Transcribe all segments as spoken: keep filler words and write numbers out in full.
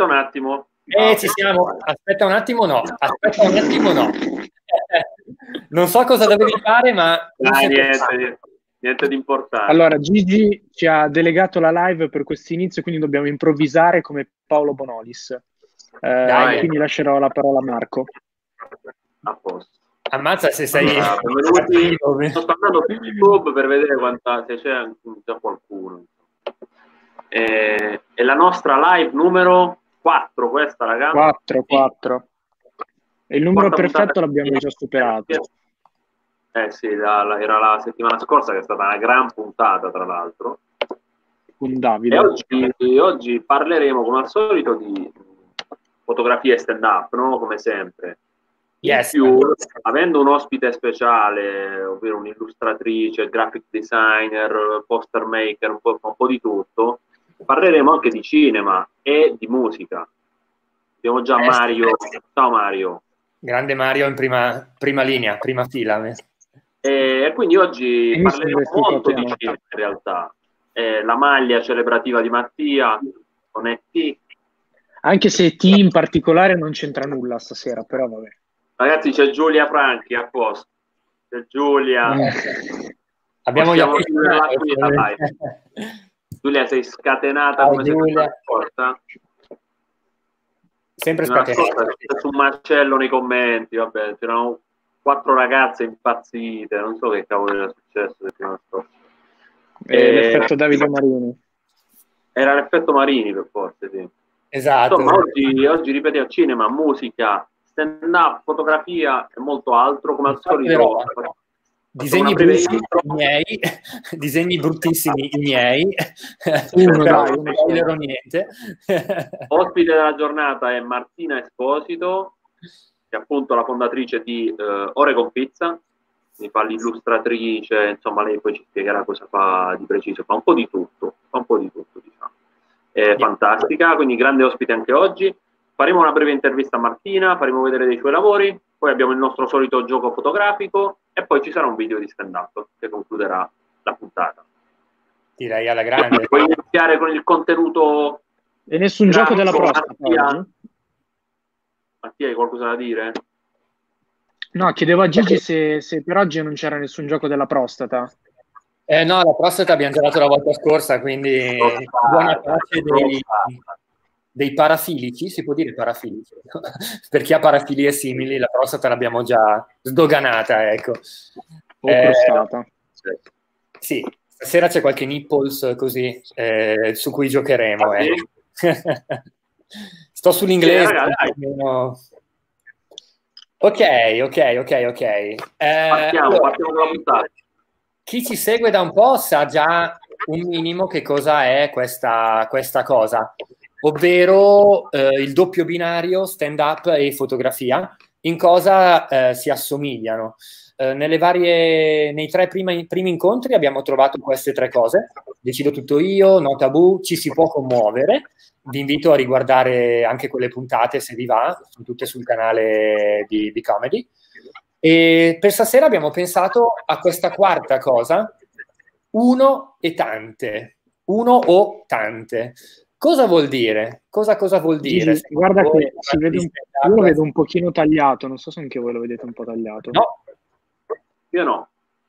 aspetta un attimo. Eh, ci siamo. Aspetta un attimo, no. Aspetta un attimo, no. Non so cosa dovevi fare, ma... Dai, niente, niente di importante. Allora, Gigi ci ha delegato la live per questo inizio, quindi dobbiamo improvvisare come Paolo Bonolis. Eh, Dai. Quindi lascerò la parola a Marco. A posto. Ammazza se sei... Allora, benvenuti. Sto andando su YouTube per vedere quanta, se c'è già qualcuno. E, è la nostra live numero quattro, questa, ragazzi. quattro, quattro. E il numero Quanta perfetto puntata? l'abbiamo già superato. Eh sì, la, la, era la settimana scorsa che è stata una gran puntata, tra l'altro. Con Davide. E oggi, oggi parleremo, come al solito, di fotografia e stand-up, no? Come sempre. Yes. In più, avendo un ospite speciale, ovvero un'illustratrice, graphic designer, poster maker, un po', un po' di tutto, parleremo anche di cinema e di musica. Abbiamo già Mario. Ciao Mario. Grande Mario in prima, prima linea, prima fila. E quindi oggi parleremo molto di cinema in realtà. Eh, la maglia celebrativa di Mattia, non è T. Anche se T in particolare non c'entra nulla stasera, però vabbè. Ragazzi, c'è Giulia Franchi a posto. C'è Giulia. Eh. Abbiamo Possiamo gli chiuderla qui la live. Giulia, sei scatenata. Ciao, come Giulia. sei porta? Sempre scatenata. C'è su un macello nei commenti, vabbè, c'erano quattro ragazze impazzite, non so che cavolo era successo settimana scorsa. E l'effetto Davide Marini. Era l'effetto Marini, per forza, sì. Esatto. Insomma, oggi, oggi ripetiamo, cinema, musica, stand-up, fotografia e molto altro, come al solito. Disegni bruttissimi i miei, disegni bruttissimi i miei. Uno, dai, uno spoiler niente. Ospite della giornata è Martina Esposito, che è appunto la fondatrice di uh, Oregon Pizza, mi fa l'illustratrice, insomma lei poi ci spiegherà cosa fa di preciso, fa un po' di tutto, fa un po' di tutto, diciamo. È yeah. fantastica, quindi grande ospite anche oggi. Faremo una breve intervista a Martina, faremo vedere dei suoi lavori, poi abbiamo il nostro solito gioco fotografico e poi ci sarà un video di stand-up che concluderà la puntata. Direi alla grande. Puoi iniziare con il contenuto. E nessun gioco della prostata. Mattia, Mattia, hai qualcosa da dire? No, chiedevo a Gigi se, se per oggi non c'era nessun gioco della prostata. Eh, no, la prostata abbiamo giocato la volta scorsa, quindi prostata, buona pace dei, dei parafilici, si può dire parafilici, per chi ha parafilie simili, la prostata l'abbiamo già sdoganata, ecco. O eh, prostata. Sì, stasera c'è qualche nipples così, eh, su cui giocheremo. Eh. Sto sull'inglese. No. Ok, ok, ok, ok. Eh, partiamo, allora, partiamo con la puntata. Chi ci segue da un po' sa già un minimo che cosa è questa, questa cosa, ovvero eh, il doppio binario stand-up e fotografia, in cosa eh, si assomigliano. Eh, nelle varie, nei tre primi, primi incontri abbiamo trovato queste tre cose: decido tutto io, no tabù, ci si può commuovere. Vi invito a riguardare anche quelle puntate se vi va, sono tutte sul canale di, di Comedy. E per stasera abbiamo pensato a questa quarta cosa: uno e tante, uno o tante. Cosa vuol dire? Cosa, cosa vuol dire? Gigi, guarda che si vede un, io lo vedo un pochino tagliato, non so se anche voi lo vedete un po' tagliato. No. Io no.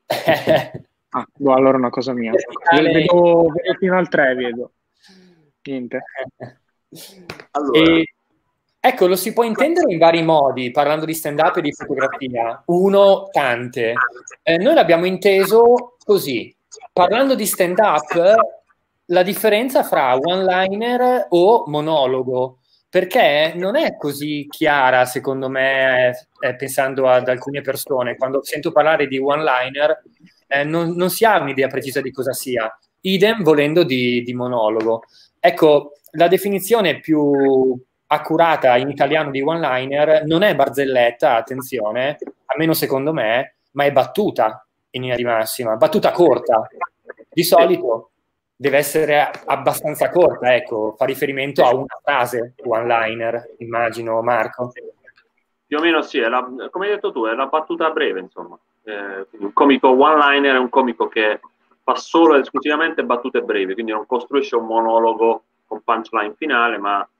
Ah, boh, allora è una cosa mia. Vedo, vedo, vedo fino al tre, vedo. Niente. Allora. E... Ecco, lo si può intendere in vari modi, parlando di stand-up e di fotografia. Uno, tante. Eh, noi l'abbiamo inteso così. Parlando di stand-up, la differenza fra one-liner o monologo, perché non è così chiara, secondo me, eh, pensando ad alcune persone. Quando sento parlare di one-liner, eh, non, non si ha un'idea precisa di cosa sia. Idem volendo di, di monologo. Ecco, la definizione più accurata in italiano di one-liner non è barzelletta, attenzione, almeno secondo me, ma è battuta in linea di massima, battuta corta. Di solito deve essere abbastanza corta, ecco, fa riferimento a una frase one-liner, immagino, Marco. Più o meno sì, è la, come hai detto tu, è la battuta breve, insomma. Eh, un comico one-liner è un comico che fa solo ed esclusivamente battute brevi, quindi non costruisce un monologo con punchline finale, ma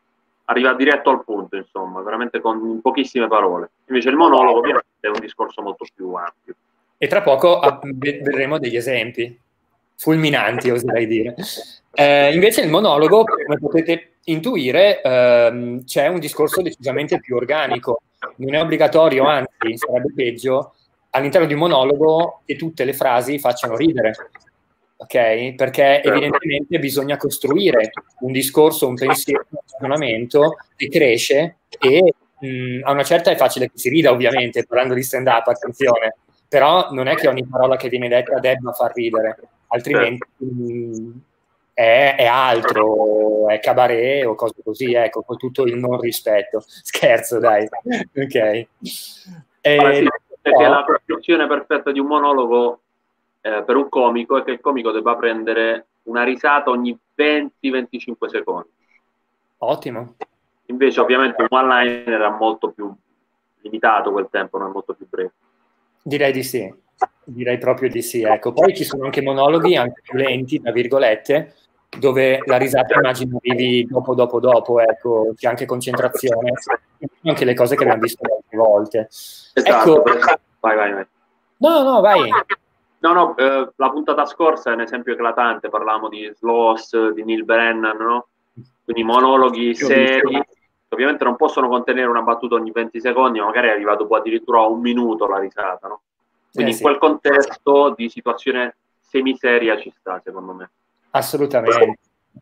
arriva diretto al punto, insomma, veramente con pochissime parole. Invece il monologo ovviamente è un discorso molto più ampio. E tra poco vedremo degli esempi fulminanti, oserei dire. Eh, invece il monologo, come potete intuire, ehm, c'è un discorso decisamente più organico. Non è obbligatorio, anzi, sarebbe peggio, all'interno di un monologo che tutte le frasi facciano ridere. Ok? Perché evidentemente bisogna costruire un discorso, un pensiero, un ragionamento che cresce e mh, a una certa è facile che si rida, ovviamente, parlando di stand-up, attenzione, però non è che ogni parola che viene detta debba far ridere, altrimenti mh, è, è altro, è cabaret o cose così, ecco, con tutto il non rispetto. Scherzo, dai. Ok. E, allora, sì, perché la costruzione perfetta di un monologo Eh, per un comico è che il comico debba prendere una risata ogni venti venticinque secondi. Ottimo. Invece ovviamente un one-liner era molto più limitato, quel tempo non è molto più breve. Direi di sì, direi proprio di sì. Ecco, poi ci sono anche monologhi anche più lenti, tra virgolette, dove la risata immagino arrivi dopo, dopo, dopo, ecco, c'è anche concentrazione, anche le cose che abbiamo visto altre volte. Esatto, ecco, vai, vai, vai. No, no, vai. No, no, eh, la puntata scorsa è un esempio eclatante, parlavamo di Sloss, di Neil Brennan, no? Quindi monologhi seri, ovviamente non possono contenere una battuta ogni venti secondi, ma magari arriva dopo addirittura a un minuto la risata, no? Quindi eh, in quel contesto di situazione semiseria ci sta, secondo me. Assolutamente.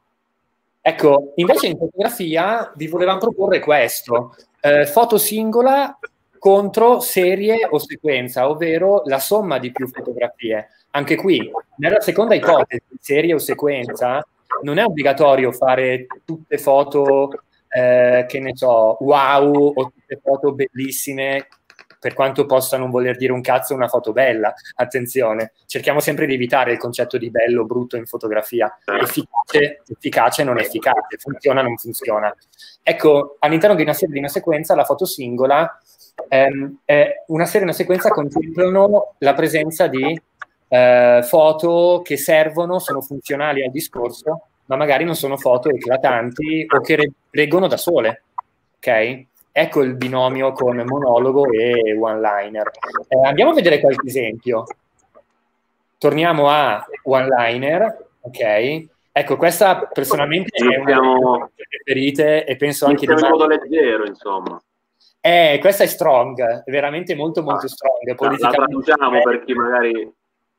Ecco, invece in fotografia vi volevamo proporre questo, eh, foto singola contro serie o sequenza, ovvero la somma di più fotografie. Anche qui, nella seconda ipotesi, serie o sequenza, non è obbligatorio fare tutte foto, eh, che ne so, wow, o tutte foto bellissime, per quanto possa non voler dire un cazzo una foto bella. Attenzione, cerchiamo sempre di evitare il concetto di bello o brutto in fotografia. Efficace, efficace, non efficace, funziona, non funziona. Ecco, all'interno di una serie, di una sequenza, la foto singola, ehm, è una serie e una sequenza contemplano la presenza di eh, foto che servono, sono funzionali al discorso, ma magari non sono foto eclatanti o che re- reggono da sole, ok? Ecco il binomio con monologo e one-liner. Eh, andiamo a vedere qualche esempio. Torniamo a one-liner, ok? Ecco, questa personalmente è una delle mie preferite e penso anche di... in modo leggero, insomma. Eh, questa è strong, è veramente molto molto strong. La, la traduciamo per chi magari...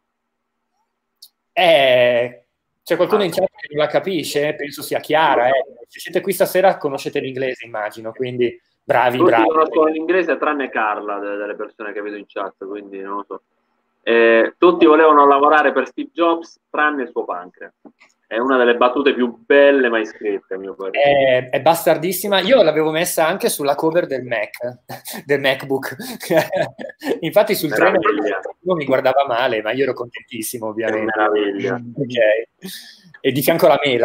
Eh, c'è qualcuno in chat che non la capisce? Penso sia chiara. Eh. Se siete qui stasera conoscete l'inglese, immagino, quindi bravi, Tutti bravi. conoscono l'inglese tranne Carla, delle persone che vedo in chat, quindi non lo so. Eh, tutti volevano lavorare per Steve Jobs tranne il suo pancreas. È una delle battute più belle mai scritte, a mio parere. È, è bastardissima. Io l'avevo messa anche sulla cover del Mac, del MacBook. Infatti sul treno non mi guardava male, ma io ero contentissimo, ovviamente. Meraviglia. Okay. E di fianco la mela.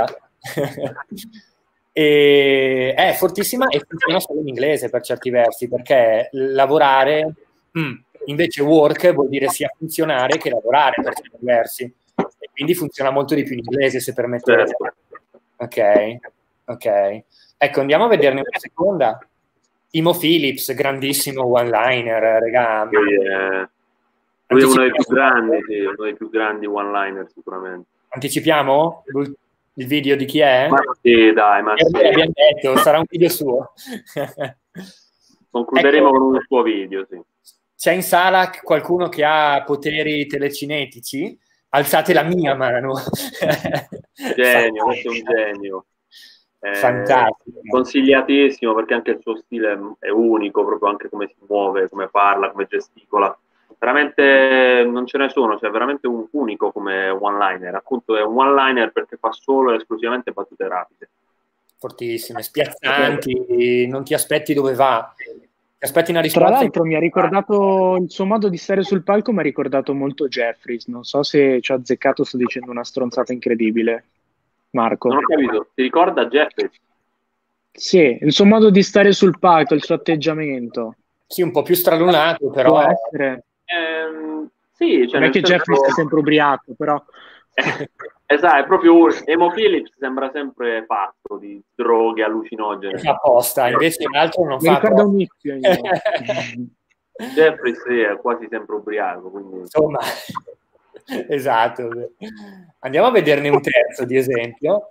E è fortissima e funziona solo in inglese per certi versi, perché lavorare, mm, invece work vuol dire sia funzionare che lavorare per certi versi. E quindi funziona molto di più in inglese, se permettete. Ok, ok. Ecco, andiamo a vederne una seconda. Imo Phillips, grandissimo one-liner, regà. Yeah. Lui è uno dei più grandi, sì, uno dei più grandi one-liner sicuramente. Anticipiamo il video di chi è? Ma sì, dai, ma sì. Abbiamo detto, sarà un video suo. Concluderemo ecco, con un suo video, sì. C'è in sala qualcuno che ha poteri telecinetici? Alzate la mia mano. Genio, questo è un genio. Eh, Fantastico. Consigliatissimo, perché anche il suo stile è unico, proprio anche come si muove, come parla, come gesticola. Veramente non ce ne sono, cioè veramente un unico come one-liner. Appunto è un one-liner perché fa solo e esclusivamente battute rapide. Fortissime, spiazzanti, non ti aspetti dove va. Ti aspetti una risposta. Tra l'altro mi ha ricordato, il suo modo di stare sul palco mi ha ricordato molto Jeffries. Non so se ci ho azzeccato, sto dicendo una stronzata incredibile. Marco. Non ho capito, ti ricorda Jeffries? Sì, il suo modo di stare sul palco, il suo atteggiamento. Sì, un po' più stralunato, però. Può essere. Ehm, sì, cioè non è che senso... Jeffries è sempre ubriaco, però... Esatto, è proprio Emo Phillips sembra sempre fatto di droghe allucinogene. Fa apposta, invece l'altro non Mi fa ricorda un apposta. mix. Jeffrey sì, è quasi sempre ubriaco, quindi... Insomma, esatto. Andiamo a vederne un terzo di esempio.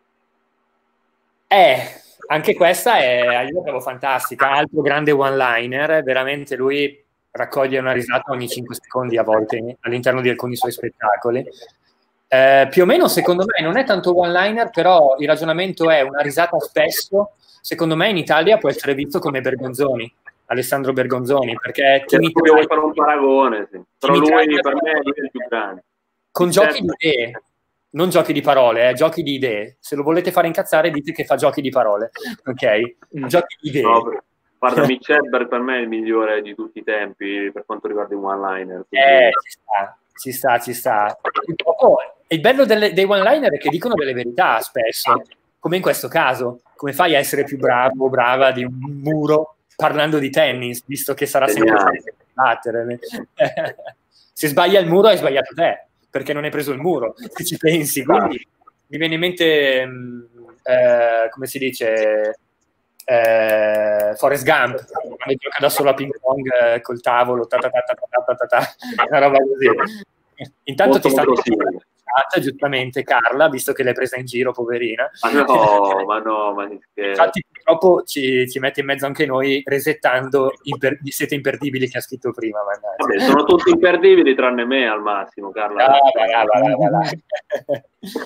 Eh, anche questa è, io la trovo fantastica, altro grande one-liner, veramente lui raccoglie una risata ogni cinque secondi a volte all'interno di alcuni suoi spettacoli. Eh, più o meno, secondo me, non è tanto one-liner, però il ragionamento è una risata spesso, secondo me in Italia può essere visto come Bergonzoni, Alessandro Bergonzoni, perché ti Devo fare un paragone, sì. Però lui per me è il più grande. Con giochi di idee, non giochi di parole, eh, giochi di idee. Se lo volete fare incazzare, dite che fa giochi di parole, ok? Giochi di idee. No, guarda, Mitch Hedberg per me è il migliore di tutti i tempi per quanto riguarda i one-liner. Quindi... Eh, ci sta, ci sta, ci sta. Purtroppo, il bello delle, dei one-liner è che dicono delle verità spesso, come in questo caso. Come fai a essere più bravo o brava di un muro parlando di tennis, visto che sarà sempre battere? Se sbaglia il muro hai sbagliato te, perché non hai preso il muro, se ci pensi. Quindi mi viene in mente, eh, come si dice, eh, Forrest Gump, quando gioca da solo a ping pong eh, col tavolo, ta ta ta ta ta ta ta, una roba così. Intanto molto, ti sta dicendo, giustamente Carla, visto che l'hai presa in giro, poverina. Ma no, ma no, ma infatti purtroppo ci, ci mette in mezzo anche noi resettando imper- siete imperdibili che ha scritto prima. Vabbè, sono tutti imperdibili tranne me al massimo, Carla. Ah, va, va, va, va.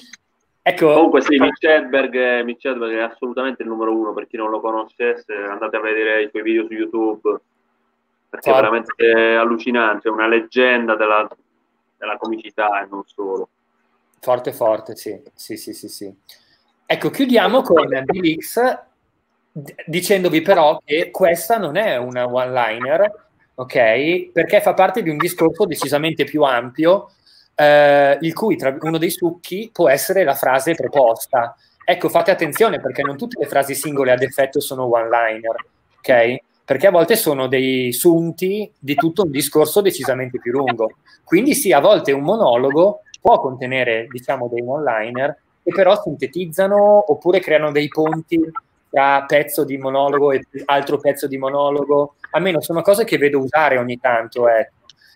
Ecco. Comunque sì, Mitch Hedberg, Mitch Hedberg è assolutamente il numero uno, per chi non lo conoscesse andate a vedere i suoi video su YouTube, perché forte. È veramente allucinante, è una leggenda della, della comicità e non solo. Forte forte, sì, sì, sì, sì, sì. Ecco, chiudiamo con Bill Hicks dicendovi però che questa non è una one-liner, ok? Perché fa parte di un discorso decisamente più ampio, eh, il cui tra uno dei succhi può essere la frase proposta. Ecco, fate attenzione perché non tutte le frasi singole ad effetto sono one-liner, ok? Perché a volte sono dei sunti di tutto un discorso decisamente più lungo. Quindi sì, a volte un monologo può contenere, diciamo, dei one-liner che però sintetizzano oppure creano dei ponti tra pezzo di monologo e altro pezzo di monologo. Almeno sono cose che vedo usare ogni tanto, ecco.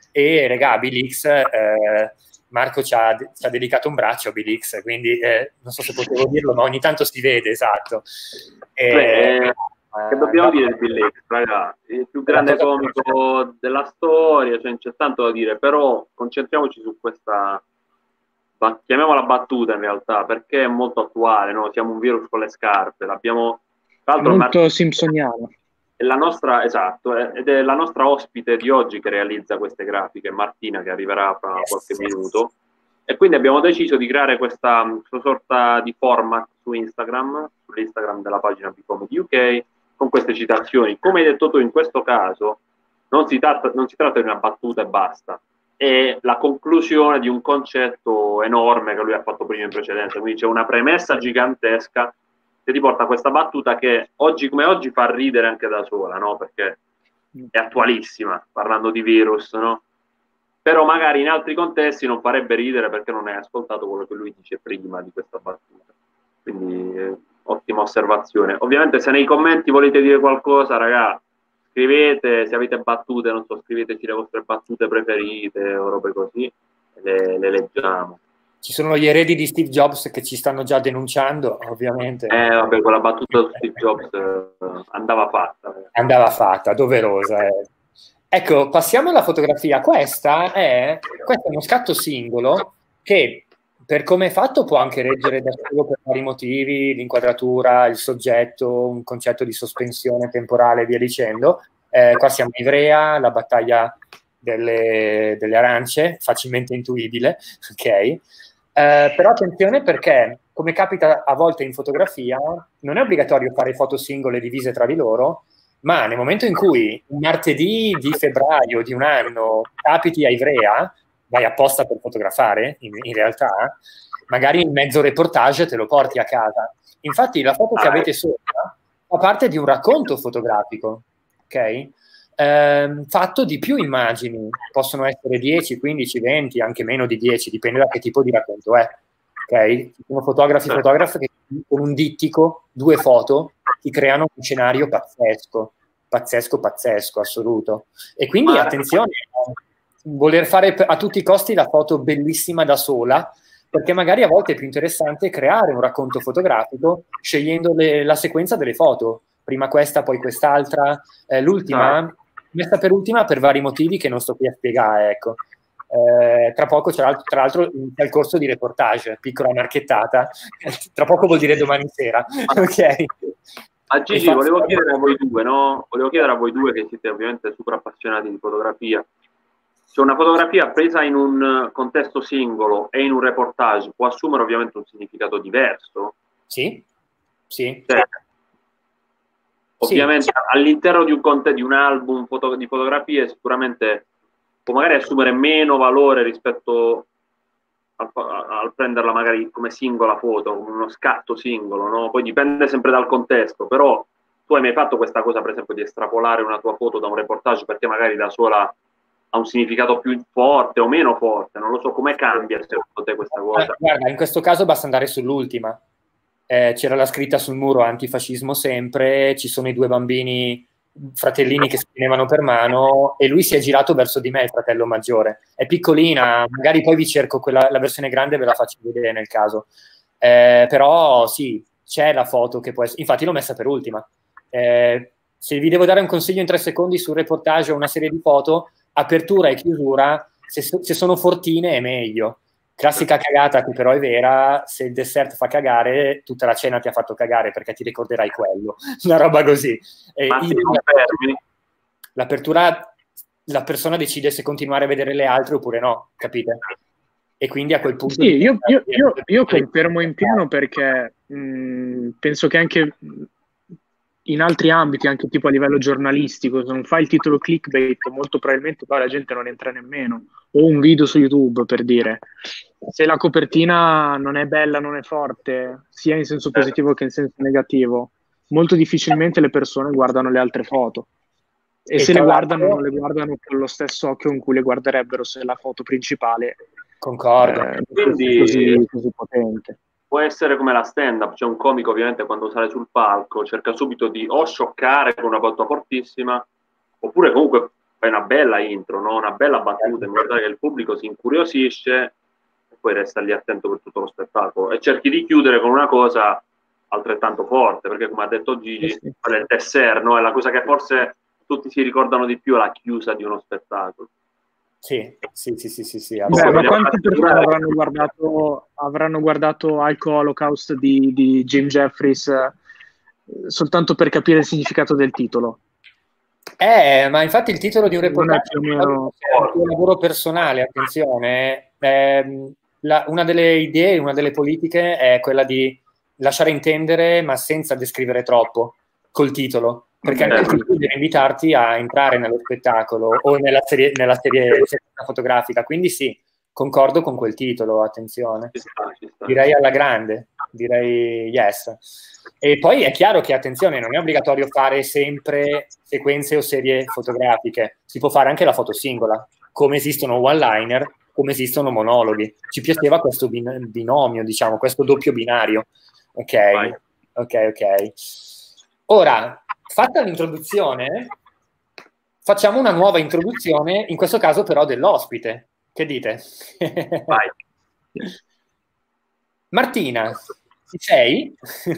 E regà, Bill Hicks, eh, Marco ci ha, ci ha dedicato un braccio a Bill Hicks, quindi eh, non so se potevo dirlo, ma ogni tanto si vede, esatto. E, Beh, che dobbiamo dire di Bill Hicks, raga? Il più grande comico della storia, cioè non c'è tanto da dire, però concentriamoci su questa, chiamiamola battuta in realtà, perché è molto attuale, no? Siamo un virus con le scarpe, l'abbiamo... Tra molto Mar- simpsoniano. È la nostra, esatto, ed è la nostra ospite di oggi che realizza queste grafiche, Martina, che arriverà fra qualche minuto, e quindi abbiamo deciso di creare questa, questa sorta di format su Instagram, sull'Instagram della pagina Bcomedy U K, con queste citazioni. Come hai detto tu, in questo caso non si tratta, non si tratta di una battuta e basta, è la conclusione di un concetto enorme che lui ha fatto prima in precedenza, quindi c'è una premessa gigantesca che ti porta a questa battuta che oggi come oggi fa ridere anche da sola, no? Perché è attualissima, parlando di virus, no? Però magari in altri contesti non farebbe ridere perché non hai ascoltato quello che lui dice prima di questa battuta. Quindi eh, ottima osservazione. Ovviamente se nei commenti volete dire qualcosa, raga, scrivete, se avete battute, non so, scriveteci le vostre battute preferite o robe così, le, le leggiamo. Ci sono gli eredi di Steve Jobs che ci stanno già denunciando, ovviamente. Eh, vabbè, quella battuta su Steve Jobs eh, andava fatta. Andava fatta, doverosa. Eh. Ecco, passiamo alla fotografia. Questa è, questo è uno scatto singolo che, per come è fatto, può anche reggere da solo per vari motivi, l'inquadratura, il soggetto, un concetto di sospensione temporale e via dicendo. Eh, qua siamo a Ivrea, la battaglia delle, delle arance, facilmente intuibile, ok? Eh, però attenzione perché, come capita a volte in fotografia, non è obbligatorio fare foto singole divise tra di loro, ma nel momento in cui un martedì di febbraio di un anno capiti a Ivrea, vai apposta per fotografare, in, in realtà, magari in mezzo reportage te lo porti a casa. Infatti la foto che avete sopra fa parte di un racconto fotografico, ok? Eh, fatto di più immagini, possono essere dieci, quindici, venti, anche meno di dieci, dipende da che tipo di racconto è, ok? Ci sono fotografi e fotografi che con un dittico, due foto, ti creano un scenario pazzesco, pazzesco, pazzesco, assoluto. E quindi Ma... attenzione, voler fare a tutti i costi la foto bellissima da sola, perché magari a volte è più interessante creare un racconto fotografico scegliendo le, la sequenza delle foto, prima questa, poi quest'altra, eh, l'ultima, messa per ultima per vari motivi che non sto qui a spiegare, ecco. Eh, tra poco, tra l'altro, inizia il corso di reportage, piccola marchettata, tra poco vuol dire domani sera, ok? A Gigi, volevo chiedere a voi due, no? Volevo chiedere a voi due che siete ovviamente super appassionati di fotografia. Se una fotografia presa in un contesto singolo e in un reportage può assumere ovviamente un significato diverso? Sì, sì. Cioè, ovviamente sì. All'interno di un contesto, di un album foto, di fotografie sicuramente può magari assumere meno valore rispetto al, al prenderla magari come singola foto, come uno scatto singolo, no? Poi dipende sempre dal contesto, però tu hai mai fatto questa cosa, per esempio, di estrapolare una tua foto da un reportage perché magari da sola ha un significato più forte o meno forte? Non lo so, come cambia secondo te questa cosa? Guarda, in questo caso basta andare sull'ultima. Eh, c'era la scritta sul muro antifascismo sempre, ci sono i due bambini fratellini che si tenevano per mano e lui si è girato verso di me, il fratello maggiore. È piccolina, magari poi vi cerco quella, la versione grande e ve la faccio vedere nel caso. Eh, però sì, c'è la foto che può essere... Infatti l'ho messa per ultima. Eh, se vi devo dare un consiglio in tre secondi sul reportage o una serie di foto, apertura e chiusura, se, se sono fortine è meglio. Classica cagata che però è vera, se il dessert fa cagare, tutta la cena ti ha fatto cagare perché ti ricorderai quello, una roba così. E l'apertura, la persona decide se continuare a vedere le altre oppure no, capite? E quindi a quel punto... Sì, io, io, io, io confermo in pieno perché mh, penso che anche in altri ambiti, anche tipo a livello giornalistico, se non fai il titolo clickbait, molto probabilmente poi la gente non entra nemmeno, o un video su YouTube, per dire. Se la copertina non è bella, non è forte, sia in senso positivo che in senso negativo, molto difficilmente le persone guardano le altre foto. E, e se le guardano, non le guardano con lo stesso occhio con cui le guarderebbero se la foto principale concordo eh, quindi così, così potente. Può essere come la stand-up, c'è un comico ovviamente quando sale sul palco cerca subito di o scioccare con una battuta fortissima, oppure comunque fai una bella intro, no? Una bella battuta in modo che il pubblico si incuriosisce e poi resta lì attento per tutto lo spettacolo e cerchi di chiudere con una cosa altrettanto forte, perché come ha detto Gigi, sì, sì. È il dessert, no? È la cosa che forse tutti si ricordano di più, la chiusa di uno spettacolo. Sì, sì, sì, sì, sì, sì. Beh, ma quante persone avranno guardato, avranno guardato Alco Holocaust di, di Jim Jeffries eh, soltanto per capire il significato del titolo? Eh, ma infatti il titolo di un reportage meno... è un tuo lavoro personale, attenzione. Eh, la, una delle idee, una delle politiche è quella di lasciare intendere, ma senza descrivere troppo, col titolo. Perché anche il titolo deve invitarti a entrare nello spettacolo o nella serie, nella serie fotografica. Quindi sì, concordo con quel titolo, attenzione. Ci sta, ci sta. Direi alla grande, direi yes. E poi è chiaro che, attenzione, non è obbligatorio fare sempre sequenze o serie fotografiche. Si può fare anche la foto singola, come esistono one-liner, come esistono monologhi. Ci piaceva questo bin- binomio, diciamo, questo doppio binario. Ok, Vai. ok, ok. Ora, fatta l'introduzione, facciamo una nuova introduzione, in questo caso però dell'ospite. Che dite? Vai. Martina, ci sei?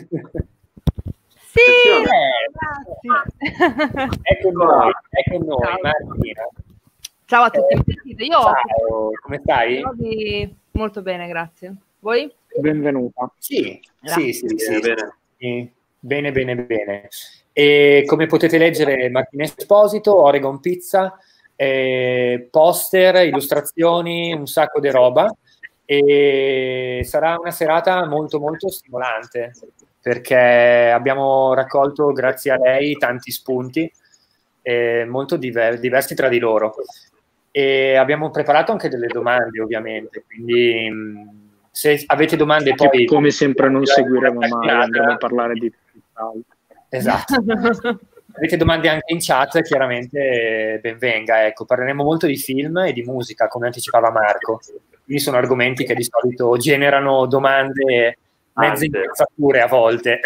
Sì, eh, è con noi, è con noi, Ciao. Martina. Ciao a tutti. Io Ciao, come stai? Molto bene, grazie. Voi? Benvenuta. Sì, sì, sì, sì, sì. Bene. Sì. Bene, bene, bene. E come potete leggere, Martina Esposito, Oregon Pizza, eh, poster, illustrazioni, un sacco di roba. E sarà una serata molto, molto stimolante, perché abbiamo raccolto, grazie a lei, tanti spunti, eh, molto diver- diversi tra di loro. E abbiamo preparato anche delle domande, ovviamente, quindi... Mh, se avete domande poi... Come sempre non seguiremo mai, andremo a parlare di... Esatto. Avete domande anche in chat, chiaramente ben venga. Ecco, parleremo molto di film e di musica, come anticipava Marco. quindi sono argomenti che di solito generano domande mezze incazzature a volte.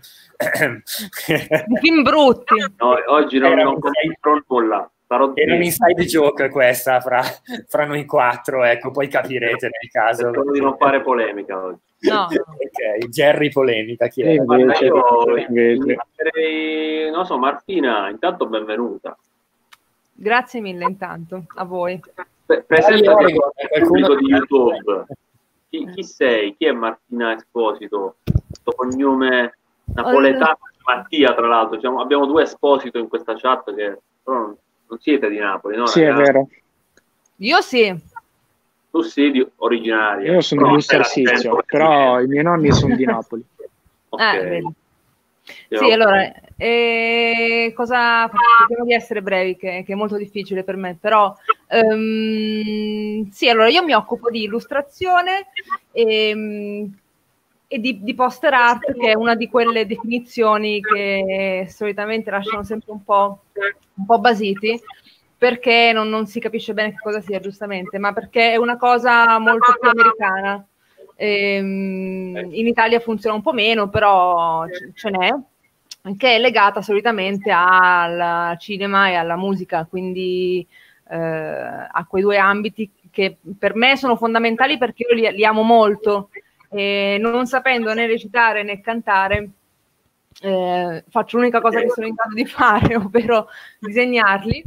Film brutti. No, oggi non, Era non un compro nulla. Sarò Era un inside joke questa fra, fra noi quattro, ecco, poi capirete nel caso. Spero di non fare polemica oggi. No. Ok, Jerry polemica, chi E era? invece, Guarda, io invece. inizierei- non so, Martina, intanto benvenuta. Grazie mille intanto a voi. Pre- presenta Dai, il Oregon, pubblico di qualcuno- YouTube. Chi, chi sei? Chi è Martina Esposito? Questo cognome napoletano, Mattia, tra l'altro. Diciamo, abbiamo due Esposito in questa chat che però non, non siete di Napoli, no? Sì, è ragazzi? vero. Io sì. Tu sei di originaria. Io sono di Bustarsizio, però i miei nonni sono di Napoli. Ok. Eh, vedi. Io- Sì, allora, eh, cosa faccio? Cerchiamo di essere brevi, che, che è molto difficile per me, però ehm, sì, allora io mi occupo di illustrazione e, e di, di poster art, che è una di quelle definizioni che solitamente lasciano sempre un po', un po' basiti, perché non, non si capisce bene che cosa sia, giustamente, ma perché è una cosa molto più americana. Ehm, in Italia funziona un po' meno, però c- ce n'è, che è legata solitamente al cinema e alla musica, quindi eh, a quei due ambiti che per me sono fondamentali perché io li, li amo molto, e non sapendo né recitare né cantare, eh, faccio l'unica cosa che sono in grado di fare, ovvero disegnarli.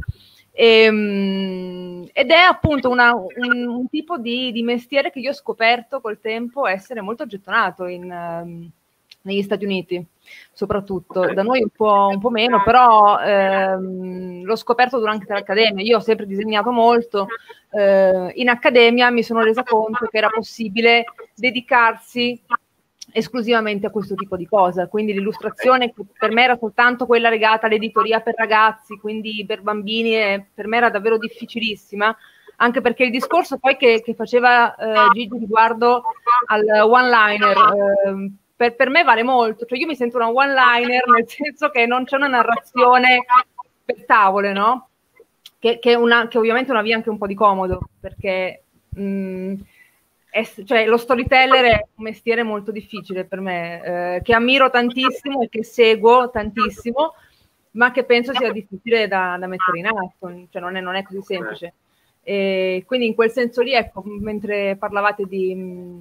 Ehm, ed è appunto una, un, un tipo di, di mestiere che io ho scoperto col tempo essere molto gettonato in, ehm, negli Stati Uniti, soprattutto. Da noi un po', un po' meno, però ehm, l'ho scoperto durante l'accademia. Io ho sempre disegnato molto. Eh, in accademia mi sono resa conto che era possibile dedicarsi esclusivamente a questo tipo di cosa, quindi l'illustrazione che per me era soltanto quella legata all'editoria per ragazzi, quindi per bambini, e per me era davvero difficilissima, anche perché il discorso poi che, che faceva eh, Gigi riguardo al one-liner, eh, per, per me vale molto, cioè io mi sento una one-liner nel senso che non c'è una narrazione per tavole, no? Che, che, una, che ovviamente è una via anche un po' di comodo, perché mh, è, cioè, lo storyteller è un mestiere molto difficile per me, eh, che ammiro tantissimo e che seguo tantissimo, ma che penso sia difficile da, da mettere in atto, cioè non è, non è così semplice. E quindi in quel senso lì, ecco, mentre parlavate di,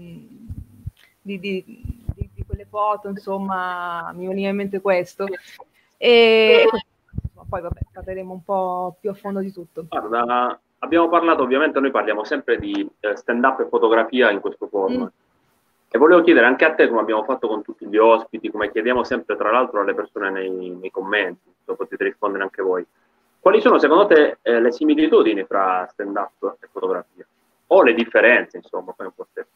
di, di, di, di quelle foto, insomma, mi veniva in mente questo. E poi vabbè, parleremo un po' più a fondo di tutto. Guarda, abbiamo parlato, ovviamente noi parliamo sempre di eh, stand-up e fotografia in questo format. Mm. E volevo chiedere anche a te, come abbiamo fatto con tutti gli ospiti, come chiediamo sempre tra l'altro alle persone nei, nei commenti, so potete rispondere anche voi. Quali sono secondo te eh, le similitudini fra stand-up e fotografia? O le differenze, insomma, come può essere?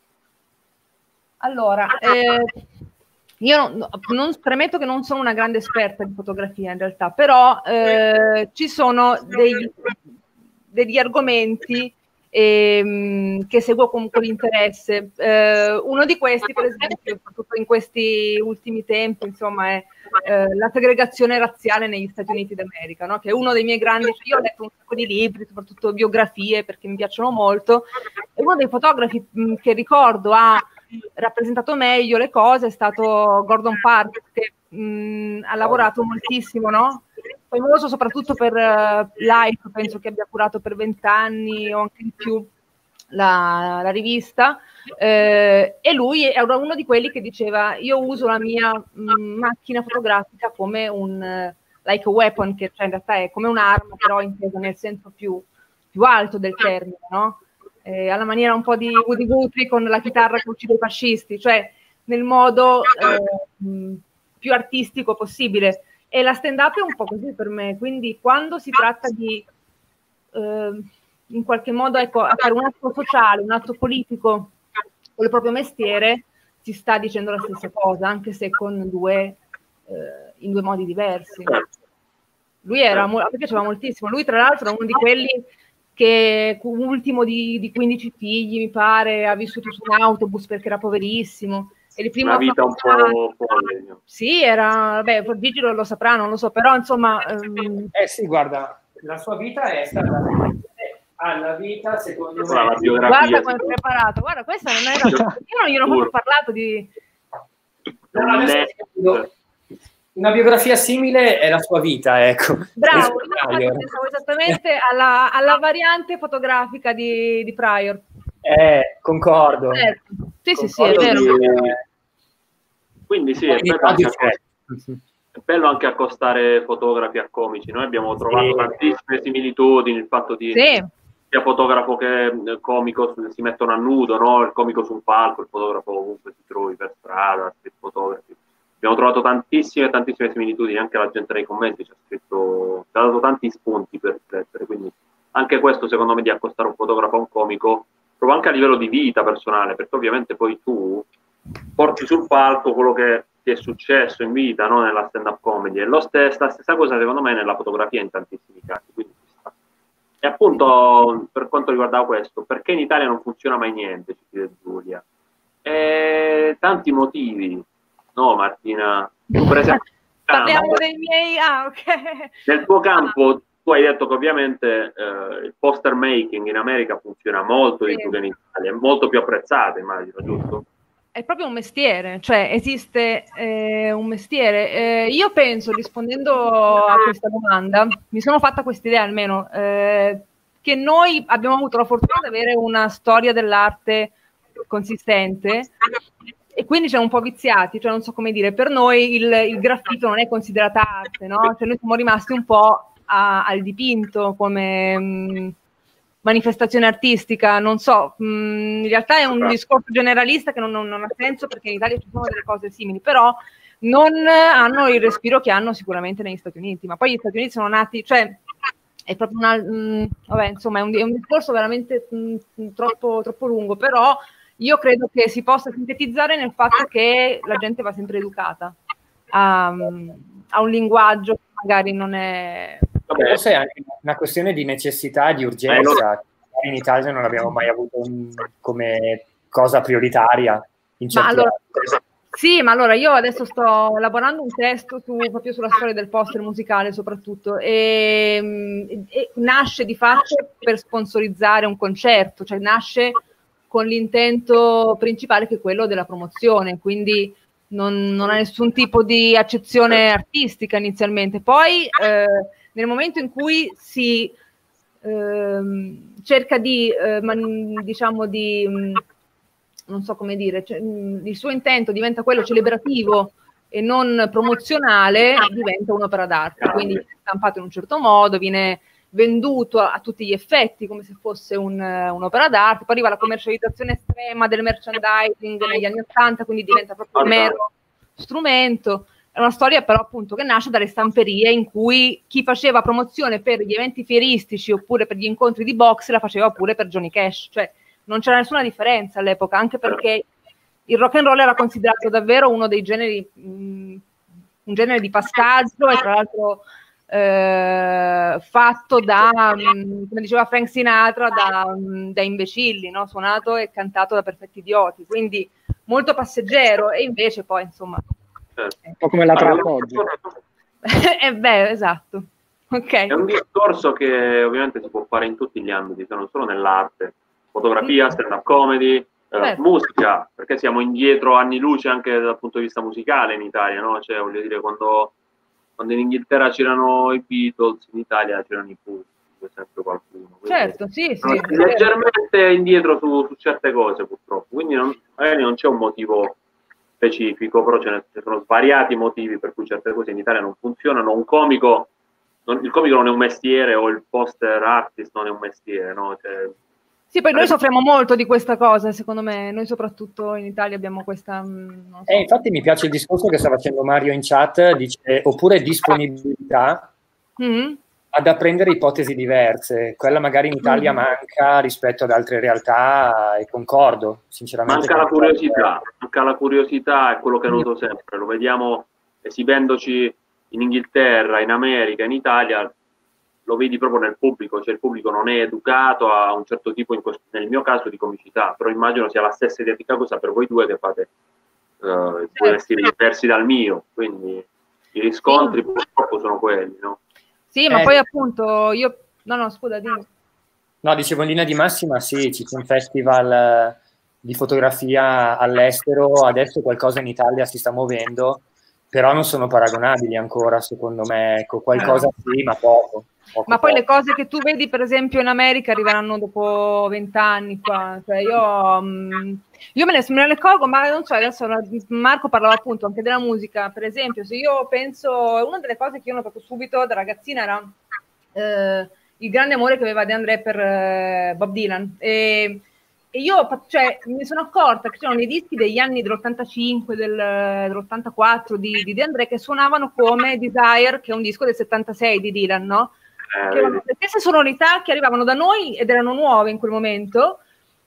Allora, eh, io non, non, premetto che non sono una grande esperta di fotografia in realtà, però eh, ci sono degli, degli argomenti ehm, che seguo con, con interesse. Eh, uno di questi, per esempio, soprattutto in questi ultimi tempi, insomma, è eh, la segregazione razziale negli Stati Uniti d'America, no? Che è uno dei miei grandi... Io ho letto un sacco di libri, soprattutto biografie, perché mi piacciono molto, e uno dei fotografi mh, che ricordo ha rappresentato meglio le cose è stato Gordon Parks, che mh, ha lavorato moltissimo, no? Famoso soprattutto per uh, Life, penso che abbia curato per vent'anni o anche di più la, la rivista, eh, e lui era uno di quelli che diceva: io uso la mia mh, macchina fotografica come un uh, like a weapon, che cioè in realtà è come un'arma, però intesa nel senso più, più alto del termine, no? Eh, alla maniera un po' di Woody Guthrie con la chitarra che uccide i fascisti, cioè nel modo eh, mh, più artistico possibile. E la stand-up è un po' così per me, quindi quando si tratta di eh, in qualche modo, ecco, fare un atto sociale, un atto politico con il proprio mestiere, si sta dicendo la stessa cosa, anche se con due eh, in due modi diversi. Lui era, a me piaceva moltissimo, lui tra l'altro era uno di quelli che ultimo di, di quindici figli, mi pare, ha vissuto su un autobus perché era poverissimo. E il primo una vita un po' povera. Sì, era, beh, Gigi lo, lo saprà, non lo so, però insomma... Um... Eh sì, guarda, la sua vita è stata alla vita, secondo me. La biografia, guarda come è preparato, guarda, questa non era. Io non glielo ho proprio parlato di. No, adesso, una biografia simile è la sua vita, ecco. Bravo, io pensavo esattamente alla, alla variante fotografica di, di Pryor. Eh, concordo. Certo. Sì, concordo sì, sì, è vero. Quindi, quindi sì, è bello, anche è bello anche accostare fotografi a comici. Noi abbiamo trovato sì. tantissime similitudini, il fatto di sì. sia fotografo che comico si mettono a nudo, no? Il comico su un palco, il fotografo ovunque si trovi per strada, street fotografi. Abbiamo trovato tantissime, tantissime similitudini, anche la gente nei commenti ci ha scritto, ci ha dato tanti spunti per riflettere, quindi anche questo secondo me di accostare un fotografo a un comico, proprio anche a livello di vita personale, perché ovviamente poi tu porti sul palco quello che ti è successo in vita, no? Nella stand-up comedy, e lo stesso, la stessa cosa secondo me nella fotografia in tantissimi casi, quindi e appunto per quanto riguarda questo, perché in Italia non funziona mai niente, ci chiede Giulia, e tanti motivi. No, Martina, tu per esempio, parliamo dei miei, ah, ok. Nel tuo campo, tu hai detto che ovviamente eh, il poster making in America funziona molto sì. di più che in Italia, è molto più apprezzato, immagino, giusto? È proprio un mestiere, cioè esiste eh, un mestiere. Eh, io penso, rispondendo a questa domanda, mi sono fatta questa idea almeno, eh, che noi abbiamo avuto la fortuna di avere una storia dell'arte consistente, e quindi siamo un po' viziati, cioè non so come dire, per noi il, il graffito non è considerata arte, no? Cioè noi siamo rimasti un po' a, al dipinto come mh, manifestazione artistica, non so, mh, in realtà è un discorso generalista che non, non, non ha senso, perché in Italia ci sono delle cose simili, però non hanno il respiro che hanno sicuramente negli Stati Uniti, ma poi gli Stati Uniti sono nati, cioè è proprio una, mh, vabbè, insomma è un, è un discorso veramente mh, troppo, troppo lungo, però io credo che si possa sintetizzare nel fatto che la gente va sempre educata a, a un linguaggio che magari non è... Vabbè, forse è anche una questione di necessità, di urgenza. In Italia non l'abbiamo mai avuto come cosa prioritaria. In ma allora, sì, ma allora io adesso sto elaborando un testo su, proprio sulla storia del poster musicale soprattutto, e, e nasce di fatto per sponsorizzare un concerto, cioè nasce con l'intento principale che è quello della promozione, quindi non, non ha nessun tipo di accezione artistica inizialmente. Poi eh, nel momento in cui si eh, cerca di, eh, man, diciamo di, mh, non so come dire, cioè, mh, il suo intento diventa quello celebrativo e non promozionale, diventa un'opera d'arte, quindi è stampato in un certo modo, viene venduto a, a tutti gli effetti come se fosse un, un'opera d'arte, poi arriva la commercializzazione estrema del merchandising negli anni Ottanta, quindi diventa proprio un mero strumento. È una storia però appunto che nasce dalle stamperie, in cui chi faceva promozione per gli eventi fieristici oppure per gli incontri di boxe la faceva pure per Johnny Cash, cioè non c'era nessuna differenza all'epoca, anche perché il rock and roll era considerato davvero uno dei generi, mh, un genere di passaggio, e tra l'altro Eh, fatto da, mh, come diceva Frank Sinatra, da, mh, da imbecilli, no? Suonato e cantato da perfetti idioti, quindi molto passeggero, e invece poi insomma un po' come la trap oggi. eh beh, esatto. Okay. È un discorso che ovviamente si può fare in tutti gli ambiti, non solo nell'arte, fotografia, stand-up comedy, eh, certo. musica, perché siamo indietro anni luce anche dal punto di vista musicale in Italia, no? Cioè, voglio dire, quando Quando in Inghilterra c'erano i Beatles, in Italia c'erano i Pooh, per esempio qualcuno. Quindi certo, sì, sì. Leggermente indietro su, su certe cose, purtroppo. Quindi non, magari non c'è un motivo specifico, però ce ne ci sono svariati motivi per cui certe cose in Italia non funzionano. Un comico, non, il comico non è un mestiere, o il poster artist non è un mestiere, no? Cioè, sì, poi noi soffriamo molto di questa cosa, secondo me, noi soprattutto in Italia abbiamo questa... Non so. Eh, infatti mi piace il discorso che sta facendo Mario in chat, dice, oppure disponibilità mm-hmm. ad apprendere ipotesi diverse, quella magari in Italia mm-hmm. manca rispetto ad altre realtà, e concordo, sinceramente. Manca la curiosità, manca la curiosità, è quello che noto sempre, lo vediamo esibendoci in Inghilterra, in America, in Italia, lo vedi proprio nel pubblico, cioè il pubblico non è educato a un certo tipo, in questo, nel mio caso, di comicità, però immagino sia la stessa identica cosa per voi due che fate uh, due stili diversi dal mio, quindi i riscontri sì. purtroppo sono quelli, no? Sì, ma eh. poi appunto io... No, no, scusa, dimmi. No, dicevo in linea di massima sì, ci sono festival di fotografia all'estero, adesso qualcosa in Italia si sta muovendo, però non sono paragonabili ancora, secondo me, ecco, qualcosa sì, ma poco. poco Ma poi poco. le cose che tu vedi, per esempio, in America arriveranno dopo vent'anni qua. Cioè io, mh, io me, ne, me ne accorgo, ma non so, adesso Marco parlava appunto anche della musica, per esempio, se io penso, una delle cose che io ho notato subito da ragazzina era eh, il grande amore che aveva De André per eh, Bob Dylan. E, e io cioè, mi sono accorta che c'erano i dischi degli anni dell'ottantacinque, del, dell'ottantaquattro di, di De André che suonavano come Desire, che è un disco del settantasei di Dylan, no? Eh, Che avevano le stesse sonorità che arrivavano da noi ed erano nuove in quel momento,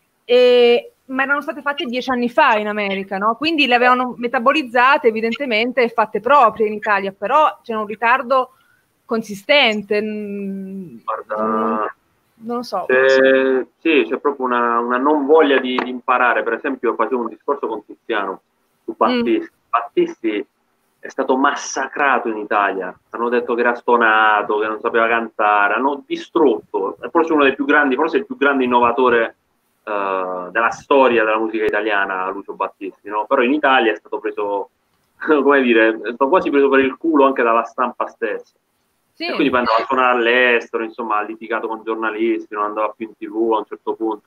e, ma erano state fatte dieci anni fa in America, no? Quindi le avevano metabolizzate evidentemente e fatte proprie in Italia, però c'è un ritardo consistente. Guarda, non, non lo so. C'è, sì, c'è proprio una, una non voglia di, di imparare. Per esempio, facevo un discorso con Tiziano su Battisti. Mm. Battisti è stato massacrato in Italia. Hanno detto che era stonato, che non sapeva cantare, hanno distrutto. È forse uno dei più grandi, forse il più grande innovatore uh, della storia della musica italiana, Lucio Battisti, no? Però in Italia è stato preso, come dire, è stato quasi preso per il culo anche dalla stampa stessa. Sì. E quindi poi andava a suonare all'estero, insomma, ha litigato con giornalisti, non andava più in tv a un certo punto.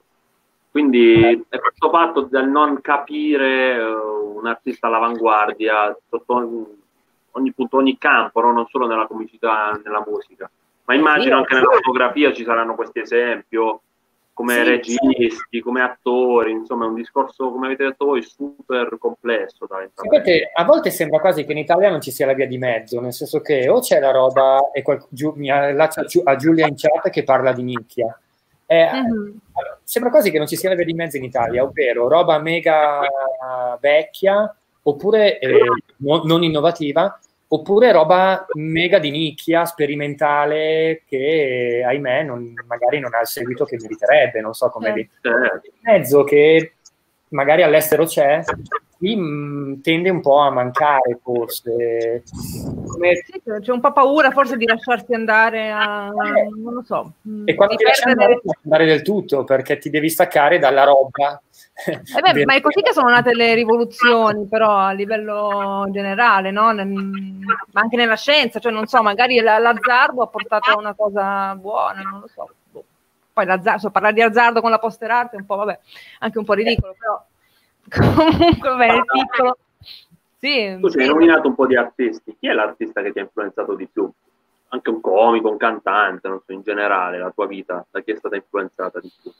Quindi è questo fatto del non capire uh, un artista all'avanguardia sotto ogni punto, ogni campo, no? Non solo nella comicità, nella musica. Ma immagino sì, anche nella fotografia ci saranno questi esempi, come sì, registi, sì. come attori, insomma è un discorso, come avete detto voi, super complesso. Da sì, perché a volte sembra quasi che in Italia non ci sia la via di mezzo, nel senso che o c'è la roba, e qual- giù, mi allaccio a Giulia in chat che parla di nicchia, eh, mm-hmm. sembra quasi che non ci sia la via di mezzo in Italia, ovvero roba mega vecchia, oppure eh, no, non innovativa, oppure roba mega di nicchia, sperimentale, che ahimè non, magari non ha il seguito che meriterebbe, non so come dire. Il mezzo che magari all'estero c'è, qui mh, tende un po' a mancare forse. Come... Sì, c'è un po' paura forse di lasciarsi andare a... non lo so. E quando ti lasci andare, ti andare del tutto, perché ti devi staccare dalla roba. Eh beh, ma è così che sono nate le rivoluzioni, però a livello generale, no? Ma anche nella scienza, cioè non so, magari l'azzardo ha portato a una cosa buona, non lo so. Poi l'azzardo, so, parlare di azzardo con la poster art è un po', vabbè, anche un po' ridicolo, però comunque vabbè, il piccolo. Sì, tu ci hai nominato un po' di artisti, chi è l'artista che ti ha influenzato di più? Anche un comico, un cantante, non so, in generale, la tua vita, da chi è stata influenzata di più?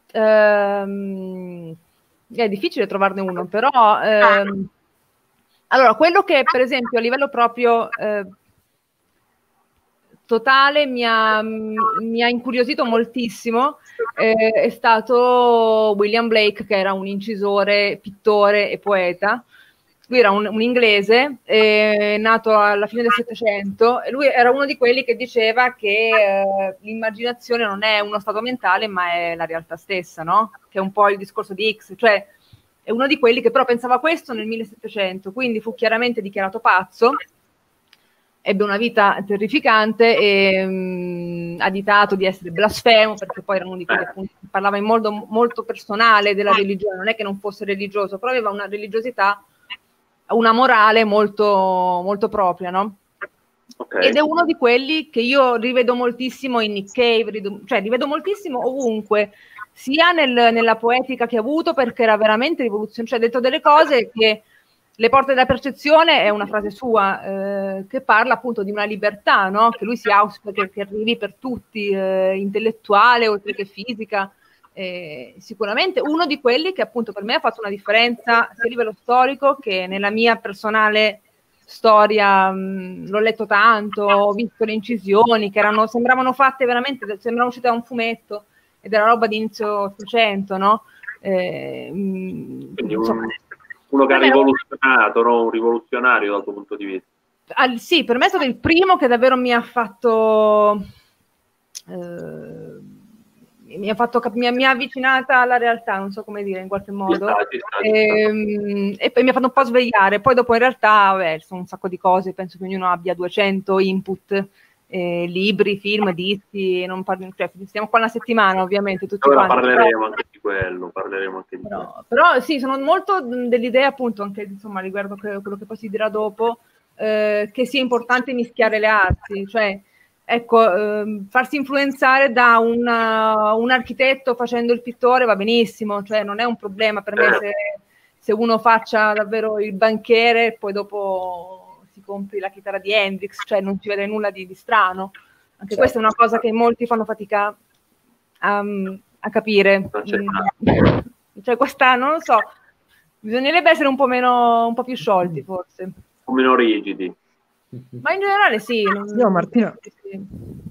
Ehm, è difficile trovarne uno, però ehm, allora, quello che per esempio a livello proprio eh, totale mi ha, mi ha incuriosito moltissimo eh, è stato William Blake, che era un incisore, pittore e poeta. Lui era un, un inglese, eh, nato alla fine del Settecento, e lui era uno di quelli che diceva che eh, l'immaginazione non è uno stato mentale, ma è la realtà stessa, no? Che è un po' il discorso di Higgs, cioè è uno di quelli che però pensava questo nel millesettecento, quindi fu chiaramente dichiarato pazzo, ebbe una vita terrificante e mh, additato di essere blasfemo, perché poi era uno di quelli che appunto parlava in modo molto personale della religione, non è che non fosse religioso, però aveva una religiosità, una morale molto, molto propria, no? Okay. Ed è uno di quelli che io rivedo moltissimo in Nick Cave, rivedo, cioè rivedo moltissimo ovunque, sia nel, nella poetica che ha avuto, perché era veramente rivoluzionario, cioè ha detto delle cose che le porte della percezione è una frase sua, eh, che parla appunto di una libertà, no? Che lui si auspica che, che arrivi per tutti, eh, intellettuale oltre che fisica. Eh, sicuramente uno di quelli che appunto per me ha fatto una differenza sia a livello storico che nella mia personale storia. Mh, l'ho letto tanto, ho visto le incisioni che erano, sembravano fatte veramente, sembravano uscite da un fumetto ed era roba di inizio Ottocento, no? Eh, mh, Quindi un, uno che ha rivoluzionato, no? Un rivoluzionario dal tuo punto di vista. Al, sì, per me è stato il primo che davvero mi ha fatto eh, mi ha fatto mi ha, mi ha avvicinata alla realtà, non so come dire, in qualche modo, ci sta, ci sta, ci sta. E, e poi mi ha fatto un po' svegliare. Poi dopo in realtà vabbè, sono un sacco di cose, penso che ognuno abbia duecento input eh, libri, film, dischi, non parli, cioè, stiamo qua una settimana ovviamente tutti ora quanti, parleremo però, anche di quello, parleremo anche di però, quello. però sì, sono molto dell'idea appunto anche insomma riguardo quello che poi si dirà dopo, eh, che sia importante mischiare le arti, cioè ecco, eh, farsi influenzare da una, un architetto facendo il pittore va benissimo, cioè non è un problema per me se, se uno faccia davvero il banchiere e poi dopo si compri la chitarra di Hendrix, cioè non ci vede nulla di, di strano. Anche certo. Questa è una cosa che molti fanno fatica a, a capire. Cioè questa, non lo so, bisognerebbe essere un po' meno, un po' più sciolti forse. Un po' meno rigidi. Ma in generale sì. Non... Io Martina, sì.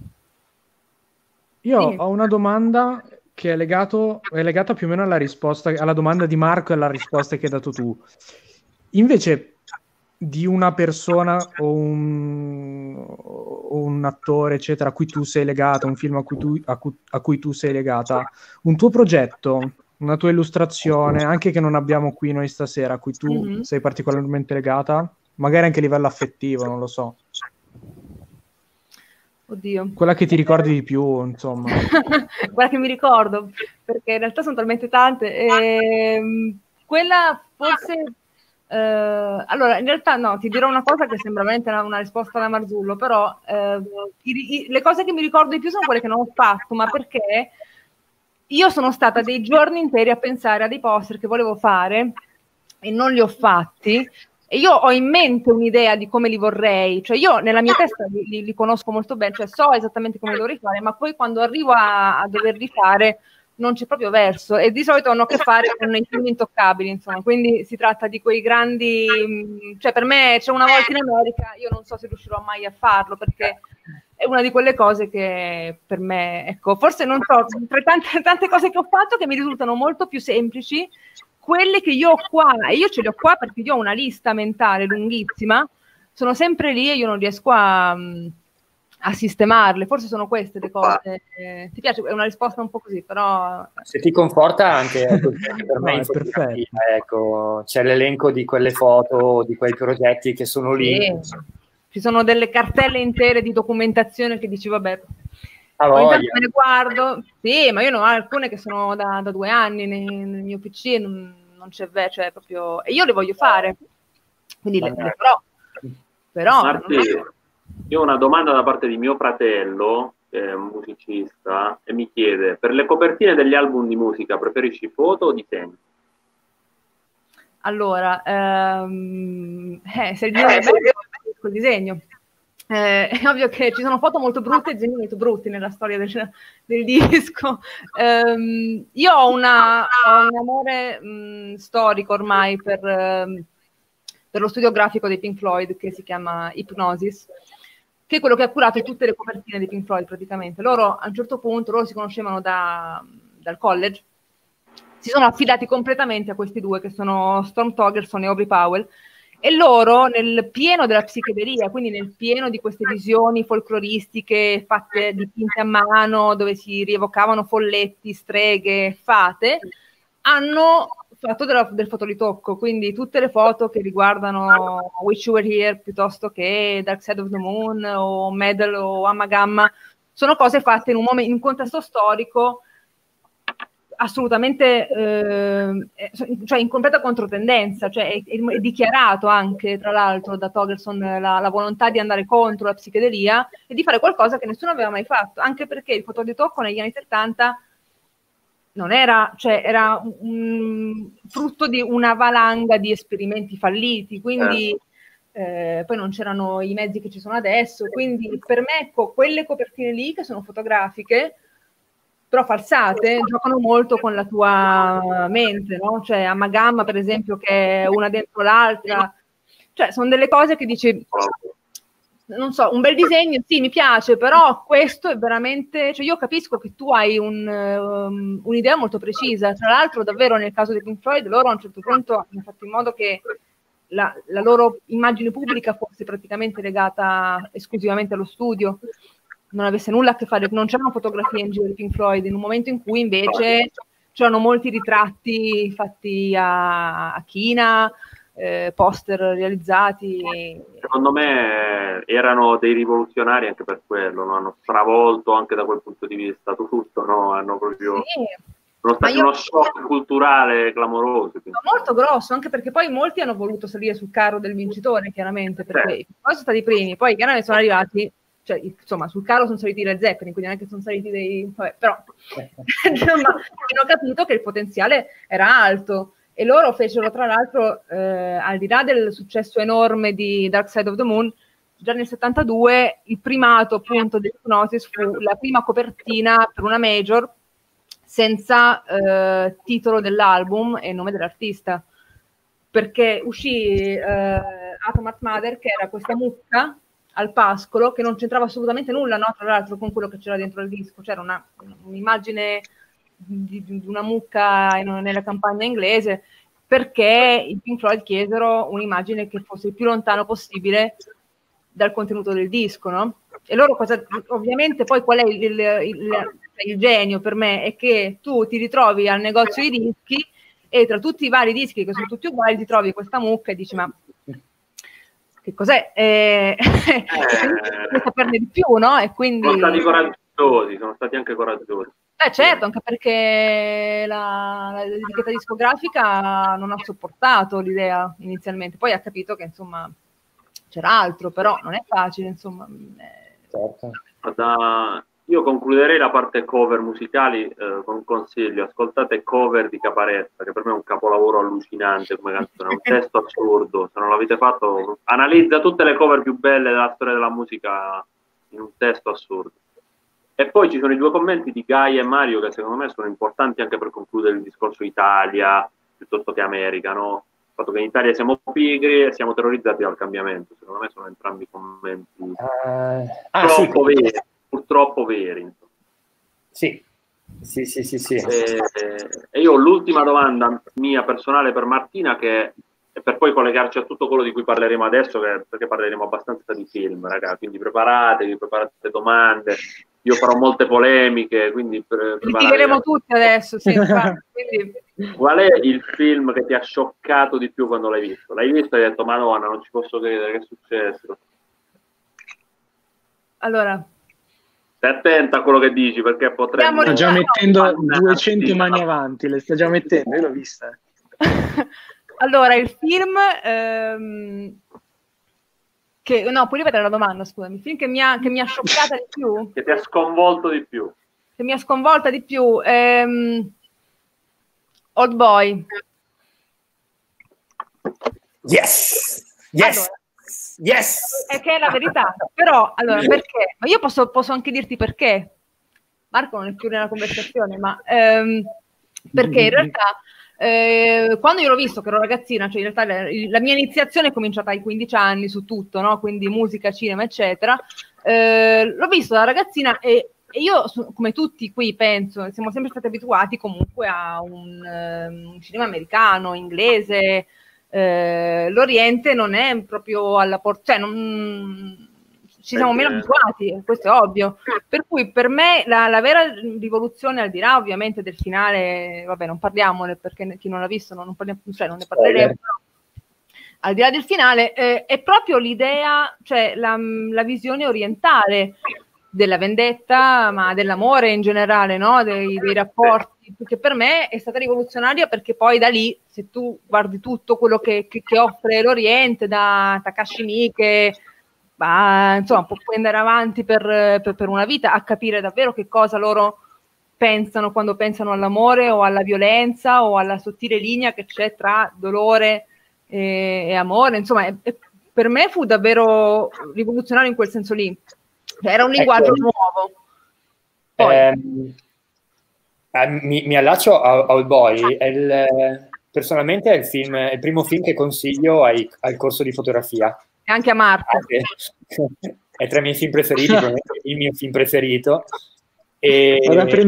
io sì. ho una domanda che è, legato, è legata più o meno alla risposta, alla domanda di Marco e alla risposta che hai dato tu. Invece di una persona o un, o un attore, eccetera, a cui tu sei legata, un film a cui tu, a cui, a cui tu sei legata, un tuo progetto, una tua illustrazione, anche che non abbiamo qui noi stasera, a cui tu mm-hmm. sei particolarmente legata, magari anche a livello affettivo, non lo so. Oddio. Quella che ti ricordi di più, insomma. Quella che mi ricordo, perché in realtà sono talmente tante. E, quella forse... Eh, allora, in realtà no, ti dirò una cosa che sembra veramente una, una risposta da Marzullo, però eh, i, i, le cose che mi ricordo di più sono quelle che non ho fatto, ma perché io sono stata dei giorni interi a pensare a dei poster che volevo fare e non li ho fatti. E io ho in mente un'idea di come li vorrei, cioè io nella mia testa li, li, li conosco molto bene, cioè so esattamente come li dovrei fare, ma poi quando arrivo a, a doverli fare non c'è proprio verso, e di solito hanno a che fare con i film intoccabili, insomma, quindi si tratta di quei grandi, cioè per me c'è una volta in America, io non so se riuscirò mai a farlo, perché è una di quelle cose che per me, ecco, forse non so, tra tante, tante cose che ho fatto che mi risultano molto più semplici, quelle che io ho qua, e io ce le ho qua perché io ho una lista mentale lunghissima, sono sempre lì e io non riesco a, a sistemarle, forse sono queste le cose. Eh, ti piace? È una risposta un po' così, però... Se ti conforta anche ecco, per me no, in fotografia, ecco, c'è l'elenco di quelle foto, di quei progetti che sono sì. lì. Ci sono delle cartelle intere di documentazione che dici, vabbè... Ah, Ogni tanto me ne guardo, sì, ma io ne ho alcune che sono da, da due anni nel, nel mio P C, non, non c'è, cioè proprio, e io le voglio fare, quindi le, le farò. Però Marti, io ho una domanda da parte di mio fratello, che è un musicista, e mi chiede: per le copertine degli album di musica preferisci foto o disegni? Allora, ehm, eh, se il disegno è bello, col disegno. Eh, è ovvio che ci sono foto molto brutte e disegni molto brutti nella storia del, del disco. Um, io ho, una, ho un amore mh, storico ormai per, um, per lo studio grafico dei Pink Floyd, che si chiama Hypnosis, che è quello che ha curato tutte le copertine dei Pink Floyd praticamente. Loro a un certo punto, loro si conoscevano da, dal college, si sono affidati completamente a questi due che sono Storm Thorgerson e Aubrey Powell, e loro nel pieno della psichedelia, quindi nel pieno di queste visioni folcloristiche fatte dipinte a mano, dove si rievocavano folletti, streghe, fate, hanno fatto della, del fotoritocco, quindi tutte le foto che riguardano Wish You Were Here piuttosto che Dark Side of the Moon o Medal o Amagamma sono cose fatte in un, momento, in un contesto storico assolutamente, eh, cioè in completa controtendenza, cioè è, è dichiarato anche, tra l'altro, da Thorgerson la, la volontà di andare contro la psichedelia e di fare qualcosa che nessuno aveva mai fatto, anche perché il fotoritocco negli anni settanta non era, cioè era un, un frutto di una valanga di esperimenti falliti, quindi eh, poi non c'erano i mezzi che ci sono adesso, quindi per me, ecco, quelle copertine lì che sono fotografiche però falsate, giocano molto con la tua mente, no? Cioè Amagamma, per esempio, che è una dentro l'altra, cioè sono delle cose che dici, non so, un bel disegno, sì, mi piace, però questo è veramente, cioè io capisco che tu hai un, um, un'idea molto precisa, tra l'altro davvero nel caso di Pink Floyd, loro a un certo punto hanno fatto in modo che la, la loro immagine pubblica fosse praticamente legata esclusivamente allo studio, non avesse nulla a che fare, non c'erano fotografie in giro di Pink Floyd, in un momento in cui invece c'erano molti ritratti fatti a, a china, eh, poster realizzati. Secondo me erano dei rivoluzionari anche per quello, no? Hanno stravolto anche da quel punto di vista tutto, no? Hanno proprio... Sì. Sono stati io... uno shock culturale clamoroso. No, molto grosso, anche perché poi molti hanno voluto salire sul carro del vincitore, chiaramente, perché sì. poi sono stati i primi, poi chiaramente sono arrivati, cioè, insomma, sul carro sono saliti i Led Zeppelin, quindi non è che sono saliti dei... Vabbè, però, insomma, hanno capito che il potenziale era alto, e loro fecero, tra l'altro, eh, al di là del successo enorme di Dark Side of the Moon, già nel settantadue il primato, appunto, di Hypnosis fu la prima copertina per una major senza eh, titolo dell'album e nome dell'artista, perché uscì eh, Atom Heart Mother, che era questa mucca al pascolo che non c'entrava assolutamente nulla, no, tra l'altro, con quello che c'era dentro il disco. C'era una, un'immagine di, di una mucca in, nella campagna inglese, perché i Pink Floyd chiesero un'immagine che fosse il più lontano possibile dal contenuto del disco, no? E loro cosa, ovviamente poi qual è il, il, il, il genio per me è che tu ti ritrovi al negozio di dischi e tra tutti i vari dischi che sono tutti uguali ti trovi questa mucca e dici ma che cos'è? E devi saperne di più, no? E quindi... Sono stati coraggiosi, sono stati anche coraggiosi. Eh certo, anche perché la, la etichetta discografica non ha sopportato l'idea inizialmente, poi ha capito che insomma c'era altro, però non è facile, insomma. Certo. Da, io concluderei la parte cover musicali eh, con un consiglio: ascoltate Cover di Caparezza, che per me è un capolavoro allucinante come canzone, è un testo assurdo, se non l'avete fatto analizza tutte le cover più belle della storia della musica in un testo assurdo. E poi ci sono i due commenti di Guy e Mario che secondo me sono importanti anche per concludere il discorso Italia piuttosto che America, no? Il fatto che in Italia siamo pigri e siamo terrorizzati dal cambiamento, secondo me sono entrambi commenti uh, ah, troppo sì, veri, purtroppo veri. Insomma. Sì, sì, sì, sì, sì. E, e io ho l'ultima domanda mia personale per Martina, che è per poi collegarci a tutto quello di cui parleremo adesso, che, perché parleremo abbastanza di film, ragazzi, quindi preparatevi, preparate domande. Io farò molte polemiche, quindi pre- litigheremo tutti adesso. Sì, quindi... Qual è il film che ti ha scioccato di più quando l'hai visto? L'hai visto e hai detto, Madonna, non ci posso credere, che è successo? Allora... Stai attenta a quello che dici, perché potremmo... Sta già mettendo duecento mani avanti, le sta già mettendo, io l'ho vista. Allora, il film... Ehm... Che, no, puoi ripetere la domanda, scusami. Il film che mi ha, che mi ha scioccata di più? Che ti ha sconvolto di più? Che mi ha sconvolta di più? Ehm, Old Boy. Yes! Yes! Allora, yes! è che è la verità. Però, allora, perché? Ma io posso, posso anche dirti perché. Marco non è più nella conversazione, ma ehm, perché in realtà... Eh, quando io l'ho visto che ero ragazzina, cioè in realtà la, la mia iniziazione è cominciata ai quindici anni su tutto, no? Quindi musica, cinema, eccetera. Eh, l'ho visto da ragazzina e, e io, come tutti qui, penso, siamo sempre stati abituati comunque a un, um, un cinema americano, inglese. Eh, L'Oriente non è proprio alla porta, cioè non... ci siamo meno abituati, questo è ovvio. Per cui per me la, la vera rivoluzione, al di là ovviamente del finale, vabbè, non parliamone perché chi non l'ha visto non, non, parliamo, cioè non ne parleremo, però, al di là del finale, eh, è proprio l'idea, cioè la, la visione orientale della vendetta, ma dell'amore in generale, no? Dei, dei rapporti, che per me è stata rivoluzionaria, perché poi da lì, se tu guardi tutto quello che, che, che offre l'Oriente, da Takashi Miike, ma insomma puoi andare avanti per, per, per una vita a capire davvero che cosa loro pensano quando pensano all'amore o alla violenza o alla sottile linea che c'è tra dolore e, e amore. Insomma, è, è, per me fu davvero rivoluzionario in quel senso lì. Era un linguaggio ecco, nuovo. Poi, ehm, eh, mi, mi allaccio a Old Boy. È il, personalmente è il, film, è il primo film che consiglio ai, al corso di fotografia. E anche a Marco. È tra i miei film preferiti, il mio film preferito. E... Vado a prendere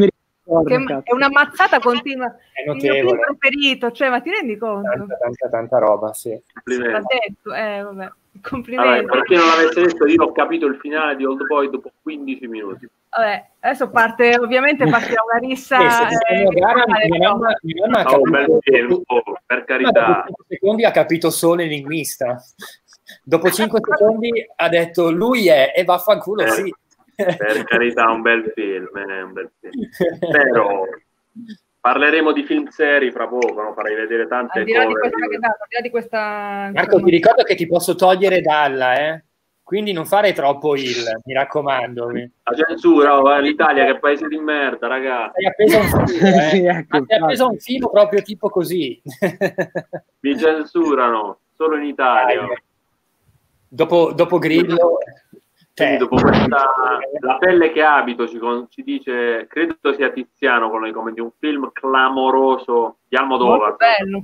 che è una mazzata continua. È il mio film notevole. preferito, cioè, ma ti rendi conto? Tanta, tanta, tanta roba, sì. L'ha detto, eh, vabbè. Complimenti. Allora, per chi non l'avesse detto, io ho capito il finale di Old Boy dopo quindici minuti. Vabbè, adesso parte, ovviamente partirà una rissa. Eh, se ti eh, a gara, virtuale, mia però. mamma, mia mamma ha Oh, capito, bel tempo, per carità. dopo cinque secondi ha capito solo Enigmista. Dopo cinque secondi ha detto lui è e vaffanculo, Eh, sì. Per carità, un bel film, eh, un bel film. Però parleremo di film seri fra poco, no? Farei vedere tante Al di là di cose. questa, al di là di questa Marco, ti ricordo che ti posso togliere dalla, eh? Quindi non fare troppo il, mi raccomando. La censura, oh, eh, l'Italia che è paese di merda, ragazzi. Sei appeso a un filo, eh? Sì, ecco, Ma sei appeso a un filo proprio tipo così. Mi censurano, solo in Italia. Dopo, dopo Grillo... Quindi dopo questa La pelle che abito ci, con, ci dice, credo sia Tiziano con noi come di un film clamoroso di Almodovar. molto bello.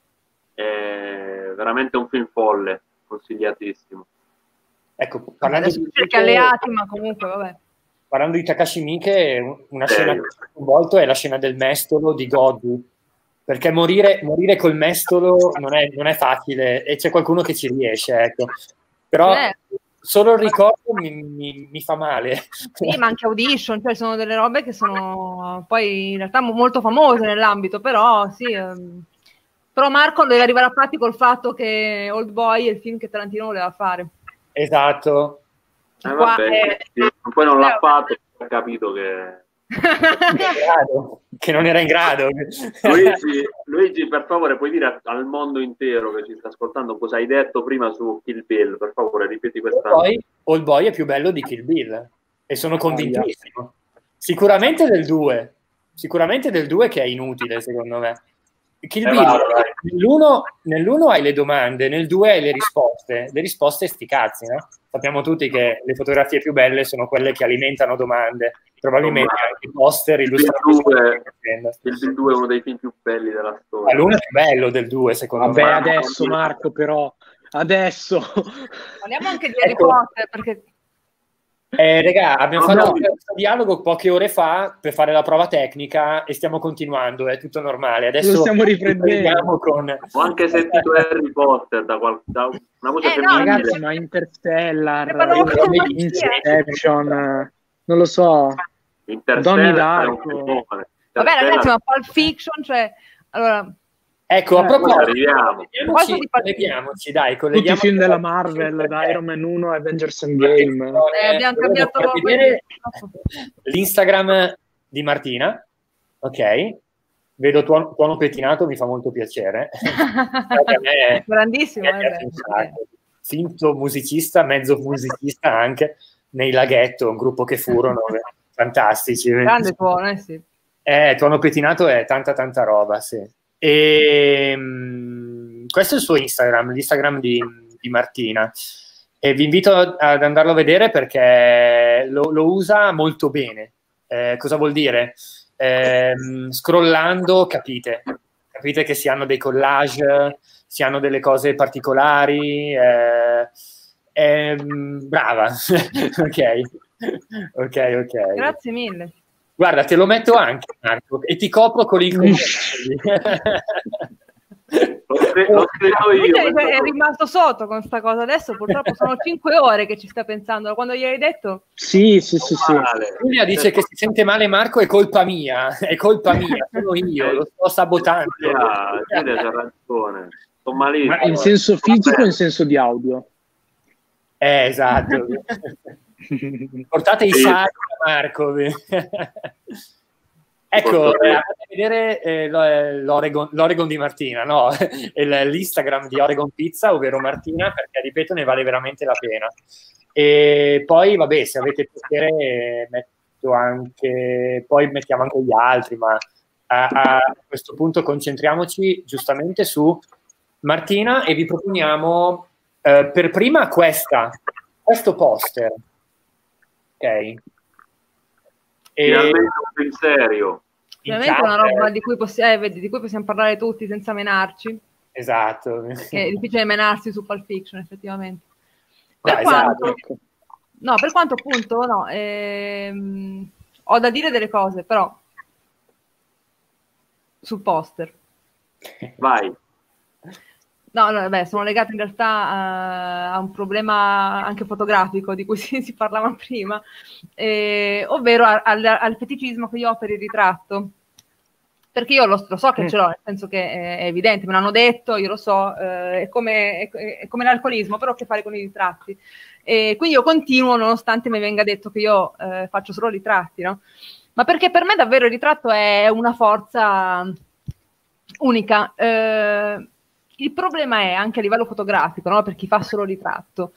È veramente un film folle, consigliatissimo. Ecco, parlando Adesso di, cerca alleati, ma comunque vabbè. parlando di Takashi Miike, una Eh. scena che mi ha coinvolto è la scena del mestolo di Godu, perché morire, morire col mestolo non è, non è facile e c'è qualcuno che ci riesce, ecco. Però Eh. solo il ricordo mi, mi, mi fa male. Sì, ma anche Audition, cioè sono delle robe che sono poi in realtà molto famose nell'ambito, però sì. ehm, Però Marco deve arrivare a patti col fatto che Old Boy è il film che Tarantino voleva fare. Esatto. Eh, Qua vabbè, è- sì, poi non l'ha Eh, fatto, ha capito che... Che non era in grado. Luigi, Luigi, per favore, puoi dire al mondo intero che ci sta ascoltando cosa hai detto prima su Kill Bill? Per favore, ripeti questa. Poi Old Boy è più bello di Kill Bill e sono convintissimo. Sicuramente del due, sicuramente del due che è inutile secondo me. Kill Eh, Bill, vado, dai. nell'uno, nell'uno hai le domande, nel due hai le risposte. Le risposte sti cazzi, no? Sappiamo tutti che le fotografie più belle sono quelle che alimentano domande. Probabilmente Insomma, anche i poster Kill Bill illustrati. due, Kill Bill due è uno dei film più belli della Ma storia. l'uno è più bello del due, secondo Vabbè, me. adesso Marco, però, adesso. Parliamo anche di Harry Ecco. Potter, perché Eh, regà, abbiamo No, fatto no. questo dialogo poche ore fa per fare la prova tecnica e stiamo continuando, è tutto normale. Adesso Lo stiamo riprendendo. riprendiamo con... Ho anche sentito Harry Potter da, qual- da una voce Eh, no, femminile. Ragazzi, ma Interstellar, Ne parlavo con Mattia. Inception, eh, non lo so. Interstellar Donnie è un Darko. filmone. vabbè Interstellar- ragazzi, ma Pulp Fiction, cioè allora Ecco, a Eh, proposito, arriviamo. colleghiamoci, Di- colleghiamoci, dai, Tutti i colleghiamoci. film della Marvel, da Iron Man uno, Avengers Endgame. eh, abbiamo Volevo cambiato far vedere l'Instagram di Martina, ok? Vedo tuono, tuono pettinato, mi fa molto piacere. A me- grandissimo, mi piace eh, un beh. sacco. Finto musicista, mezzo musicista anche, nei Laghetto, un gruppo che furono fantastici. grande tuono, eh sì. Eh, Tuono pettinato è tanta tanta roba, sì. E, mh, questo è il suo Instagram, l'Instagram di, di Martina. E vi invito ad andarlo a vedere perché lo, lo usa molto bene. Eh, cosa vuol dire? Ehm, scrollando capite, capite che si hanno dei collage, si hanno delle cose particolari. Eh, ehm, brava, ok, ok, ok. Grazie mille. Guarda, te lo metto anche, Marco, e ti copro con il commento. L'ho scr- l'ho scritto io. Invece questo- è rimasto sotto con sta cosa. Adesso purtroppo sono cinque ore che ci sta pensando. Da quando gli hai detto, Sì, sì, sì, sì. Male. Giulia dice che si sente male Marco, è colpa mia, è colpa mia, sono io, lo sto sabotando. Giulia, Giulia c'ha ragione. Sto malissimo. Ma in senso fisico o Vabbè. in senso di audio? Eh, esatto. Portate i Sì. sacchi a Marco. Ecco, eh, andate a vedere eh, lo- l'Oregon, l'Oregon di Martina, no? Il- l'Instagram di Oregon Pizza, ovvero Martina, perché ripeto ne vale veramente la pena. E poi, vabbè, se avete piacere metto anche, poi mettiamo anche gli altri, ma a, a questo punto concentriamoci giustamente su Martina e vi proponiamo eh, per prima questa, questo poster. Ok? E Finalmente un film serio. ovviamente è una roba di cui, possi- eh, vedi, di cui possiamo parlare tutti senza menarci. Esatto. Che è difficile menarsi su Pulp Fiction, effettivamente. Per No, quanto, esatto. no, per quanto appunto, no, ehm, ho da dire delle cose, però sul poster. Vai. No, no, beh, sono legate in realtà a, a un problema anche fotografico di cui si, si parlava prima, eh, ovvero a, al, al feticismo che io ho per il ritratto. Perché io lo, lo so che ce l'ho, nel senso che è, è evidente, me l'hanno detto, io lo so, eh, è, come, è, è come l'alcolismo, però ho a che fare con i ritratti. E quindi io continuo, nonostante mi venga detto che io eh, faccio solo ritratti, no? Ma perché per me davvero il ritratto è una forza unica. Eh, il problema è anche a livello fotografico, no? Per chi fa solo ritratto.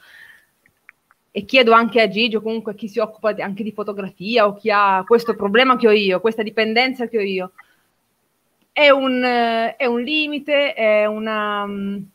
E chiedo anche a Gigi, o comunque a chi si occupa di, anche di fotografia, o chi ha questo problema che ho io, questa dipendenza che ho io. È un, è un limite, è una,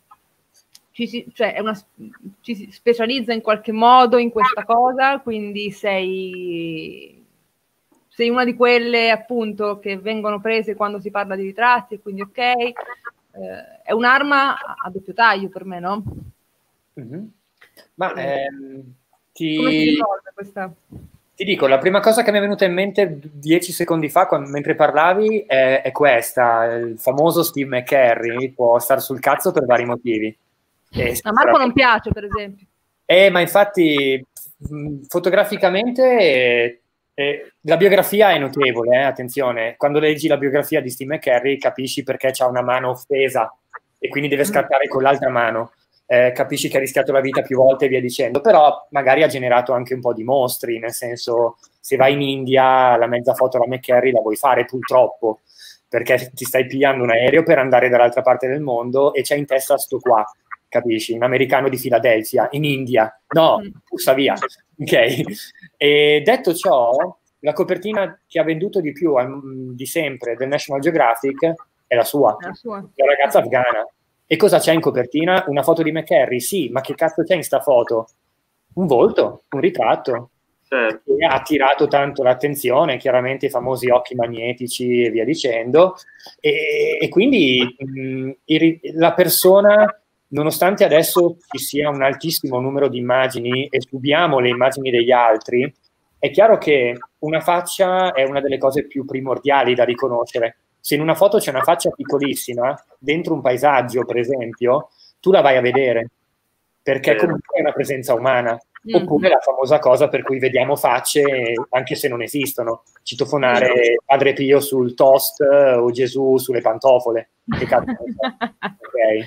ci si, cioè è una, ci si specializza in qualche modo in questa cosa, quindi sei, sei una di quelle appunto che vengono prese quando si parla di ritratti, quindi ok, eh, è un'arma a doppio taglio per me, no? Mm-hmm. Ma ehm, ti... come si risolve questa? Ti dico, la prima cosa che mi è venuta in mente dieci secondi fa, quando, mentre parlavi, è, è questa. Il famoso Steve McCurry può star sul cazzo per vari motivi. E a Marco non piace, per esempio. Eh, ma infatti, mh, fotograficamente, eh, eh, la biografia è notevole, eh, attenzione. Quando leggi la biografia di Steve McCurry capisci perché c'ha una mano offesa e quindi deve scattare con l'altra mano. Eh, capisci che ha rischiato la vita più volte e via dicendo, però magari ha generato anche un po' di mostri, nel senso, se vai in India la mezza foto alla McCurry la vuoi fare purtroppo, perché ti stai pigliando un aereo per andare dall'altra parte del mondo e c'è in testa sto qua, capisci? Un americano di Filadelfia, in India, no, pussa via, ok? E detto ciò, la copertina che ha venduto di più um, di sempre del National Geographic è la sua, È la sua. è una ragazza afghana. E cosa c'è in copertina? Una foto di McCurry? Sì, ma che cazzo c'è in sta foto? Un volto, un ritratto. Certo. Che ha attirato tanto l'attenzione, chiaramente i famosi occhi magnetici e via dicendo. E, e quindi mh, il, la persona, nonostante adesso ci sia un altissimo numero di immagini e subiamo le immagini degli altri, è chiaro che una faccia è una delle cose più primordiali da riconoscere. Se in una foto c'è una faccia piccolissima, dentro un paesaggio, per esempio, tu la vai a vedere, perché comunque è una presenza umana. Mm. Oppure la famosa cosa per cui vediamo facce anche se non esistono. Citofonare Padre Pio sul toast o Gesù sulle pantofole. Che cazzo okay.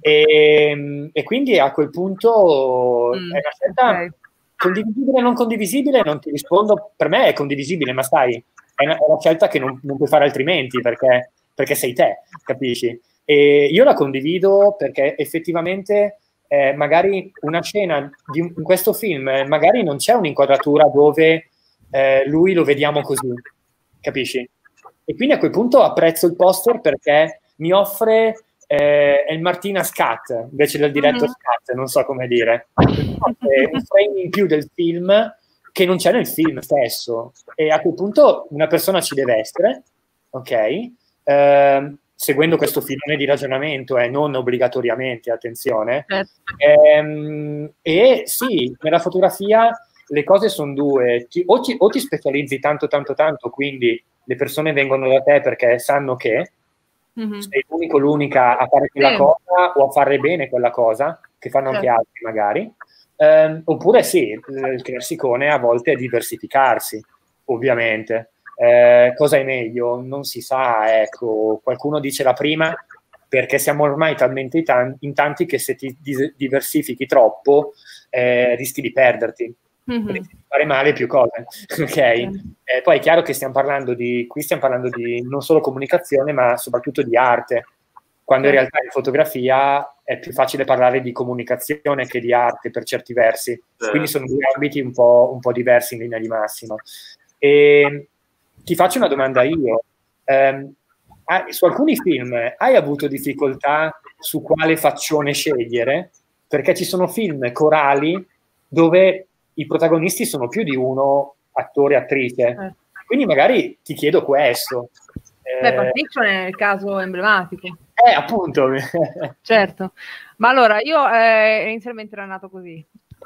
E, e quindi a quel punto mm, è una scelta okay. Condivisibile o non condivisibile, non ti rispondo. Per me è condivisibile, ma sai, è una, è una scelta che non, non puoi fare altrimenti perché, perché sei te, capisci? E io la condivido perché effettivamente eh, magari una scena di un, in questo film, eh, magari non c'è un'inquadratura dove eh, lui lo vediamo così, capisci? E quindi a quel punto apprezzo il poster perché mi offre eh, il Martinez cut invece del director's mm-hmm. cut, non so come dire, un frame in più del film che non c'è nel film stesso, e a quel punto una persona ci deve essere, ok, eh, seguendo questo filone di ragionamento e eh, non obbligatoriamente, attenzione, certo. eh, e sì, nella fotografia le cose sono due, ti, o, ti, o ti specializzi tanto tanto tanto, quindi le persone vengono da te perché sanno che mm-hmm. sei l'unico, l'unica a fare quella sì. cosa o a fare bene quella cosa, che fanno certo. anche altri magari. Um, oppure sì, il classicone a volte è diversificarsi, ovviamente. Eh, cosa è meglio? Non si sa, ecco, qualcuno dice la prima perché siamo ormai talmente in, tan- in tanti che se ti dis- diversifichi troppo eh, rischi di perderti, mm-hmm. rischi di fare male più cose, ok? Mm-hmm. Eh, poi è chiaro che stiamo parlando di, qui stiamo parlando di non solo comunicazione ma soprattutto di arte, quando in realtà in fotografia è più facile parlare di comunicazione che di arte per certi versi, quindi sono due ambiti un po', un po' diversi in linea di massima. E ti faccio una domanda io, eh, su alcuni film hai avuto difficoltà su quale faccione scegliere? Perché ci sono film corali dove i protagonisti sono più di uno, attore, attrice, eh. quindi magari ti chiedo questo. Beh, Pulp Fiction è il caso emblematico. Eh, appunto. Certo. Ma allora, io eh, inizialmente era nato così,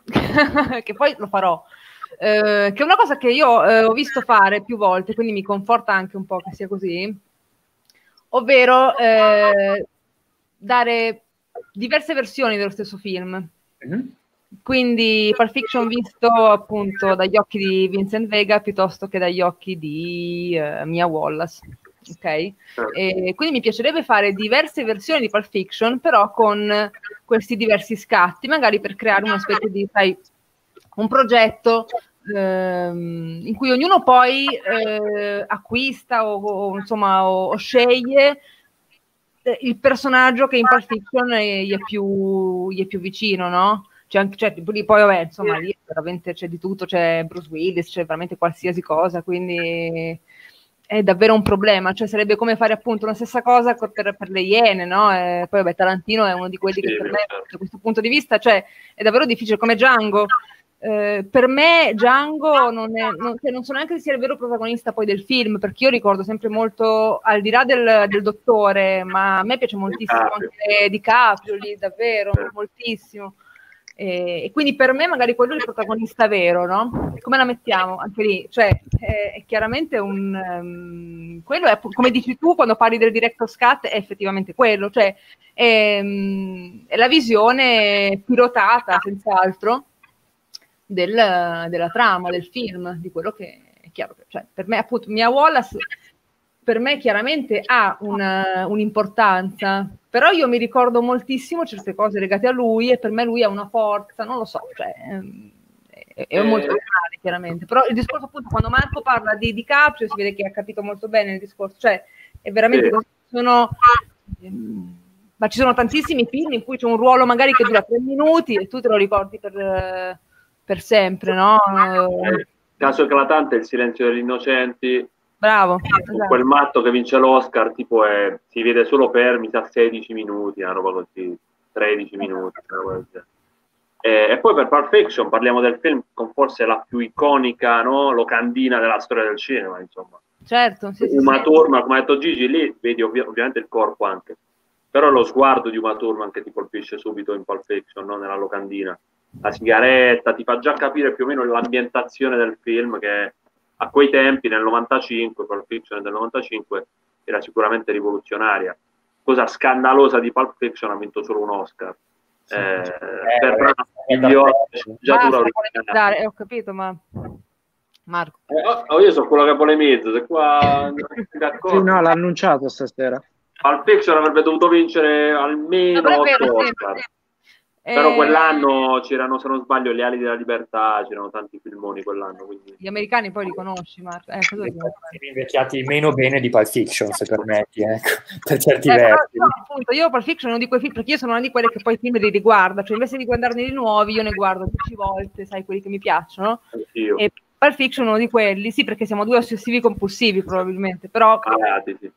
che poi lo farò, eh, che è una cosa che io eh, ho visto fare più volte, quindi mi conforta anche un po' che sia così, ovvero eh, dare diverse versioni dello stesso film. Mm-hmm. Quindi Pulp Fiction visto appunto dagli occhi di Vincent Vega piuttosto che dagli occhi di uh, Mia Wallace. Ok? E quindi mi piacerebbe fare diverse versioni di Pulp Fiction, però con questi diversi scatti, magari per creare una specie di, sai, un progetto ehm, in cui ognuno poi eh, acquista o, o insomma o, o sceglie il personaggio che in Pulp Fiction gli è più, gli è più vicino, no? C'è anche, cioè, poi vabbè, insomma, lì veramente c'è di tutto, c'è Bruce Willis, c'è veramente qualsiasi cosa, quindi è davvero un problema, cioè sarebbe come fare appunto la stessa cosa per, per le Iene, no? E poi vabbè, Tarantino è uno di quelli che per me, da questo punto di vista, cioè è davvero difficile, come Django. Eh, per me Django non, è, non, cioè, non so neanche se sia il vero protagonista poi del film, perché io ricordo sempre molto, al di là del, del dottore, ma a me piace moltissimo anche DiCaprio lì, davvero, moltissimo. E, e quindi per me magari quello è il protagonista vero, no? Come la mettiamo? Anche lì, cioè è, è chiaramente un um, quello è, come dici tu quando parli del director's cut, è effettivamente quello, cioè è, um, è la visione pilotata senz'altro del, della trama del film, di quello che è chiaro, cioè per me appunto Mia Wallace per me chiaramente ha una, un'importanza, però io mi ricordo moltissimo certe cose legate a lui e per me lui ha una forza, non lo so, cioè, è, è molto personale chiaramente, però il discorso appunto quando Marco parla di DiCaprio si vede che ha capito molto bene il discorso, cioè è veramente così, sono, ma ci sono tantissimi film in cui c'è un ruolo magari che dura tre minuti e tu te lo ricordi per, per sempre, no? Il caso eclatante è Il silenzio degli innocenti. Bravo, esatto. Quel matto che vince l'Oscar tipo è, si vede solo per mi sa sedici minuti, una roba così, tredici minuti, una roba così. E, e poi per Pulp Fiction parliamo del film con forse la più iconica, no? Locandina della storia del cinema, insomma. Certo, sì, sì, Uma sì. Thurman, come ha detto Gigi, lì vedi ovvi- ovviamente il corpo anche, però lo sguardo di Uma Thurman che ti colpisce subito in Pulp Fiction, no? Nella locandina. La sigaretta, ti fa già capire più o meno l'ambientazione del film che a quei tempi, nel novantacinque, Pulp Fiction del novantacinque, era sicuramente rivoluzionaria. Cosa scandalosa di Pulp Fiction, ha vinto solo un Oscar. Sì. Eh, eh, per eh, migliore sceneggiatura originale. Eh, ho capito, ma Marco. Eh, oh, io sono quello che polemizza, se qua sì, no, l'ha annunciato stasera. Pulp Fiction avrebbe dovuto vincere almeno otto Oscar. Sì. Però eh... quell'anno c'erano, se non sbaglio, Le ali della libertà, c'erano tanti filmoni quell'anno. Quindi... Gli americani poi li conosci, Marco. Eh, cosa invecchiati meno bene di Pulp Fiction, se permetti, ecco, per certi eh, versi. No, appunto, io Pulp Fiction è uno di quei film, perché io sono una di quelle che poi i film li riguarda, cioè invece di guardarne di nuovi, io ne guardo dieci volte, sai, quelli che mi piacciono. Anch'io. E Pulp Fiction è uno di quelli, sì, perché siamo due ossessivi compulsivi probabilmente, però... Ah, sì, sì.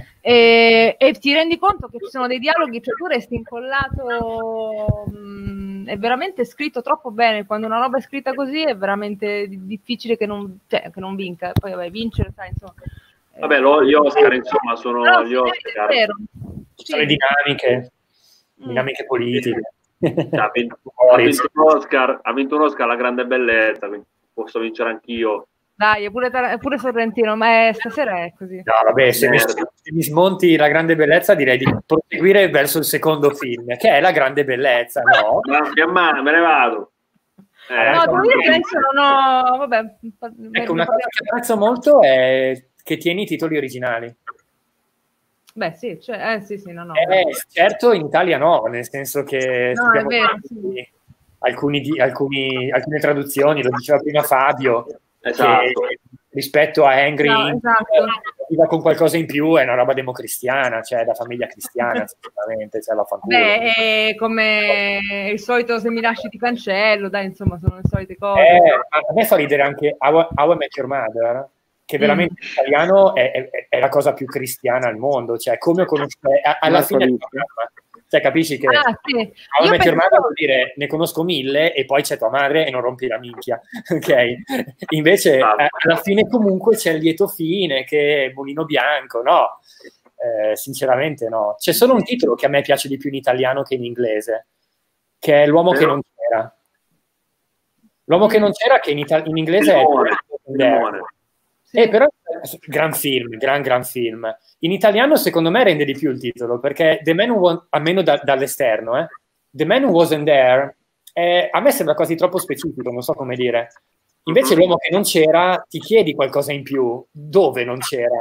E, e ti rendi conto che ci sono dei dialoghi, cioè tu resti incollato, mh, è veramente scritto troppo bene, quando una roba è scritta così è veramente difficile che non, cioè, che non vinca, poi vabbè, vincere, sai, insomma. Vabbè, lo, gli Oscar, insomma, sono no, gli Oscar. Ci sono le dinamiche, mm. dinamiche politiche. Ha vinto, ha, vinto un Oscar, ha vinto un Oscar La grande bellezza, quindi posso vincere anch'io. Dai, è pure, è pure Sorrentino, ma è, stasera è così. No, vabbè, se mi, se mi smonti La grande bellezza direi di proseguire verso il secondo film, che è La grande bellezza, no? Ma che ma, me ne vado. Eh, no, devo dire che adesso non ho... Vabbè, ecco, una cosa che apprezzo molto è che tieni i titoli originali. Beh, sì, cioè, eh, sì, sì, no, no. Eh, certo, in Italia no, nel senso che... No, è vero, sì. alcuni, di, alcuni, alcune traduzioni, lo diceva prima Fabio, esatto. Che rispetto a Angry no, esatto. eh, con qualcosa in più è una roba democristiana, cioè da famiglia cristiana sicuramente, cioè la fa culo. Beh, è come il solito se mi lasci ti cancello, dai, insomma, sono le solite cose. Eh, a me fa ridere anche How, How I Met Your Mother, che veramente mm. in italiano è, è, è la cosa più cristiana al mondo, cioè come ho conosciuto, alla fine del programma, cioè capisci che ah, sì. How I Met Your Mother vuol dire ne conosco mille e poi c'è tua madre e non rompi la minchia, ok? Invece ah. alla fine comunque c'è il lieto fine che è Mulino Bianco, no? Eh, sinceramente no, c'è solo un titolo che a me piace di più in italiano che in inglese, che è L'uomo Però... che non c'era. L'uomo che non c'era, che in, Ita- in inglese Limone. è Limone. Sì. Eh, però, gran film, gran gran film. In italiano secondo me rende di più il titolo, perché The Man Who Was, almeno da, dall'esterno, eh, The Man Who Wasn't There, eh, a me sembra quasi troppo specifico, non so come dire. Invece uh-huh. L'uomo che non c'era, ti chiedi qualcosa in più, dove non c'era?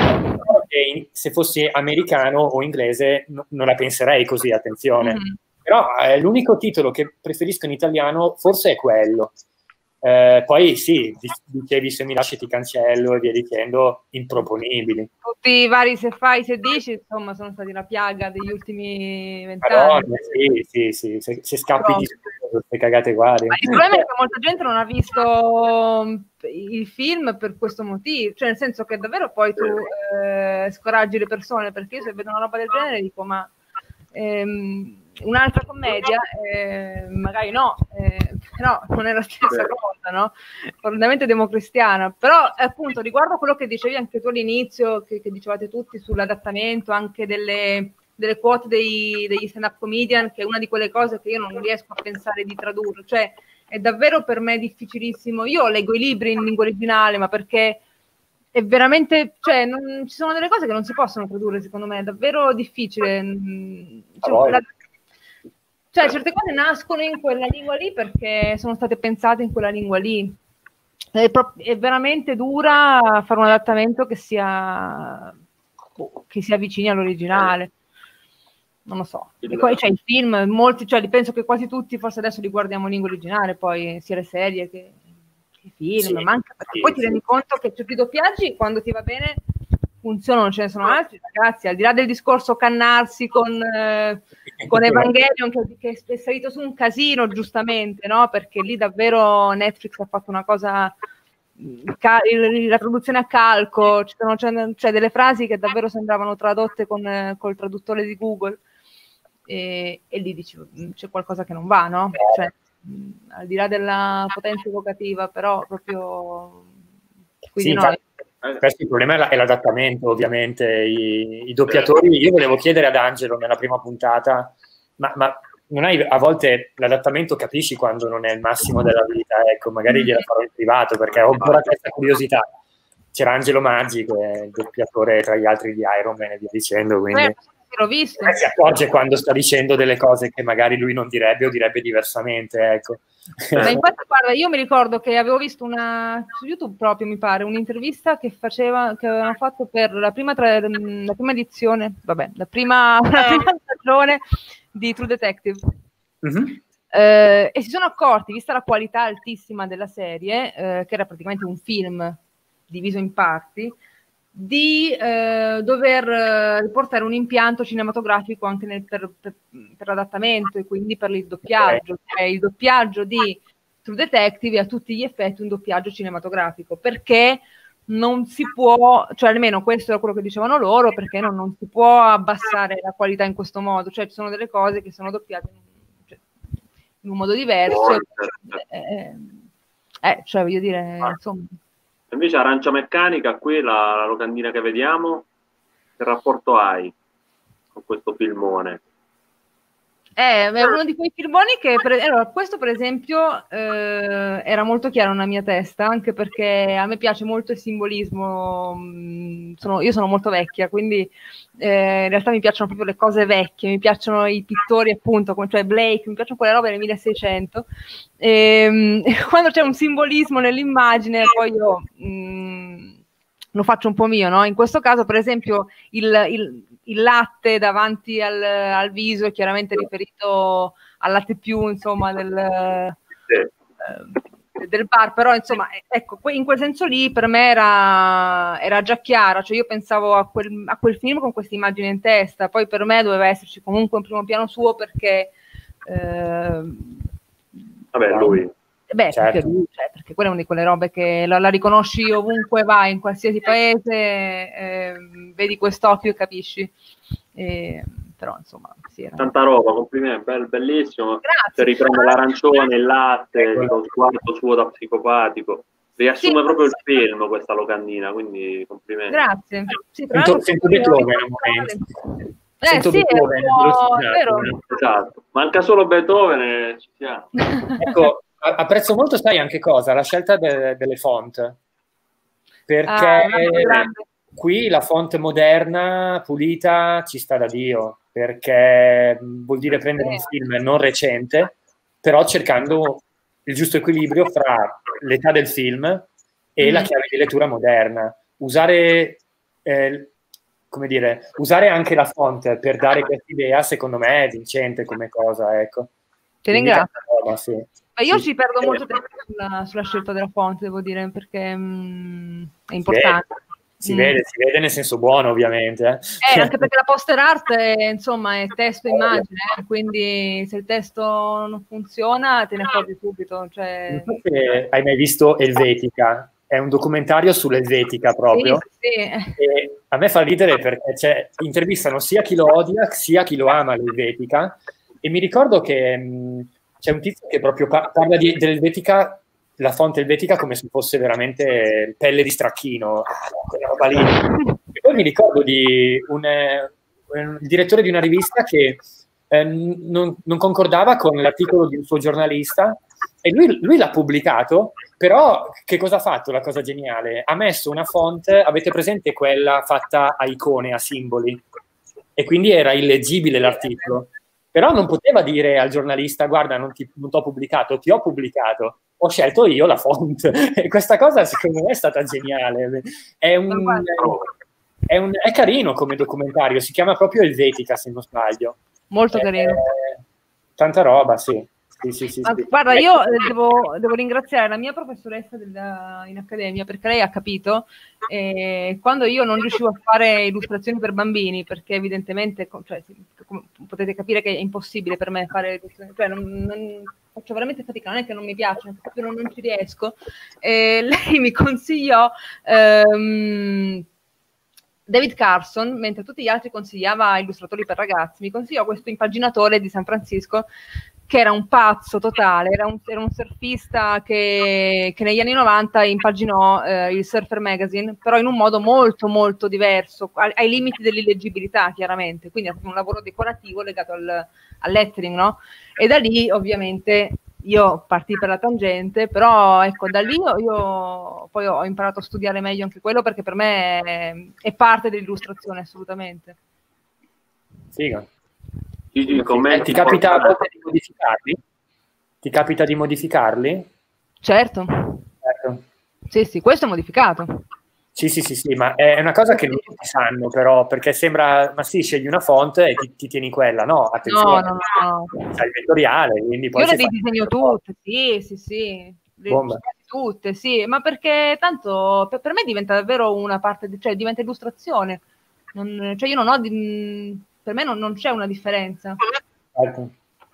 E se fossi americano o inglese no, non la penserei così, attenzione. Uh-huh. Però eh, l'unico titolo che preferisco in italiano forse è quello. Eh, poi sì, dicevi se mi lasci ti cancello e via dicendo, improponibili. Tutti i vari se fai, se dici, insomma, sono stati la piaga degli ultimi vent'anni. Sì, sì, sì, se, se scappi di queste cagate guardi. Ma il problema è che molta gente non ha visto il film per questo motivo, cioè nel senso che davvero poi tu eh, scoraggi le persone, perché io se vedo una roba del genere dico ma ehm, un'altra commedia eh, magari no, eh, però non è la stessa cosa, no? Profondamente democristiana. Però appunto riguardo a quello che dicevi anche tu all'inizio, che, che dicevate tutti sull'adattamento anche delle, delle quote dei, degli stand-up comedian, che è una di quelle cose che io non riesco a pensare di tradurre, cioè è davvero per me difficilissimo. Io leggo i libri in lingua originale, ma perché è veramente, cioè non, ci sono delle cose che non si possono tradurre, secondo me è davvero difficile. Cioè, la, cioè certe cose nascono in quella lingua lì perché sono state pensate in quella lingua lì. È, pro- è veramente dura fare un adattamento che sia che si avvicini all'originale. Non lo so. E poi c'è il film, molti, cioè penso che quasi tutti forse adesso li guardiamo in lingua originale, poi sia le serie che i film, sì, ma anche perché sì, poi ti sì. rendi conto che certi doppiaggi quando ti va bene funzionano, ce ne sono altri, ragazzi, al di là del discorso cannarsi con, eh, con Evangelion che, che è salito su un casino giustamente, no? Perché lì davvero Netflix ha fatto una cosa, la traduzione a calco, ci sono cioè, cioè delle frasi che davvero sembravano tradotte con eh, col traduttore di Google e, e lì dici c'è qualcosa che non va, no? Cioè, mh, al di là della potenza evocativa, però proprio quindi sì, no, infatti, questo il problema è l'adattamento, ovviamente. I, i doppiatori, io volevo chiedere ad Angelo nella prima puntata, ma, ma non hai a volte l'adattamento, capisci quando non è il massimo della vita, ecco, magari gliela farò in privato perché ho ancora questa curiosità. C'era Angelo Maggi che è il doppiatore tra gli altri di Iron Man e via dicendo, quindi eh, l'ho visto. Si accorge quando sta dicendo delle cose che magari lui non direbbe o direbbe diversamente, ecco. Ma infatti, guarda, io mi ricordo che avevo visto una su YouTube proprio, mi pare, un'intervista che faceva, che avevano fatto per la prima, tra, la prima edizione, vabbè, la prima, la prima stagione di True Detective. Mm-hmm. Eh, e si sono accorti, vista la qualità altissima della serie, eh, che era praticamente un film diviso in parti, di eh, dover eh, riportare un impianto cinematografico anche nel, per, per, per l'adattamento e quindi per il doppiaggio. Cioè, il doppiaggio di True Detective è a tutti gli effetti un doppiaggio cinematografico, perché non si può, cioè almeno questo è quello che dicevano loro, perché non, non si può abbassare la qualità in questo modo, cioè ci sono delle cose che sono doppiate in, cioè, in un modo diverso. Eh, eh, cioè voglio dire, insomma. Invece Arancia Meccanica, qui la, la locandina che vediamo, che rapporto hai con questo filmone? Eh, è uno di quei filmoni che, per, allora, questo per esempio eh, era molto chiaro nella mia testa, anche perché a me piace molto il simbolismo, sono, io sono molto vecchia, quindi eh, in realtà mi piacciono proprio le cose vecchie, mi piacciono i pittori appunto, come, cioè Blake, mi piacciono quelle robe del milleseicento, e, e quando c'è un simbolismo nell'immagine poi io mh, lo faccio un po' mio, no? In questo caso per esempio il, il il latte davanti al, al viso è chiaramente riferito al latte più, insomma, del, eh, del bar, però insomma, ecco, in quel senso lì per me era, era già chiara, cioè io pensavo a quel, a quel film con questa immagine in testa, poi per me doveva esserci comunque un primo piano suo perché eh, vabbè, lui beh, certo. perché, lui, cioè, perché quella è una di quelle robe che la, la riconosci ovunque vai, in qualsiasi paese, eh, vedi quest'occhio e capisci. Eh, però insomma, sì, era... tanta roba, complimenti, bell, bellissimo. Grazie. Se riprende l'arancione, il latte, lo sguardo suo da psicopatico. Riassume sì, proprio il film questa locandina, quindi complimenti. Grazie. Sì, sento sento Beethoven al momento. Eh Sento sì, Beethoven, è vero. Esatto, manca solo Beethoven e ci siamo. Ecco, apprezzo molto, sai anche cosa? La scelta de- delle font. perché ah, qui la font moderna, pulita, ci sta da Dio, perché vuol dire prendere un film non recente, però cercando il giusto equilibrio fra l'età del film e mm. la chiave di lettura moderna. Usare, eh, come dire, usare anche la font per dare questa idea, secondo me, è vincente come cosa, ecco. Ti ringrazio. Roba, sì. Io sì. ci perdo molto tempo sulla, sulla scelta della font, devo dire, perché mh, è importante. Si, vede, si, vede, si vede nel senso buono, ovviamente. Eh. Eh, anche perché la poster art è, insomma, è testo e immagine, eh, quindi se il testo non funziona te ne accorgi subito. Cioè... Non so se hai mai visto Elvetica, è un documentario sull'Elvetica proprio. Sì, sì. E a me fa ridere perché cioè, intervistano sia chi lo odia sia chi lo ama l'Elvetica, e mi ricordo che mh, c'è un tizio che proprio pa- parla di, dell'Elvetica, la fonte elvetica, come se fosse veramente pelle di stracchino, quella roba lì. E poi mi ricordo di un, eh, un il direttore di una rivista che eh, non, non concordava con l'articolo di un suo giornalista, e lui, lui l'ha pubblicato, però che cosa ha fatto la cosa geniale? Ha messo una font, avete presente quella fatta a icone, a simboli, e quindi era illeggibile l'articolo. Però non poteva dire al giornalista: guarda, non ti non t'ho pubblicato, ti ho pubblicato, ho scelto io la font. E questa cosa secondo me è stata geniale. È, un, è, un, è carino come documentario, si chiama proprio Elvetica, se non sbaglio. Molto carino. È, tanta roba, sì. Sì, sì, sì, Ma, sì. Guarda, io devo, devo ringraziare la mia professoressa della, in accademia, perché lei ha capito, eh, quando io non riuscivo a fare illustrazioni per bambini, perché evidentemente, cioè, come potete capire che è impossibile per me fare illustrazioni, cioè non, non, faccio veramente fatica, non è che non mi piace, proprio non, non ci riesco, eh, lei mi consigliò ehm, David Carson, mentre tutti gli altri consigliava illustratori per ragazzi, mi consigliò questo impaginatore di San Francisco, che era un pazzo totale, era un, era un surfista che, che negli anni novanta impaginò eh, il Surfer Magazine, però in un modo molto molto diverso, ai, ai limiti dell'illeggibilità chiaramente, quindi è un lavoro decorativo legato al, al lettering, no? E da lì ovviamente io partii per la tangente, però ecco, da lì io, io poi ho imparato a studiare meglio anche quello, perché per me è, è parte dell'illustrazione assolutamente. Figa. Gigi, eh, ti capita a volte di modificarli? Ti capita di modificarli? Certo. Certo. Sì, sì, questo è modificato. Sì, sì, sì, sì, ma è una cosa che non tutti sanno, però, perché sembra, ma sì, scegli una font e ti, ti tieni quella, no? Attenzione, no, no, no. C'hai il vettoriale, quindi poi... Io le ridisegno tutte, sì, sì, sì. Le tutte, sì, ma perché tanto per, per me diventa davvero una parte, cioè diventa illustrazione. Non, cioè io non ho... Di, per me non, non c'è una differenza. Certo.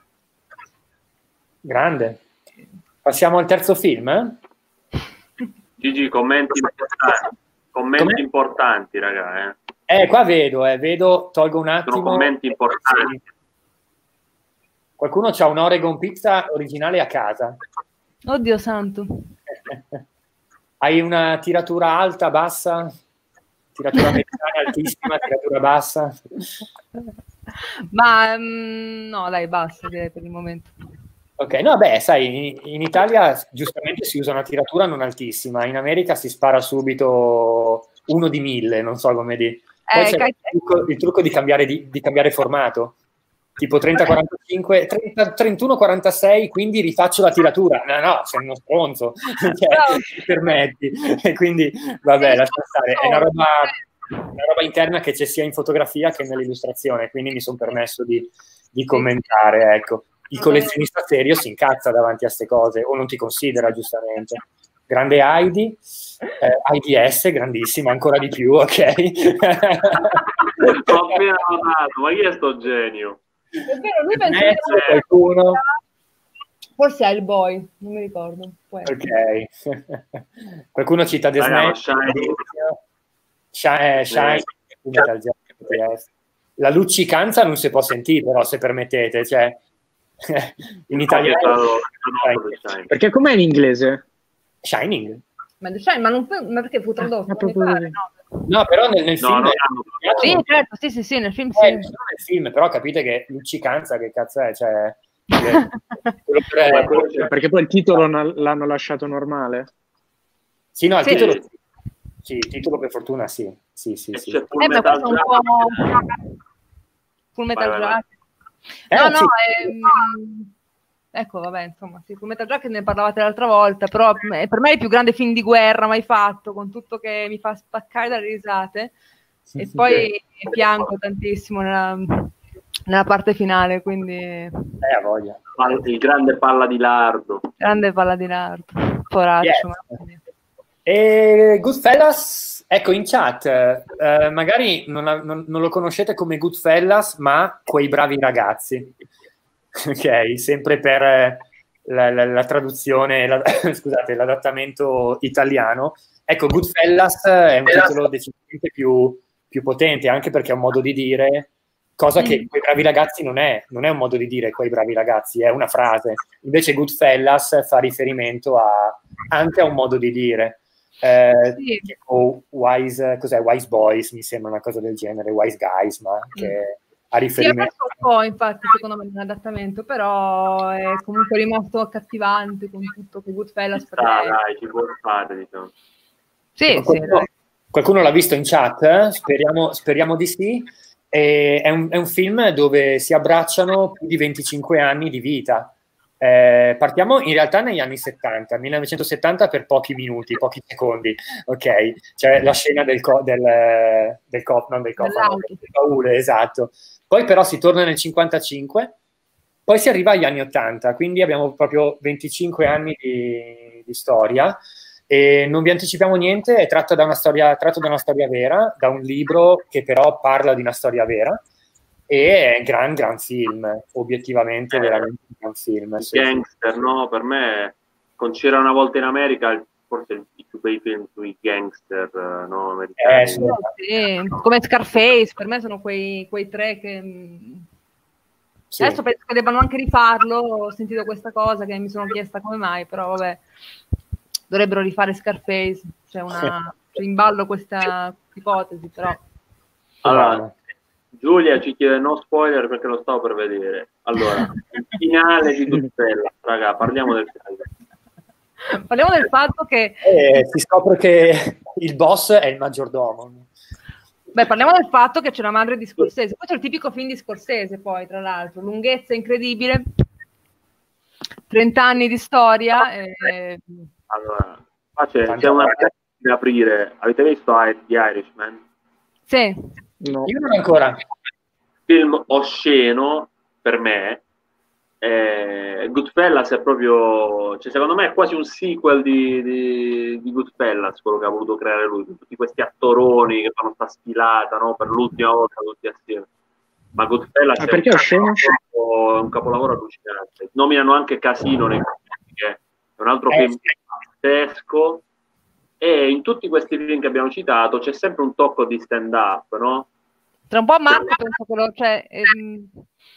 Grande. Passiamo al terzo film, eh? Gigi, commenti importanti, commenti importanti, raga, eh. Eh, qua vedo, eh, vedo, tolgo un attimo. Sono commenti importanti. Qualcuno c'ha un Oregon Pizza originale a casa? Oddio santo. Hai una tiratura alta, bassa? Tiratura americana altissima, tiratura bassa? Ma um, no, dai, basta direi per il momento. Ok, no, beh, sai, in, in Italia giustamente si usa una tiratura non altissima, in America si spara subito uno di mille, non so come dire. Poi eh, c'è il trucco, il trucco di cambiare, di, di cambiare formato, tipo trenta quarantacinque, trenta, trentuno quarantasei, quindi rifaccio la tiratura. No, no, sei uno stronzo, cioè, no. Ti permetti. E quindi, vabbè, lascia stare. È una roba, una roba interna che c'è sia in fotografia che nell'illustrazione, quindi mi sono permesso di, di commentare, ecco. Il collezionista serio si incazza davanti a queste cose o non ti considera, giustamente. Grande Heidi, eh, I D S, grandissima, ancora di più, ok? Ho appena notato, ma chi è sto genio? È vero, lui pensa che qualcuno... Forse è il boy, non mi ricordo. Ok. Qualcuno cita The Snatch, Shine, Shine, la luccicanza non si può sentire, però, se permettete, cioè... in italiano perché com'è in inglese? Shining, ma, cioè, ma, non, ma perché fu tradotto? Ah, pare, no? No, però nel, nel no, film no, è... sì, certo, sì, sì, sì, nel film eh, sì. Nel film, però capite che luccicanza che cazzo è, cioè, per, quello, perché poi il titolo l'hanno lasciato normale. Sì, no, il sì. titolo Sì, titolo per fortuna sì. Sì, sì, sì. C'è Full Eh, Metal un po' Full Metal vai, vai, Jacket. Eh, No, no, sì. ehm, ecco, vabbè, insomma, sì, Full Metal Jacket ne parlavate l'altra volta, però eh, per me è il più grande film di guerra mai fatto, con tutto che mi fa spaccare dalle risate. Sì, E sì, poi sì. piango tantissimo nella, nella parte finale, quindi Eh, a voglia. Il grande Palla di Lardo. grande palla di nardo, poraccio. Yes. E Goodfellas, ecco in chat, eh, magari non, non, non lo conoscete come Goodfellas, ma Quei bravi ragazzi. Ok, sempre per eh, la, la, la traduzione, la, scusate, l'adattamento italiano. Ecco, Goodfellas è un titolo decisamente più, più potente, anche perché è un modo di dire, cosa che Quei bravi ragazzi non è, non è un modo di dire Quei bravi ragazzi, è una frase. Invece Goodfellas fa riferimento a, anche a un modo di dire. Eh, Sì. tipo wise, cos'è? Wise Boys, mi sembra una cosa del genere, Wise Guys, ma che ha riferimento. Sì, ha perso un po', infatti, secondo me, nell'adattamento, però è comunque rimasto accattivante con tutto che Goodfellas per Ah, me. dai, ci può fare, diciamo. Sì, qualcuno, sì, qualcuno l'ha visto in chat? Speriamo, speriamo di sì. E è, un, è un film dove si abbracciano più di venticinque anni di vita. Eh, partiamo in realtà negli anni settanta, millenovecentosettanta per pochi minuti, pochi secondi, ok? C'è la scena del, co- del, del, co- non del cofano, del baule, esatto. Poi però si torna nel cinquantacinque, poi si arriva agli anni ottanta, quindi abbiamo proprio venticinque anni di, di storia. E non vi anticipiamo niente, è tratto da una storia, tratto da una storia vera, da un libro che però parla di una storia vera, e è un gran gran film, obiettivamente Eh, veramente un gran film. Sì, gangster, sì. no? Per me, con C'era una volta in America, forse i più bei film sui gangster, no? Americani. Eh, sì. sì. Come Scarface, per me sono quei, quei tre che... Sì. Adesso penso che debbano anche rifarlo, ho sentito questa cosa che mi sono chiesta come mai, però vabbè, dovrebbero rifare Scarface, c'è una... c'è in ballo questa ipotesi, però... Allora, Giulia ci chiede no spoiler perché lo stavo per vedere. Allora, il finale di Goodfellas, raga, parliamo del finale. Parliamo del fatto che... Eh, si scopre che il boss è il maggiordomo. Beh, parliamo del fatto che c'è una madre di Scorsese. Questo è il tipico film di Scorsese, poi, tra l'altro. Lunghezza incredibile, trenta anni di storia. E... Allora, qua c'è, c'è una da aprire. Avete visto The Irishman? Sì. No. Io non ancora. Film osceno, per me. Eh, Goodfellas è proprio, cioè, secondo me è quasi un sequel di, di, di Goodfellas, quello che ha voluto creare lui, con tutti questi attoroni che fanno sta sfilata, no? Per l'ultima volta tutti assieme. Ma Goodfellas Ma è, perché un capolavoro, è un capolavoro allucinante. Nominano anche Casino nei film, che è un altro eh, film pazzesco, e in tutti questi film che abbiamo citato c'è sempre un tocco di stand up, no? Tra un po' Marco penso che lo... Cioè, ehm...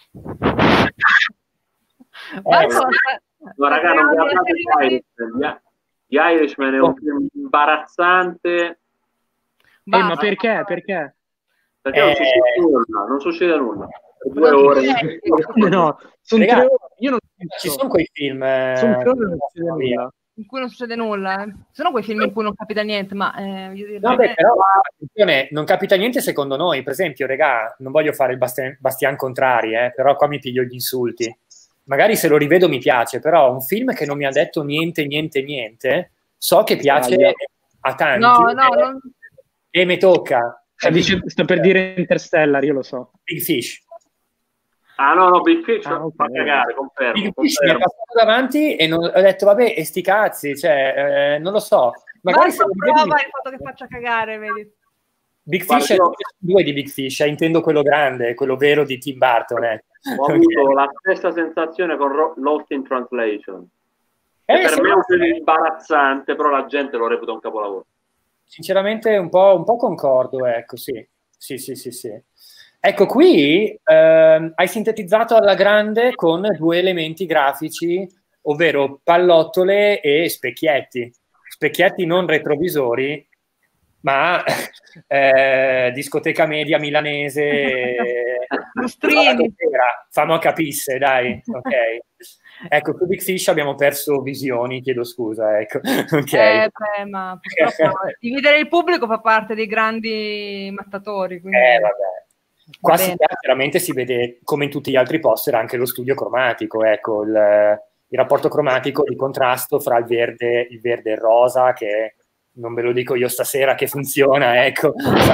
Marco, Eh, no, raga, non guardate The Irishman. The Irishman è un film imbarazzante. Eh, ma perché? Perché? Perché eh, non succede nulla, non succede nulla. Per due ore. No, sono Ragazzi, tre ore. Io non ci sono quei film. Eh, sono tre ore non succede nulla. In cui non succede nulla, eh. Sono quei film in cui non capita niente, ma eh, voglio dire, no, beh, però attenzione, non capita niente secondo noi. Per esempio, regà, non voglio fare il Bastian, Bastian Contrari, eh, però qua mi piglio gli insulti. Magari se lo rivedo mi piace, però un film che non mi ha detto niente, niente, niente, so che piace Sbaglia. a tanti. no, no, e, non... e mi tocca. Sta, dice, sta per dire Interstellar, io lo so. Big Fish. Ah no, no, Big Fish Ah, okay. fa cagare, confermo. Big Fish confermo. mi è passato davanti e non, ho detto, vabbè, e sti cazzi, cioè, eh, non lo so. Magari se Marco lo rivedo prova mi- il fatto che faccia cagare, vedi. Big Guarda, Fish è io- due di Big Fish, eh, intendo quello grande, quello vero di Tim Burton. Eh. Ho Ok. avuto la stessa sensazione con Ro- Lost in Translation. Che Eh, per sì, me è un film imbarazzante, però la gente lo reputa un capolavoro. sinceramente un po', un po' concordo, ecco, sì. Sì, sì, sì, sì. Ecco, qui ehm, hai sintetizzato alla grande con due elementi grafici, ovvero pallottole e specchietti. Specchietti non retrovisori, ma eh, discoteca media milanese, Lustrini. famo a capisse, dai, ok. Ecco, su Big Fish abbiamo perso visioni, chiedo scusa, ecco. Okay. Eh, beh, ma purtroppo dividere il pubblico fa parte dei grandi mattatori. Quindi... Eh, vabbè. Qua si, chiaramente si vede, come in tutti gli altri poster, anche lo studio cromatico, ecco, il, il rapporto cromatico di contrasto fra il verde, il verde e il rosa, che non ve lo dico io stasera che funziona, ecco.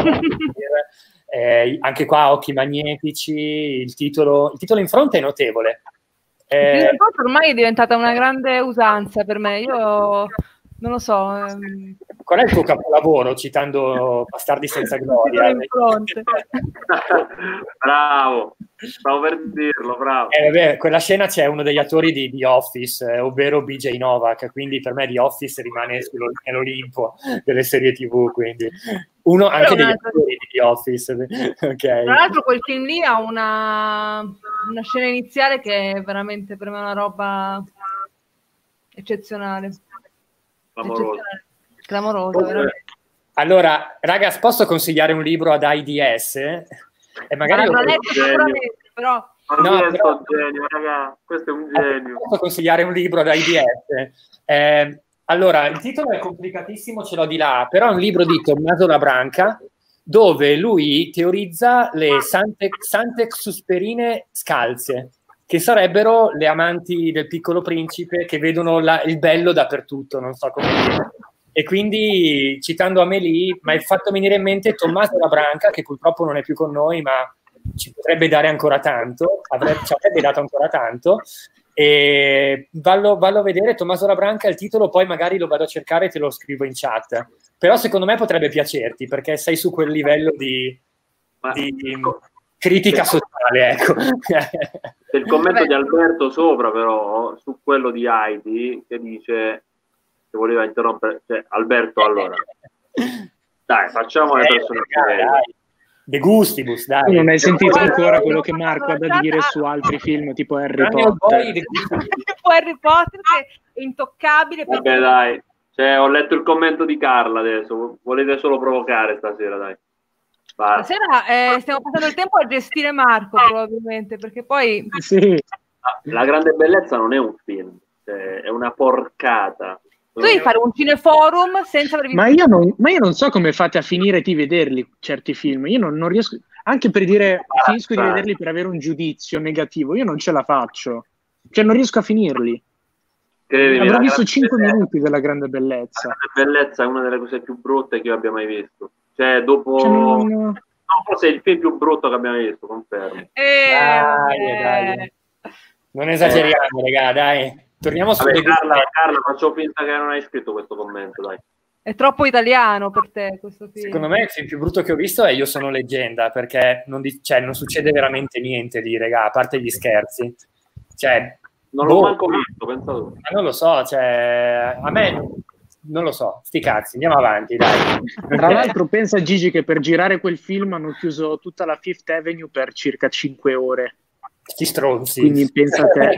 Eh, anche qua occhi magnetici, il titolo, il titolo in fronte è notevole. Eh, ormai è diventata una grande usanza per me, io non lo so. Ehm... Qual è il tuo capolavoro, citando Bastardi senza gloria? Bravo, stavo per dirlo, bravo. Eh, vabbè, quella scena c'è uno degli attori di The Office, eh, ovvero B J Novak, quindi per me The Office rimane nell'Olimpo delle serie tivù, quindi uno anche degli attori di The Office. Okay. Tra l'altro quel film lì ha una, una scena iniziale che è veramente per me una roba eccezionale. Clamoroso. Clamoroso, veramente. Allora, ragazzi, posso consigliare un libro ad AIDS? E magari lo letto sicuramente, però... No, però... genio, raga. Questo è un genio. Posso consigliare un libro ad AIDS? Eh, allora, il titolo è complicatissimo, ce l'ho di là, però è un libro di Tommaso Labranca, dove lui teorizza le sante, sante susperine scalze, che sarebbero le amanti del Piccolo Principe che vedono la, il bello dappertutto, non so come dire. E quindi, citando Amélie, mi hai fatto venire in mente Tommaso Labranca, che purtroppo non è più con noi, ma ci potrebbe dare ancora tanto, avrebbe, ci avrebbe dato ancora tanto, e vallo, vallo a vedere. Tommaso Labranca, il titolo poi magari lo vado a cercare e te lo scrivo in chat, però secondo me potrebbe piacerti, perché sei su quel livello di, di critica sociale, ecco. C'è il commento Vabbè. di Alberto sopra, però, su quello di Heidi, che dice... voleva interrompere, cioè, Alberto, allora dai, facciamo le persone eh, De gustibus, dai. Tu non hai sentito ancora quello che Marco ha da dire su altri film tipo Harry Potter? Tipo Harry Potter che è intoccabile. Vabbè, dai, cioè, ho letto il commento di Carla adesso, volete solo provocare stasera, dai. Basta. Stasera eh, stiamo passando il tempo a gestire Marco, probabilmente, perché poi... Sì. La grande bellezza non è un film, cioè, è una porcata. Tu devi fare un cineforum senza aver visto. Ma io, non, ma io non so come fate a finire di vederli certi film. Io non, non riesco, anche per dire finisco di vederli per avere un giudizio negativo, io non ce la faccio. Cioè non riesco a finirli. Credimi, avrò visto cinque minuti della grande bellezza. La grande bellezza è una delle cose più brutte che io abbia mai visto. Cioè dopo... Cioè, non... no, forse è il film più brutto che abbiamo visto, confermo. Eh, dai, eh. dai. Non esageriamo, eh. raga, dai. Torniamo su Vabbè, Carla, Carla, faccio finta che non hai scritto questo commento, dai. È troppo italiano per te questo film. Secondo me il film più brutto che ho visto è Io sono leggenda, perché non, di- cioè, non succede veramente niente lì, raga, a parte gli scherzi. Cioè, non l'ho boh, manco visto, pensa tu. Ma non lo so, cioè, a me non lo so, sti cazzi, andiamo avanti, dai. Tra l'altro pensa Gigi che per girare quel film hanno chiuso tutta la Fifth Avenue per circa cinque ore. Sti stronzi. Quindi pensa a te.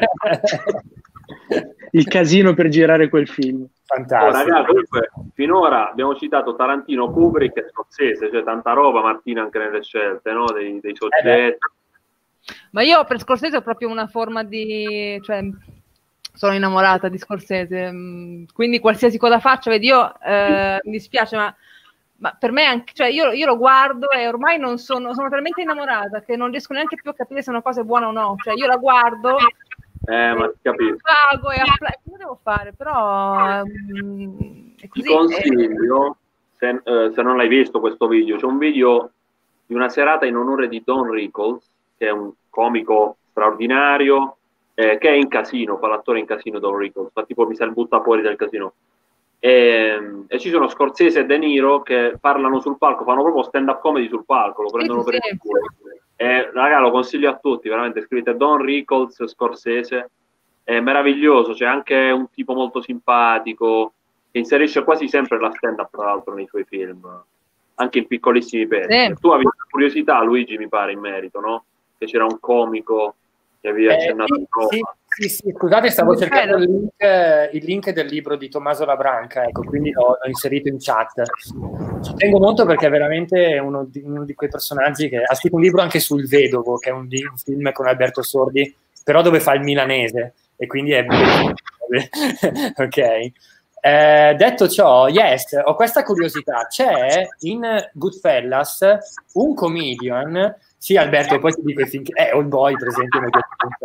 Il casino per girare quel film. Fantastico. Oh, ragazzi, comunque, finora abbiamo citato Tarantino, Kubrick e Scorsese, cioè tanta roba, Martina, anche nelle scelte, no? dei, dei soggetti. Eh Ma io per Scorsese ho proprio una forma di... cioè, sono innamorata di Scorsese, quindi qualsiasi cosa faccio, vedi, io eh, mi dispiace, ma, ma per me anche, cioè io, io lo guardo e ormai non sono, sono talmente innamorata che non riesco neanche più a capire se una cosa è buona o no, cioè io la guardo... Eh, ma capisco. Pago e appla- cosa devo fare? Però um, è così. Ti consiglio, se, eh, se non l'hai visto questo video, c'è un video di una serata in onore di Don Rickles, che è un comico straordinario, eh, che è in Casino, fa l'attore in Casino Don Rickles, fa tipo mi sa il butta fuori dal casino. E, e ci sono Scorsese e De Niro che parlano sul palco, fanno proprio stand-up comedy sul palco, lo prendono sì, per sì. il culo. Eh, raga, lo consiglio a tutti, veramente, scrivete Don Rickles, Scorsese, è meraviglioso, c'è anche un tipo molto simpatico che inserisce quasi sempre la stand-up, tra l'altro, nei suoi film, anche in piccolissimi pezzi. Sì. Tu avevi curiosità, Luigi, mi pare, in merito, no? Che c'era un comico che avevi accennato eh, sì, sì, sì, scusate, stavo sì, cercando il link, il link del libro di Tommaso Labranca, ecco, quindi l'ho, l'ho inserito in chat. Ci tengo molto perché è veramente uno di, uno di quei personaggi che ha scritto un libro anche sul Vedovo, che è un, un film con Alberto Sordi, però dove fa il milanese, e quindi è ok. Eh, detto ciò, yes, ho questa curiosità. C'è in Goodfellas un comedian, sì Alberto, poi ti dico i film, eh, Old Boy per esempio, mi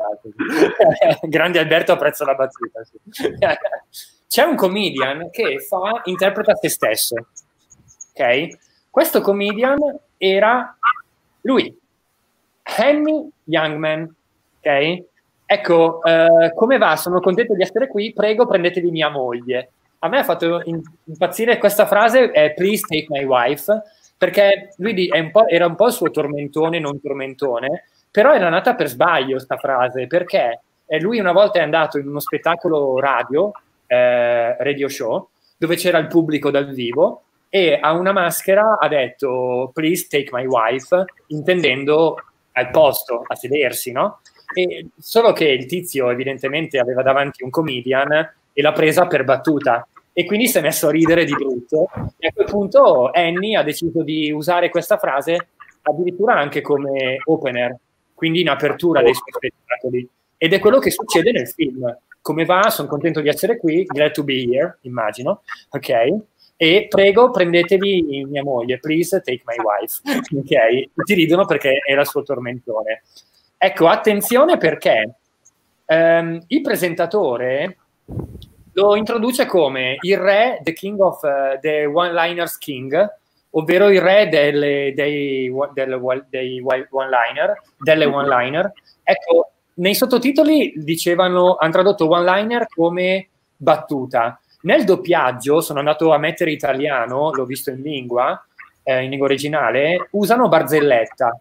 è grande Alberto, apprezzo la battuta. Sì. C'è un comedian che fa, interpreta se stesso, ok? Questo comedian era lui, Henny Youngman, ok? Ecco, eh, come va? Sono contento di essere qui, prego prendetevi mia moglie. A me ha fatto impazzire questa frase, è please take my wife, perché lui è un po', era un po' il suo tormentone, non tormentone, però era nata per sbaglio sta frase, perché lui una volta è andato in uno spettacolo radio, eh, radio show, dove c'era il pubblico dal vivo, e a una maschera ha detto please take my wife, intendendo al posto, a sedersi, no? E solo che il tizio evidentemente aveva davanti un comedian e l'ha presa per battuta e quindi si è messo a ridere di brutto, e a quel punto Annie ha deciso di usare questa frase addirittura anche come opener, quindi in apertura dei suoi spettacoli, ed è quello che succede nel film. Come va? Sono contento di essere qui, glad to be here, immagino, ok? E prego prendetevi mia moglie, please take my wife, ok? Tutti ridono perché era il suo tormentone. Ecco, attenzione perché ehm, il presentatore lo introduce come il re, the king of uh, the one-liners king, ovvero il re delle, dei, delle, dei one-liner, delle one-liner. Ecco, nei sottotitoli dicevano, hanno tradotto one-liner come battuta. Nel doppiaggio, sono andato a mettere italiano, l'ho visto in lingua, eh, in lingua originale, usano barzelletta.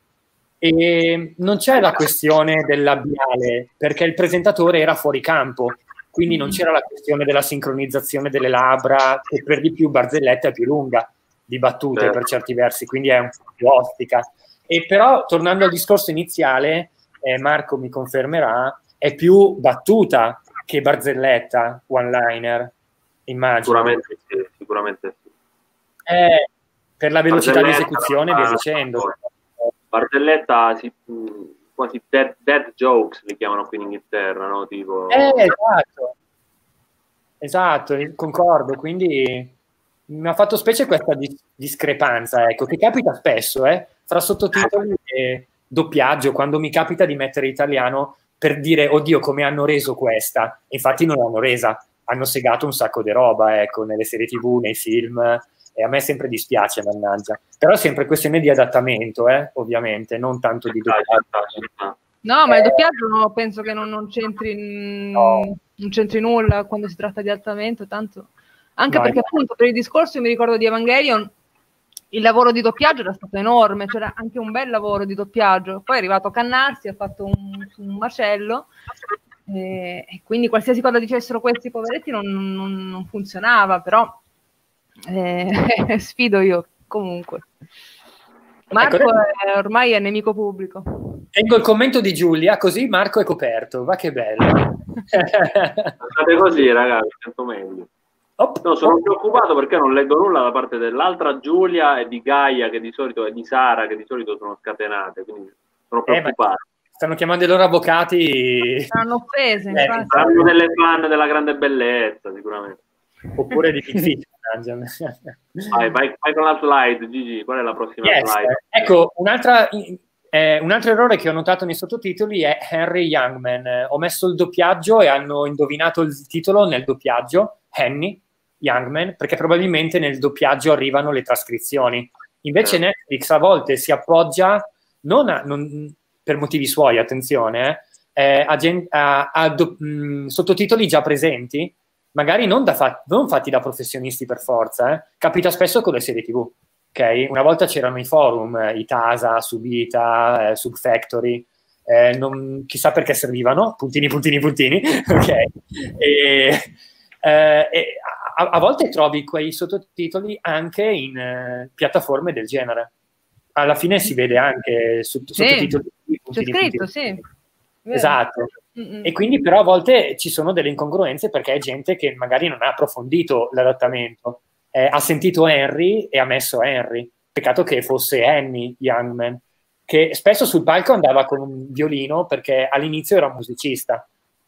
E non c'è la questione del labiale, perché il presentatore era fuori campo, quindi non c'era la questione della sincronizzazione delle labbra, che per di più barzelletta è più lunga di battute per certi versi, quindi è un po' più ostica. E però, tornando al discorso iniziale, eh, Marco mi confermerà, è più battuta che barzelletta, one-liner, immagino. Sicuramente sì, sicuramente sì. Eh, per la velocità di esecuzione, via dicendo. Barzelletta, si, quasi dead, dead jokes li chiamano qui in Inghilterra, no? Tipo... Eh, esatto, esatto, concordo, quindi mi ha fatto specie questa dis- discrepanza, ecco, che capita spesso, eh, fra sottotitoli e doppiaggio, quando mi capita di mettere italiano per dire, oddio, come hanno reso questa? Infatti non l'hanno resa, hanno segato un sacco di roba, ecco, nelle serie tv, nei film, e a me sempre dispiace, mannaggia. Però è sempre questione di adattamento, eh, ovviamente, non tanto di doppiaggio. No, ma il doppiaggio no, penso che non, non, c'entri, no. non c'entri nulla quando si tratta di adattamento, tanto... Anche no, perché appunto per il discorso, io mi ricordo di Evangelion, il lavoro di doppiaggio era stato enorme, c'era anche un bel lavoro di doppiaggio. Poi è arrivato Cannarsi, ha fatto un, un macello, e, e quindi qualsiasi cosa dicessero questi poveretti non, non, non funzionava, però eh, sfido io comunque. Marco ecco, è, ormai è nemico pubblico. Tengo il commento di Giulia, così Marco è coperto, va che bello. State così ragazzi, sento meglio. No, sono preoccupato perché non leggo nulla da parte dell'altra Giulia e di Gaia, che di solito, e di Sara, che di solito sono scatenate, quindi sono preoccupato. Eh, stanno chiamando i loro avvocati. Saranno offese, eh, infatti. Saranno delle fan della grande bellezza, sicuramente. Oppure di Pixie. vai, vai, vai con la slide, Gigi, qual è la prossima yes. slide? Ecco, un'altra... Eh, un altro errore che ho notato nei sottotitoli è Henry Youngman. Eh, ho messo il doppiaggio e hanno indovinato il titolo nel doppiaggio, Henny Youngman, perché probabilmente nel doppiaggio arrivano le trascrizioni. Invece eh. Netflix a volte si appoggia, non, a, non per motivi suoi, attenzione, eh, a, gen, a, a do, mh, sottotitoli già presenti, magari non, da fa, non fatti da professionisti per forza. Eh. Capita spesso con le serie tivù. Okay? Una volta c'erano i forum, eh, i Tasa, Subita, eh, Subfactory, eh, non, chissà perché servivano, puntini, puntini, puntini, ok? E, eh, e a, a volte trovi quei sottotitoli anche in eh, piattaforme del genere. Alla fine si vede anche su, sì, sottotitoli. C'è scritto, sì. Esatto. Mm-mm. E quindi però a volte ci sono delle incongruenze perché è gente che magari non ha approfondito l'adattamento. Eh, ha sentito Henry e ha messo Henry. Peccato che fosse Henny Youngman, che spesso sul palco andava con un violino perché all'inizio era un musicista,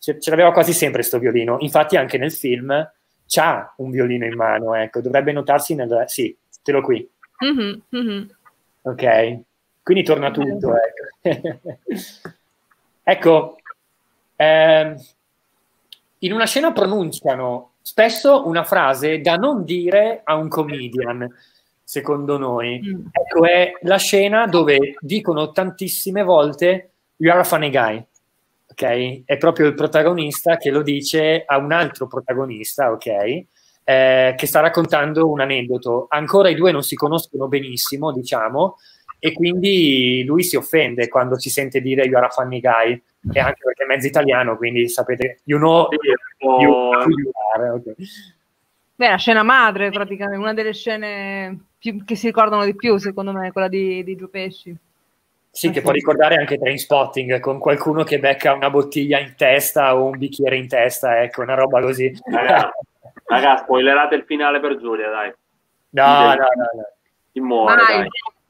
ce, ce l'aveva quasi sempre sto violino, infatti anche nel film c'ha un violino in mano, ecco, dovrebbe notarsi nel... Sì, te lo qui. Mm-hmm, mm-hmm. Ok, quindi torna tutto, ecco. Ecco, eh, in una scena pronunciano spesso una frase da non dire a un comedian, secondo noi. Mm. Ecco, è la scena dove dicono tantissime volte "You are a funny guy", ok? È proprio il protagonista che lo dice a un altro protagonista, ok? Eh, che sta raccontando un aneddoto. Ancora i due non si conoscono benissimo, diciamo, e quindi lui si offende quando si sente dire "You are a funny guy", e anche perché è mezzo italiano, quindi sapete, you know, you, you are, okay. Beh, la scena madre, praticamente, una delle scene più, che si ricordano di più, secondo me, quella di, di Joe Pesci. Sì, che può ricordare anche Trainspotting, con qualcuno che becca una bottiglia in testa o un bicchiere in testa, ecco, una roba così. Raga, raga spoilerate il finale per Giulia, dai. No, no, no, no. Chi muore, dai.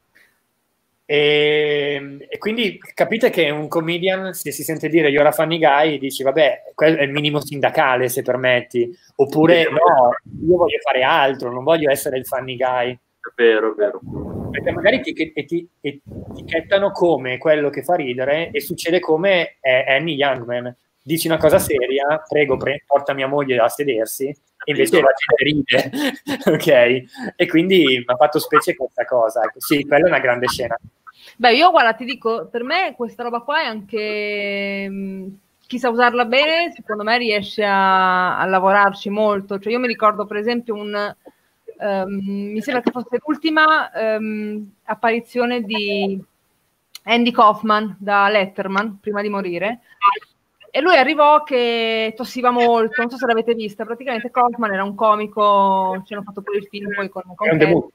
E, e quindi capite che un comedian, se si sente dire "You're a funny guy", dici vabbè, quello è il minimo sindacale, se permetti, oppure no, io voglio fare altro, non voglio essere il funny guy. È vero, è vero. Perché magari ti, ti, ti etichettano come quello che fa ridere e succede come è Annie Youngman. Dici una cosa seria, prego, pre- porta mia moglie a sedersi, e invece la gente ride, ok? E quindi mi ha fatto specie questa cosa. Sì, quella è una grande scena. Beh, io guarda, ti dico, per me questa roba qua è anche... Mh, chi sa usarla bene, secondo me riesce a, a lavorarci molto. Cioè io mi ricordo, per esempio, un... Um, mi sembra che fosse l'ultima um, apparizione di Andy Kaufman da Letterman, prima di morire. E lui arrivò che tossiva molto, non so se l'avete vista, praticamente Kaufman era un comico, ci hanno fatto pure il film poi con, con Ken.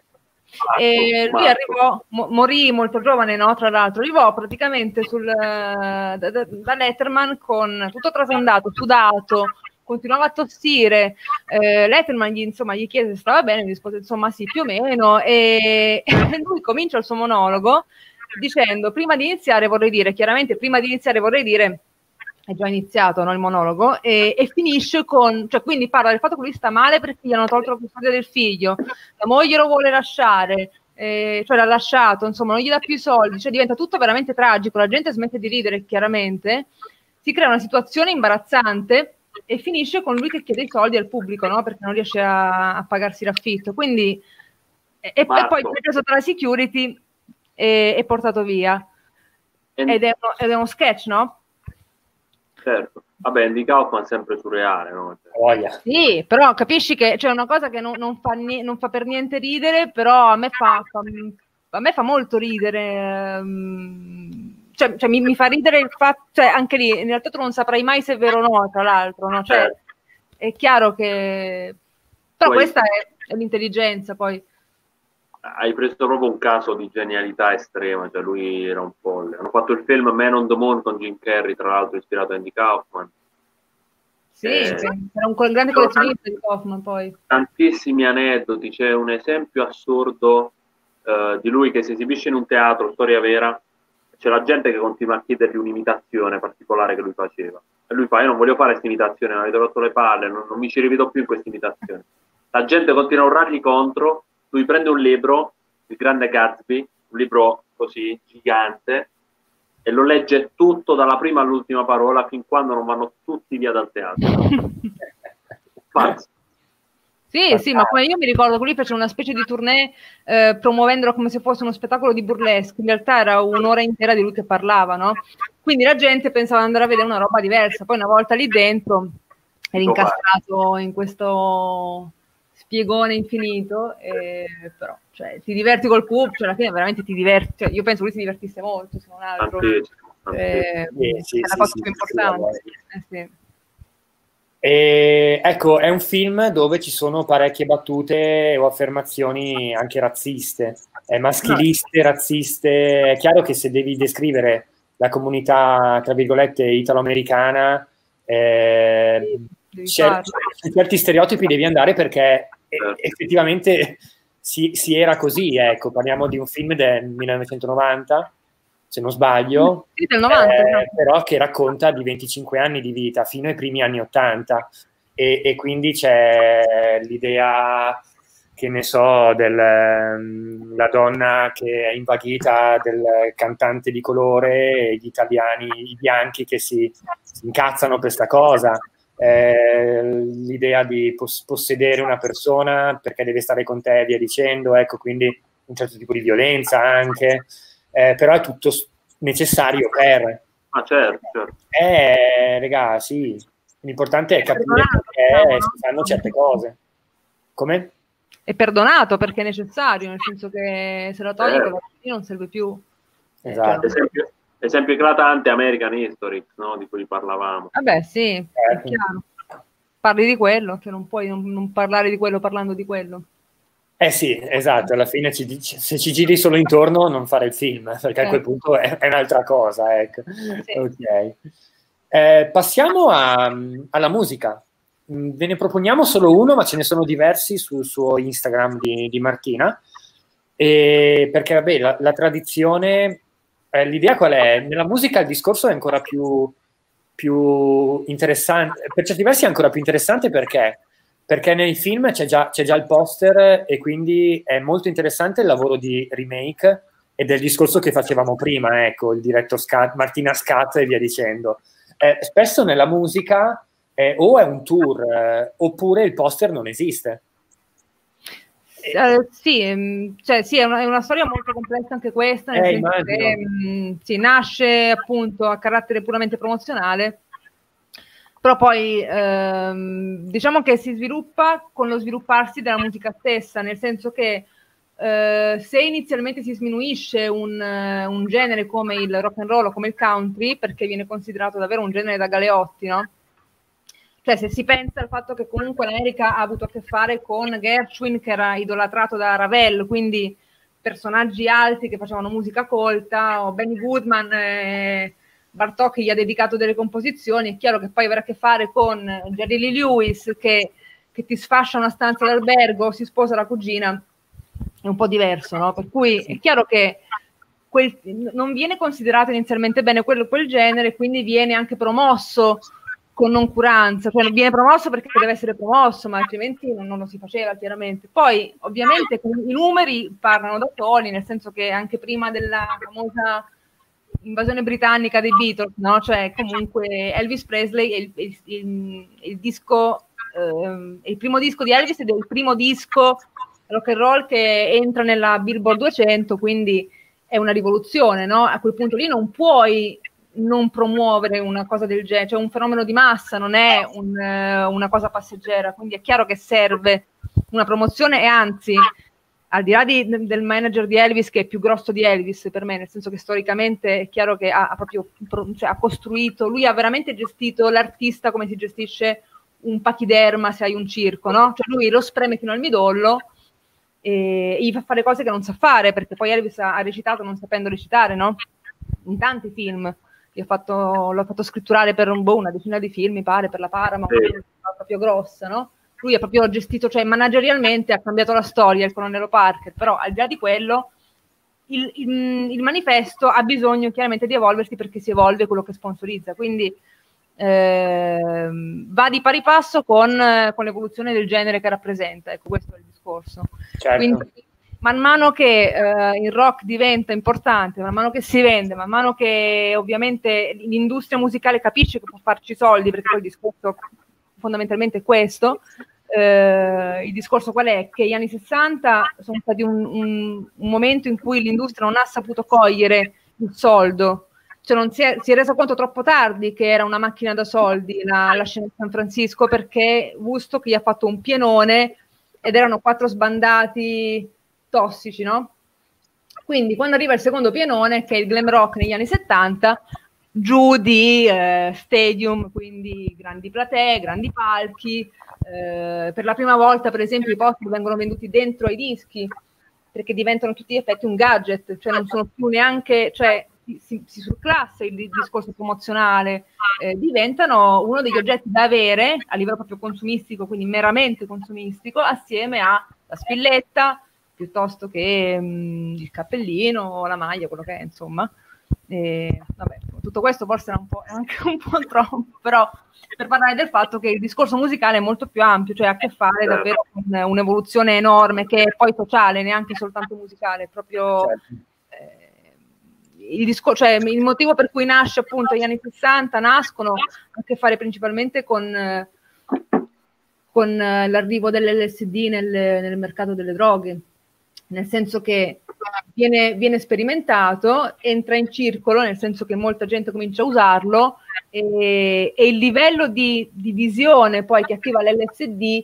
E lui arrivò, mo, morì molto giovane, no? Tra l'altro, arrivò praticamente sul, da, da, da Letterman con tutto trasandato, sudato, continuava a tossire. eh, Letterman gli, insomma, gli chiese se stava bene, gli rispose insomma sì, più o meno, e, e lui comincia il suo monologo dicendo: prima di iniziare vorrei dire, chiaramente prima di iniziare vorrei dire, è già iniziato, no, il monologo, e, e finisce con, cioè quindi parla del fatto che lui sta male perché gli hanno tolto la custodia del figlio, la moglie lo vuole lasciare, eh, cioè l'ha lasciato, insomma non gli dà più i soldi, cioè diventa tutto veramente tragico, la gente smette di ridere chiaramente, si crea una situazione imbarazzante e finisce con lui che chiede i soldi al pubblico, no, perché non riesce a, a pagarsi l'affitto, quindi e, e poi è preso dalla security e, e portato via, ed è, uno, ed è uno sketch, no? Certo, vabbè, Andy Kaufman è sempre surreale, no? Oh, yeah. Sì, però capisci che c'è cioè, una cosa che non, non, fa ni- non fa per niente ridere, però a me fa, fa, a me fa molto ridere, um, cioè, cioè mi, mi fa ridere il fatto, cioè anche lì in realtà tu non saprai mai se è vero o no, tra l'altro, no? Cioè, certo. È chiaro che, però poi, questa è, è l'intelligenza poi. Hai preso proprio un caso di genialità estrema, cioè lui era un folle. Hanno fatto il film Man on the Moon con Jim Carrey, tra l'altro ispirato a Andy Kaufman. Sì, eh, era un grande collezionista di Kaufman poi. Tantissimi aneddoti, c'è un esempio assurdo uh, di lui che si esibisce in un teatro, storia vera, c'è la gente che continua a chiedergli un'imitazione particolare che lui faceva. E lui fa: io non voglio fare questa imitazione, mi avete rotto le palle, non, non mi ci rivedo più in questa imitazione. La gente continua a urlargli contro. Lui prende un libro, Il Grande Gatsby, un libro così gigante, e lo legge tutto dalla prima all'ultima parola fin quando non vanno tutti via dal teatro. Pazzo. Sì, sì, ma come io mi ricordo che lui fece una specie di tournée eh, promuovendolo come se fosse uno spettacolo di burlesque, in realtà era un'ora intera di lui che parlava, no? Quindi la gente pensava di andare a vedere una roba diversa, poi una volta lì dentro era incastrato in questo spiegone infinito, e, però cioè, ti diverti col pub, cioè alla fine veramente ti diverti, cioè, io penso lui si divertisse molto, se non altro. Tantissimo, tantissimo. Eh, sì, sì, è la sì, cosa sì, più sì, importante. sì, eh, sì. E, ecco, è un film dove ci sono parecchie battute o affermazioni anche razziste, eh, maschiliste, razziste. È chiaro che se devi descrivere la comunità, tra virgolette, italo-americana, eh, certi, certi stereotipi devi andare, perché effettivamente si, si era così, ecco. Parliamo di un film del millenovecentonovanta, se non sbaglio, sì, del novanta, eh, no? però che racconta di venticinque anni di vita fino ai primi anni ottanta, e, e quindi c'è l'idea, che ne so, della donna che è invaghita del cantante di colore, e gli italiani, i bianchi che si, si incazzano per sta cosa, eh, l'idea di poss- possedere una persona perché deve stare con te e via dicendo, ecco, quindi un certo tipo di violenza anche, eh, però è tutto necessario per... Ah, certo, certo. Eh, regà, sì, l'importante è capire perché si fanno certe cose. Come? È perdonato perché è necessario, nel senso che se lo togli Eh. quella non serve più. Esatto. Eh, cioè, Esempio, esempio eclatante American History, no? Di cui parlavamo. vabbè, sì, Certo. è chiaro. Parli di quello, che non puoi non, non parlare di quello parlando di quello. Eh sì, esatto, alla fine ci dici, se ci giri solo intorno non fare il film, perché a quel punto è, è un'altra cosa, ecco. Sì. Ok. Eh, passiamo a, alla musica. Ve ne proponiamo solo uno, ma ce ne sono diversi sul suo Instagram di, di Martina, e perché vabbè, la, la tradizione, eh, l'idea qual è? Nella musica il discorso è ancora più, più interessante, per certi versi è ancora più interessante perché perché nei film c'è già, c'è già il poster, e quindi è molto interessante il lavoro di remake e del discorso che facevamo prima, ecco, il diretto Scat, Martina Scat e via dicendo. Eh, spesso nella musica eh, o è un tour eh, oppure il poster non esiste. Eh, sì, cioè, sì, è una, è una storia molto complessa anche questa, nel Eh, senso immagino. che mh, sì, nasce appunto a carattere puramente promozionale, però poi ehm, diciamo che si sviluppa con lo svilupparsi della musica stessa, nel senso che eh, se inizialmente si sminuisce un, un genere come il rock and roll o come il country, perché viene considerato davvero un genere da galeotti, no? Cioè, se si pensa al fatto che comunque l'America ha avuto a che fare con Gershwin, che era idolatrato da Ravel, quindi personaggi alti che facevano musica colta, o Benny Goodman, eh, Bartok gli ha dedicato delle composizioni, è chiaro che poi avrà a che fare con Jerry Lee Lewis, che, che ti sfascia una stanza d'albergo, si sposa la cugina, è un po' diverso, no? Per cui è chiaro che quel, non viene considerato inizialmente bene quello, quel genere, quindi viene anche promosso con noncuranza, cioè viene promosso perché deve essere promosso, ma altrimenti non, non lo si faceva chiaramente. Poi ovviamente i numeri parlano da soli, nel senso che anche prima della famosa invasione britannica dei Beatles, no? Cioè comunque Elvis Presley è il, il, il, il disco, eh, il primo disco di Elvis ed è il primo disco rock and roll che entra nella Billboard duecento, quindi è una rivoluzione, no? A quel punto lì non puoi non promuovere una cosa del genere, cioè un fenomeno di massa, non è un, uh, una cosa passeggera, quindi è chiaro che serve una promozione, e anzi, al di là di, del manager di Elvis, che è più grosso di Elvis per me, nel senso che storicamente è chiaro che ha, ha proprio cioè, ha costruito, lui ha veramente gestito l'artista come si gestisce un pachiderma se hai un circo, no? Cioè lui lo spreme fino al midollo e, e gli fa fare cose che non sa fare, perché poi Elvis ha, ha recitato non sapendo recitare, no? In tanti film. Io ho fatto, l'ho fatto scritturare per un, boh, una decina di film, mi pare, per la Paramount, sì. Proprio grossa, no? Lui ha proprio gestito, cioè managerialmente ha cambiato la storia, il colonnello Parker, però al di là di quello, il, il, il manifesto ha bisogno chiaramente di evolversi, perché si evolve quello che sponsorizza, quindi eh, va di pari passo con, con l'evoluzione del genere che rappresenta, ecco, questo è il discorso. Certo. Quindi, man mano che eh, il rock diventa importante, man mano che si vende, man mano che ovviamente l'industria musicale capisce che può farci soldi, perché poi il discorso fondamentalmente è questo, eh, il discorso qual è? Che gli anni sessanta sono stati un, un, un momento in cui l'industria non ha saputo cogliere il soldo, cioè non si è, si è reso conto troppo tardi che era una macchina da soldi la, la scena di San Francisco, perché Woodstock gli ha fatto un pienone ed erano quattro sbandati tossici, no? Quindi quando arriva il secondo pienone, che è il glam rock negli anni settanta, giù di eh, stadium, quindi grandi platee, grandi palchi, eh, per la prima volta per esempio i poster vengono venduti dentro ai dischi, perché diventano tutti gli effetti un gadget, cioè non sono più neanche, cioè si, si surclassa il discorso promozionale, eh, diventano uno degli oggetti da avere a livello proprio consumistico, quindi meramente consumistico, assieme alla spilletta, piuttosto che mh, il cappellino o la maglia, quello che è, insomma. E, vabbè, tutto questo forse è, un po', è anche un po' troppo, però per parlare del fatto che il discorso musicale è molto più ampio, cioè ha a che fare davvero con un'evoluzione enorme che è poi sociale, neanche soltanto musicale, proprio certo. eh, il, discor- cioè, il motivo per cui nasce appunto gli anni sessanta nascono ha a che fare principalmente con, eh, con eh, l'arrivo dell'L S D nel, nel mercato delle droghe, nel senso che viene, viene sperimentato, entra in circolo, nel senso che molta gente comincia a usarlo, e, e il livello di, di visione poi che attiva l'L S D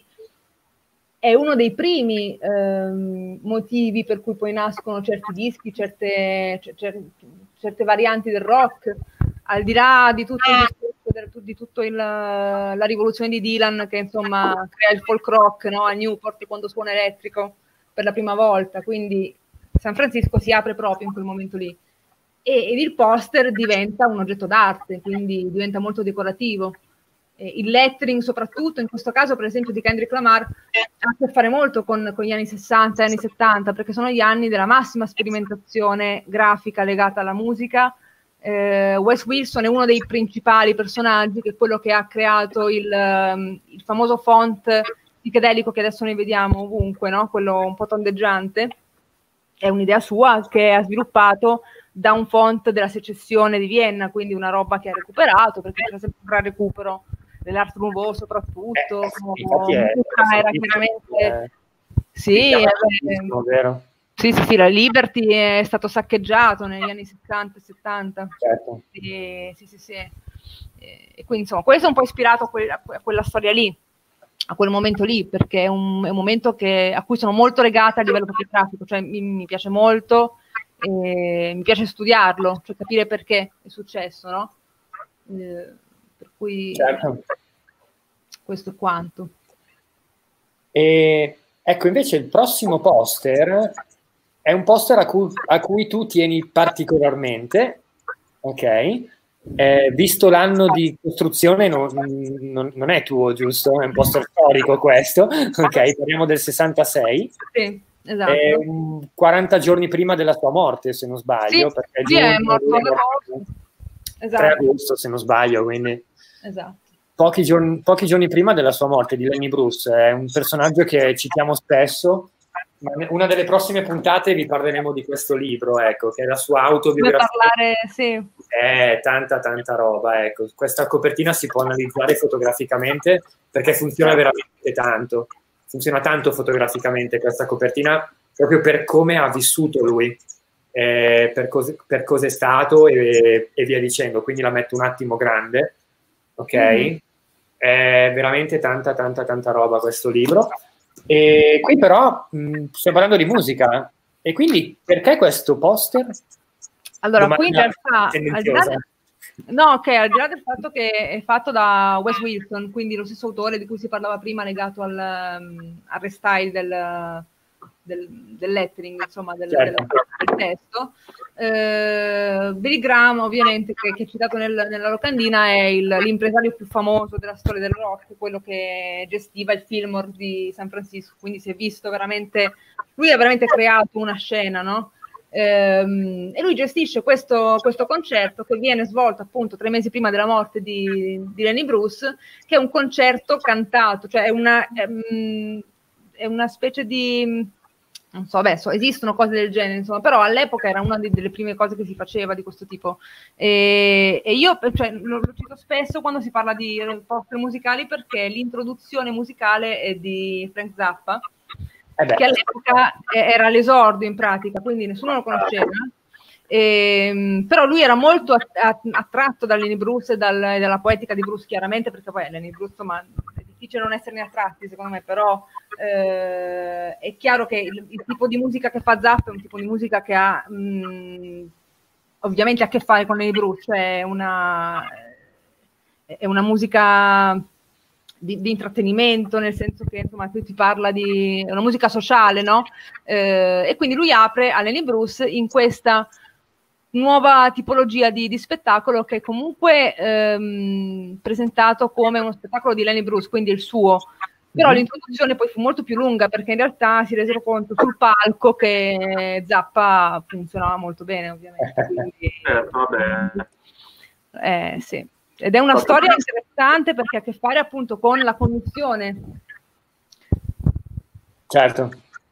è uno dei primi ehm, motivi per cui poi nascono certi dischi, certe, cer- certe varianti del rock, al di là di tutto il discorso, di tutto il, la rivoluzione di Dylan che insomma crea il folk rock, no? A Newport quando suona elettrico per la prima volta, quindi San Francisco si apre proprio in quel momento lì. Ed il poster diventa un oggetto d'arte, quindi diventa molto decorativo. Eh, il lettering soprattutto, in questo caso per esempio di Kendrick Lamar, ha a che fare molto con, con gli anni sessanta e anni settanta, perché sono gli anni della massima sperimentazione grafica legata alla musica. Eh, Wes Wilson è uno dei principali personaggi, che è quello che ha creato il, um, il famoso font psichedelico che adesso noi vediamo ovunque, no? Quello un po' tondeggiante. È un'idea sua che ha sviluppato da un font della secessione di Vienna, quindi una roba che ha recuperato, perché c'era sempre un gran recupero dell'Art Nouveau soprattutto. Eh, è, era chiaramente... Eh, sì, è, è vero. Sì, sì, sì, la Liberty è stato saccheggiato negli anni settanta e settanta. Certo. E, sì, sì, sì. E, e quindi insomma, questo è un po' ispirato a quella, a quella storia lì, a quel momento lì, perché è un, è un momento che, a cui sono molto legata a livello proprio grafico, cioè mi, mi piace molto, e mi piace studiarlo, cioè capire perché è successo, no? Eh, per cui certo. Questo è quanto. E ecco, invece il prossimo poster è un poster a cui, a cui tu tieni particolarmente, ok? Eh, visto l'anno di costruzione non, non, non è tuo, giusto? È un poster storico questo, ok? Parliamo del sessantasei. Sì, esatto. È um, quaranta giorni prima della sua morte, se non sbaglio, sì, perché sì, è morto agosto. Esatto. tre agosto, se non sbaglio, quindi esatto. Pochi giorni, pochi giorni prima della sua morte, di Lenny Bruce. È un personaggio che citiamo spesso. Una delle prossime puntate vi parleremo di questo libro, ecco, che è la sua autobiografia. Parlare, sì. È tanta, tanta roba, ecco. Questa copertina si può analizzare fotograficamente perché funziona veramente tanto. Funziona tanto fotograficamente questa copertina, proprio per come ha vissuto lui, eh, per, cos- per cosa è stato e, e via dicendo. Quindi la metto un attimo grande, ok? Mm-hmm. È veramente tanta, tanta, tanta roba questo libro. E qui però mh, stiamo parlando di musica, e quindi perché questo poster? Allora, Domanda qui in realtà al di, là del, no, okay, al di là del fatto che è fatto da Wes Wilson, quindi lo stesso autore di cui si parlava prima, legato al, um, al restyle del, del, del lettering, insomma, del, certo. del, del testo, eh, Billy Graham, ovviamente, che, che è citato nel, nella locandina, è il, l'impresario più famoso della storia del rock, quello che gestiva il Fillmore di San Francisco, quindi si è visto veramente, lui ha veramente creato una scena, no? Ehm, e lui gestisce questo, questo concerto che viene svolto appunto tre mesi prima della morte di, di Lenny Bruce, che è un concerto cantato, cioè è una, è, è una specie di, non so, adesso esistono cose del genere, insomma, però all'epoca era una delle prime cose che si faceva di questo tipo, e, e io cioè, lo, lo cito spesso quando si parla di poster musicali, perché l'introduzione musicale è di Frank Zappa, Eh che all'epoca era l'esordio in pratica, quindi nessuno lo conosceva, e, però lui era molto attratto da Lenny Bruce e dal, dalla poetica di Bruce, chiaramente, perché poi Lenny Bruce, insomma, è difficile non esserne attratti secondo me, però eh, è chiaro che il, il tipo di musica che fa Zappa è un tipo di musica che ha mh, ovviamente a che fare con Lenny Bruce, cioè una, è una musica Di, di intrattenimento, nel senso che insomma qui si parla di una musica sociale, no? Eh, e quindi lui apre a Lenny Bruce in questa nuova tipologia di, di spettacolo, che è comunque ehm, presentato come uno spettacolo di Lenny Bruce, quindi il suo, Però Mm-hmm. l'introduzione poi fu molto più lunga, perché in realtà si resero conto sul palco che Zappa funzionava molto bene, ovviamente. Quindi, Eh, vabbè. eh, sì. Ed è una storia interessante perché ha a che fare appunto con la cognizione. Certo.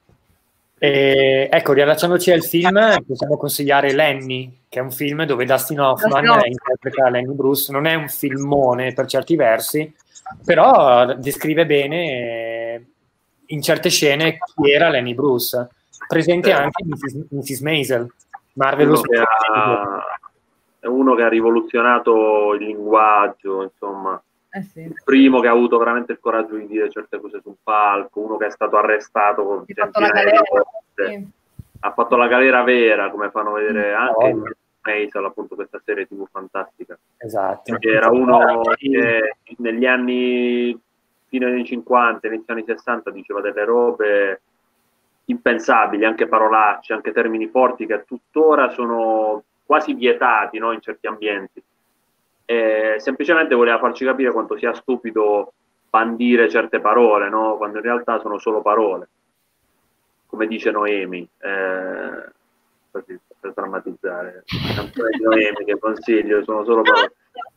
E, ecco, riallacciandoci al film, possiamo consigliare Lenny, che è un film dove Dustin Hoffman Dustin Hoffman. interpreta Lenny Bruce. Non è un filmone per certi versi, però descrive bene eh, in certe scene chi era Lenny Bruce. Presente anche missus missus Maisel, Marvelous. Uno che ha, è uno che ha rivoluzionato il linguaggio, insomma. Eh sì. Il primo che ha avuto veramente il coraggio di dire certe cose sul palco, uno che è stato arrestato con Ha fatto la centinaia di galera, volte. sì. Ha fatto la galera vera, come fanno vedere anche Oh. in Maisel, appunto, questa serie tivù fantastica. Esatto. Che era uno che negli anni fine anni cinquanta, inizio anni sessanta diceva delle robe impensabili, anche parolacce, anche termini forti che tuttora sono quasi vietati, no, in certi ambienti. E semplicemente voleva farci capire quanto sia stupido bandire certe parole, no? Quando in realtà sono solo parole, come dice Noemi, eh, così, per drammatizzare, la canzone di Noemi che consiglio, sono solo parole.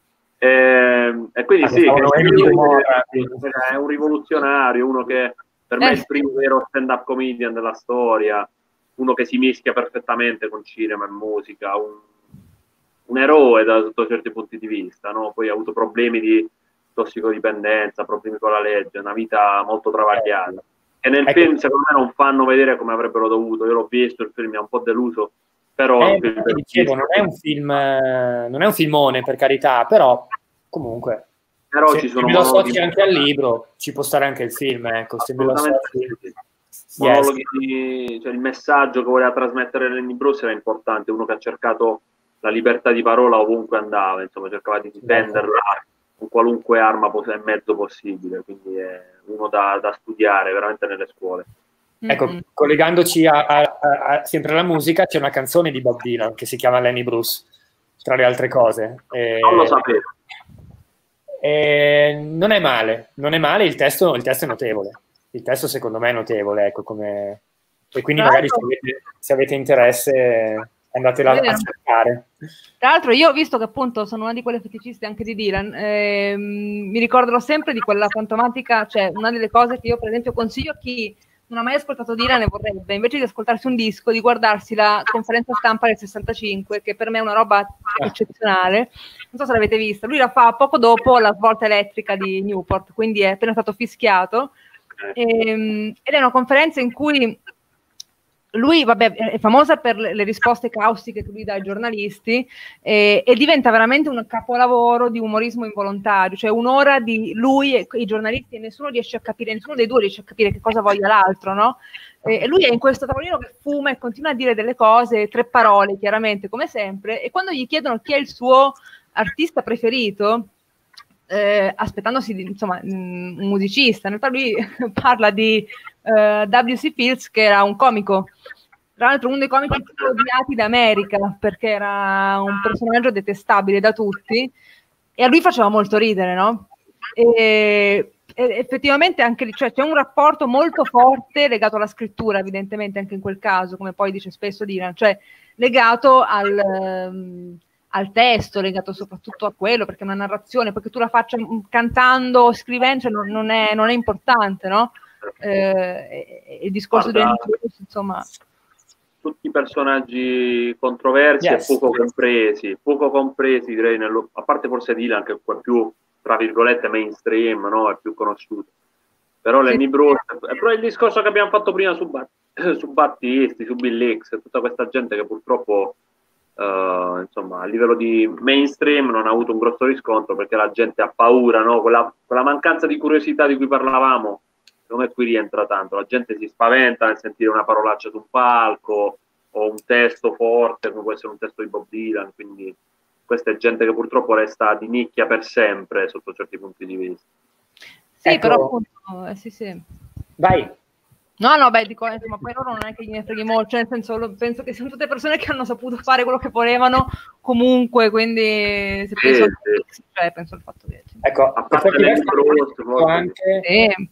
E, e quindi Ah, sì, che Noemi lui di è un rivoluzionario, uno che per me è Eh, il primo vero stand-up comedian della storia, uno che si mischia perfettamente con cinema e musica, un, un eroe da sotto certi punti di vista, no? Poi ha avuto problemi di tossicodipendenza, problemi con la legge, una vita molto travagliata. E nel Ecco. film secondo me non fanno vedere come avrebbero dovuto. Io l'ho visto, il film mi ha un po' deluso, però Eh, il film come dicevo, non è un film, eh, non è un filmone, per carità, però comunque però se, ci sono se me lo monologhi associ anche al libro, ci può stare anche il film, ecco, se me lo assolutamente associ. sì. Yes. Monologhi di- cioè il messaggio che voleva trasmettere Lenny Bruce era importante, uno che ha cercato la libertà di parola ovunque andava, insomma cercava di difenderla con qualunque arma poss- e mezzo possibile, quindi è uno da, da studiare veramente nelle scuole. Ecco, mm-hmm. collegandoci a, a, a, a sempre alla musica, c'è una canzone di Bob Dylan che si chiama Lenny Bruce, tra le altre cose. E, Non lo sapevo. e non è male, non è male, il testo, il testo è notevole. Il testo secondo me è notevole, ecco, come... e quindi Tra magari se l'altro- avete, se avete interesse andatela a Vero. cercare. Tra l'altro io ho visto che appunto sono una di quelle feticiste anche di Dylan, ehm, mi ricorderò sempre di quella fantomatica, cioè una delle cose che io per esempio consiglio a chi non ha mai ascoltato Dylan e vorrebbe, invece di ascoltarsi un disco, di guardarsi la conferenza stampa del sessantacinque, che per me è una roba eccezionale. Non so se l'avete vista, lui la fa poco dopo la svolta elettrica di Newport, quindi è appena stato fischiato, ehm, ed è una conferenza in cui lui, vabbè, è famosa per le risposte caustiche che lui dà ai giornalisti eh, e diventa veramente un capolavoro di umorismo involontario, cioè un'ora di lui e i giornalisti e nessuno riesce a capire, nessuno dei due riesce a capire che cosa voglia l'altro, no? E, e lui è in questo tavolino che fuma e continua a dire delle cose, tre parole chiaramente, come sempre, e quando gli chiedono chi è il suo artista preferito, eh, aspettandosi di, insomma, un musicista, in realtà lui parla di Uh, W C Fields, che era un comico, tra l'altro uno dei comici più odiati d'America perché era un personaggio detestabile da tutti e a lui faceva molto ridere, no? E, e effettivamente anche lì, cioè, c'è un rapporto molto forte legato alla scrittura, evidentemente anche in quel caso, come poi dice spesso Dylan, cioè legato al, um, al testo, legato soprattutto a quello, perché è una narrazione, perché tu la faccia cantando o scrivendo, cioè non, non, è, non è importante, no? Eh, il discorso del insomma, tutti i personaggi controversi yes. e poco compresi, poco compresi direi, nello, a parte forse Dylan che è più tra virgolette mainstream, no? È più conosciuto, però sì. Lenny Bruce è proprio il discorso che abbiamo fatto prima su, su Battisti, su Bill Hicks, tutta questa gente che purtroppo uh, insomma a livello di mainstream non ha avuto un grosso riscontro perché la gente ha paura, no? quella, quella mancanza di curiosità di cui parlavamo. Secondo me qui rientra tanto, la gente si spaventa nel sentire una parolaccia su un palco o un testo forte come può essere un testo di Bob Dylan, quindi questa è gente che purtroppo resta di nicchia per sempre sotto certi punti di vista. Sì, ecco. però appunto, eh, sì, sì. Vai. No, no, beh, dico, insomma, poi loro non è che gliene freghi molto, cioè nel senso, lo, penso che siano tutte persone che hanno saputo fare quello che volevano comunque, quindi se penso, sì, al, sì. Cioè, penso al fatto che... Ecco, a parte le anche... sì.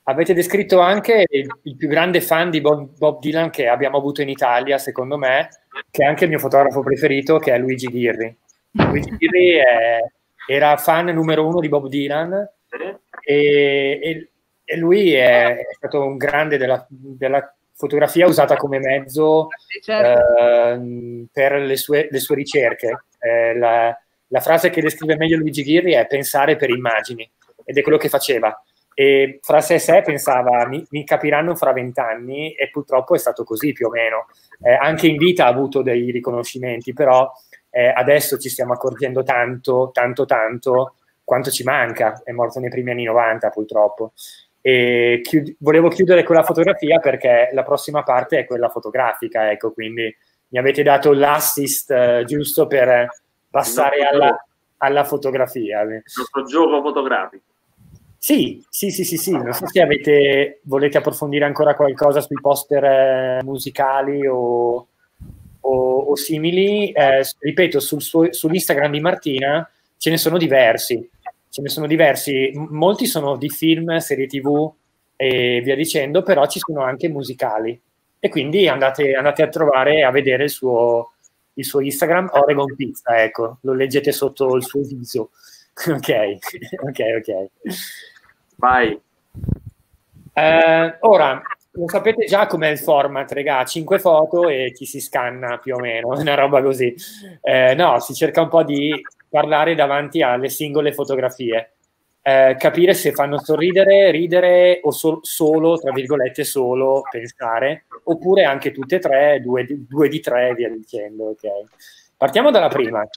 avete descritto anche il, il più grande fan di Bob, Bob Dylan che abbiamo avuto in Italia, secondo me, che è anche il mio fotografo preferito, che è Luigi Ghirri. Luigi Ghirri è, era fan numero uno di Bob Dylan e, e, e lui è, è stato un grande della, della fotografia usata come mezzo eh, per le sue, le sue ricerche. Eh, la, la frase che descrive meglio Luigi Ghirri è pensare per immagini, ed è quello che faceva. E fra sé e sé pensava mi, mi capiranno fra vent'anni, e purtroppo è stato così più o meno. Eh, anche in vita ha avuto dei riconoscimenti, però eh, adesso ci stiamo accorgendo tanto, tanto, tanto quanto ci manca. È morto nei primi anni novanta purtroppo. E chiud- volevo chiudere con la fotografia perché la prossima parte è quella fotografica, ecco, quindi mi avete dato l'assist eh, giusto per passare alla, alla fotografia. Il nostro gioco fotografico. Sì, sì, sì, sì, sì. Non so se avete, volete approfondire ancora qualcosa sui poster eh, musicali o, o, o simili. Eh, ripeto, sul suo, sull'Instagram di Martina ce ne sono diversi. Ce ne sono diversi. M- molti sono di film, serie tivù e via dicendo, però ci sono anche musicali. E quindi andate, andate a trovare, a vedere il suo, il suo Instagram, Oregon Pizza, ecco, lo leggete sotto il suo viso. Ok, ok, ok. Vai. Eh, ora, lo sapete già com'è il format, regà, cinque foto e chi si scanna più o meno, una roba così. Eh, no, si cerca un po' di parlare davanti alle singole fotografie, eh, capire se fanno sorridere, ridere o so- solo, tra virgolette, solo pensare, oppure anche tutte e tre, due, di- due di tre e via dicendo, ok? Partiamo dalla prima.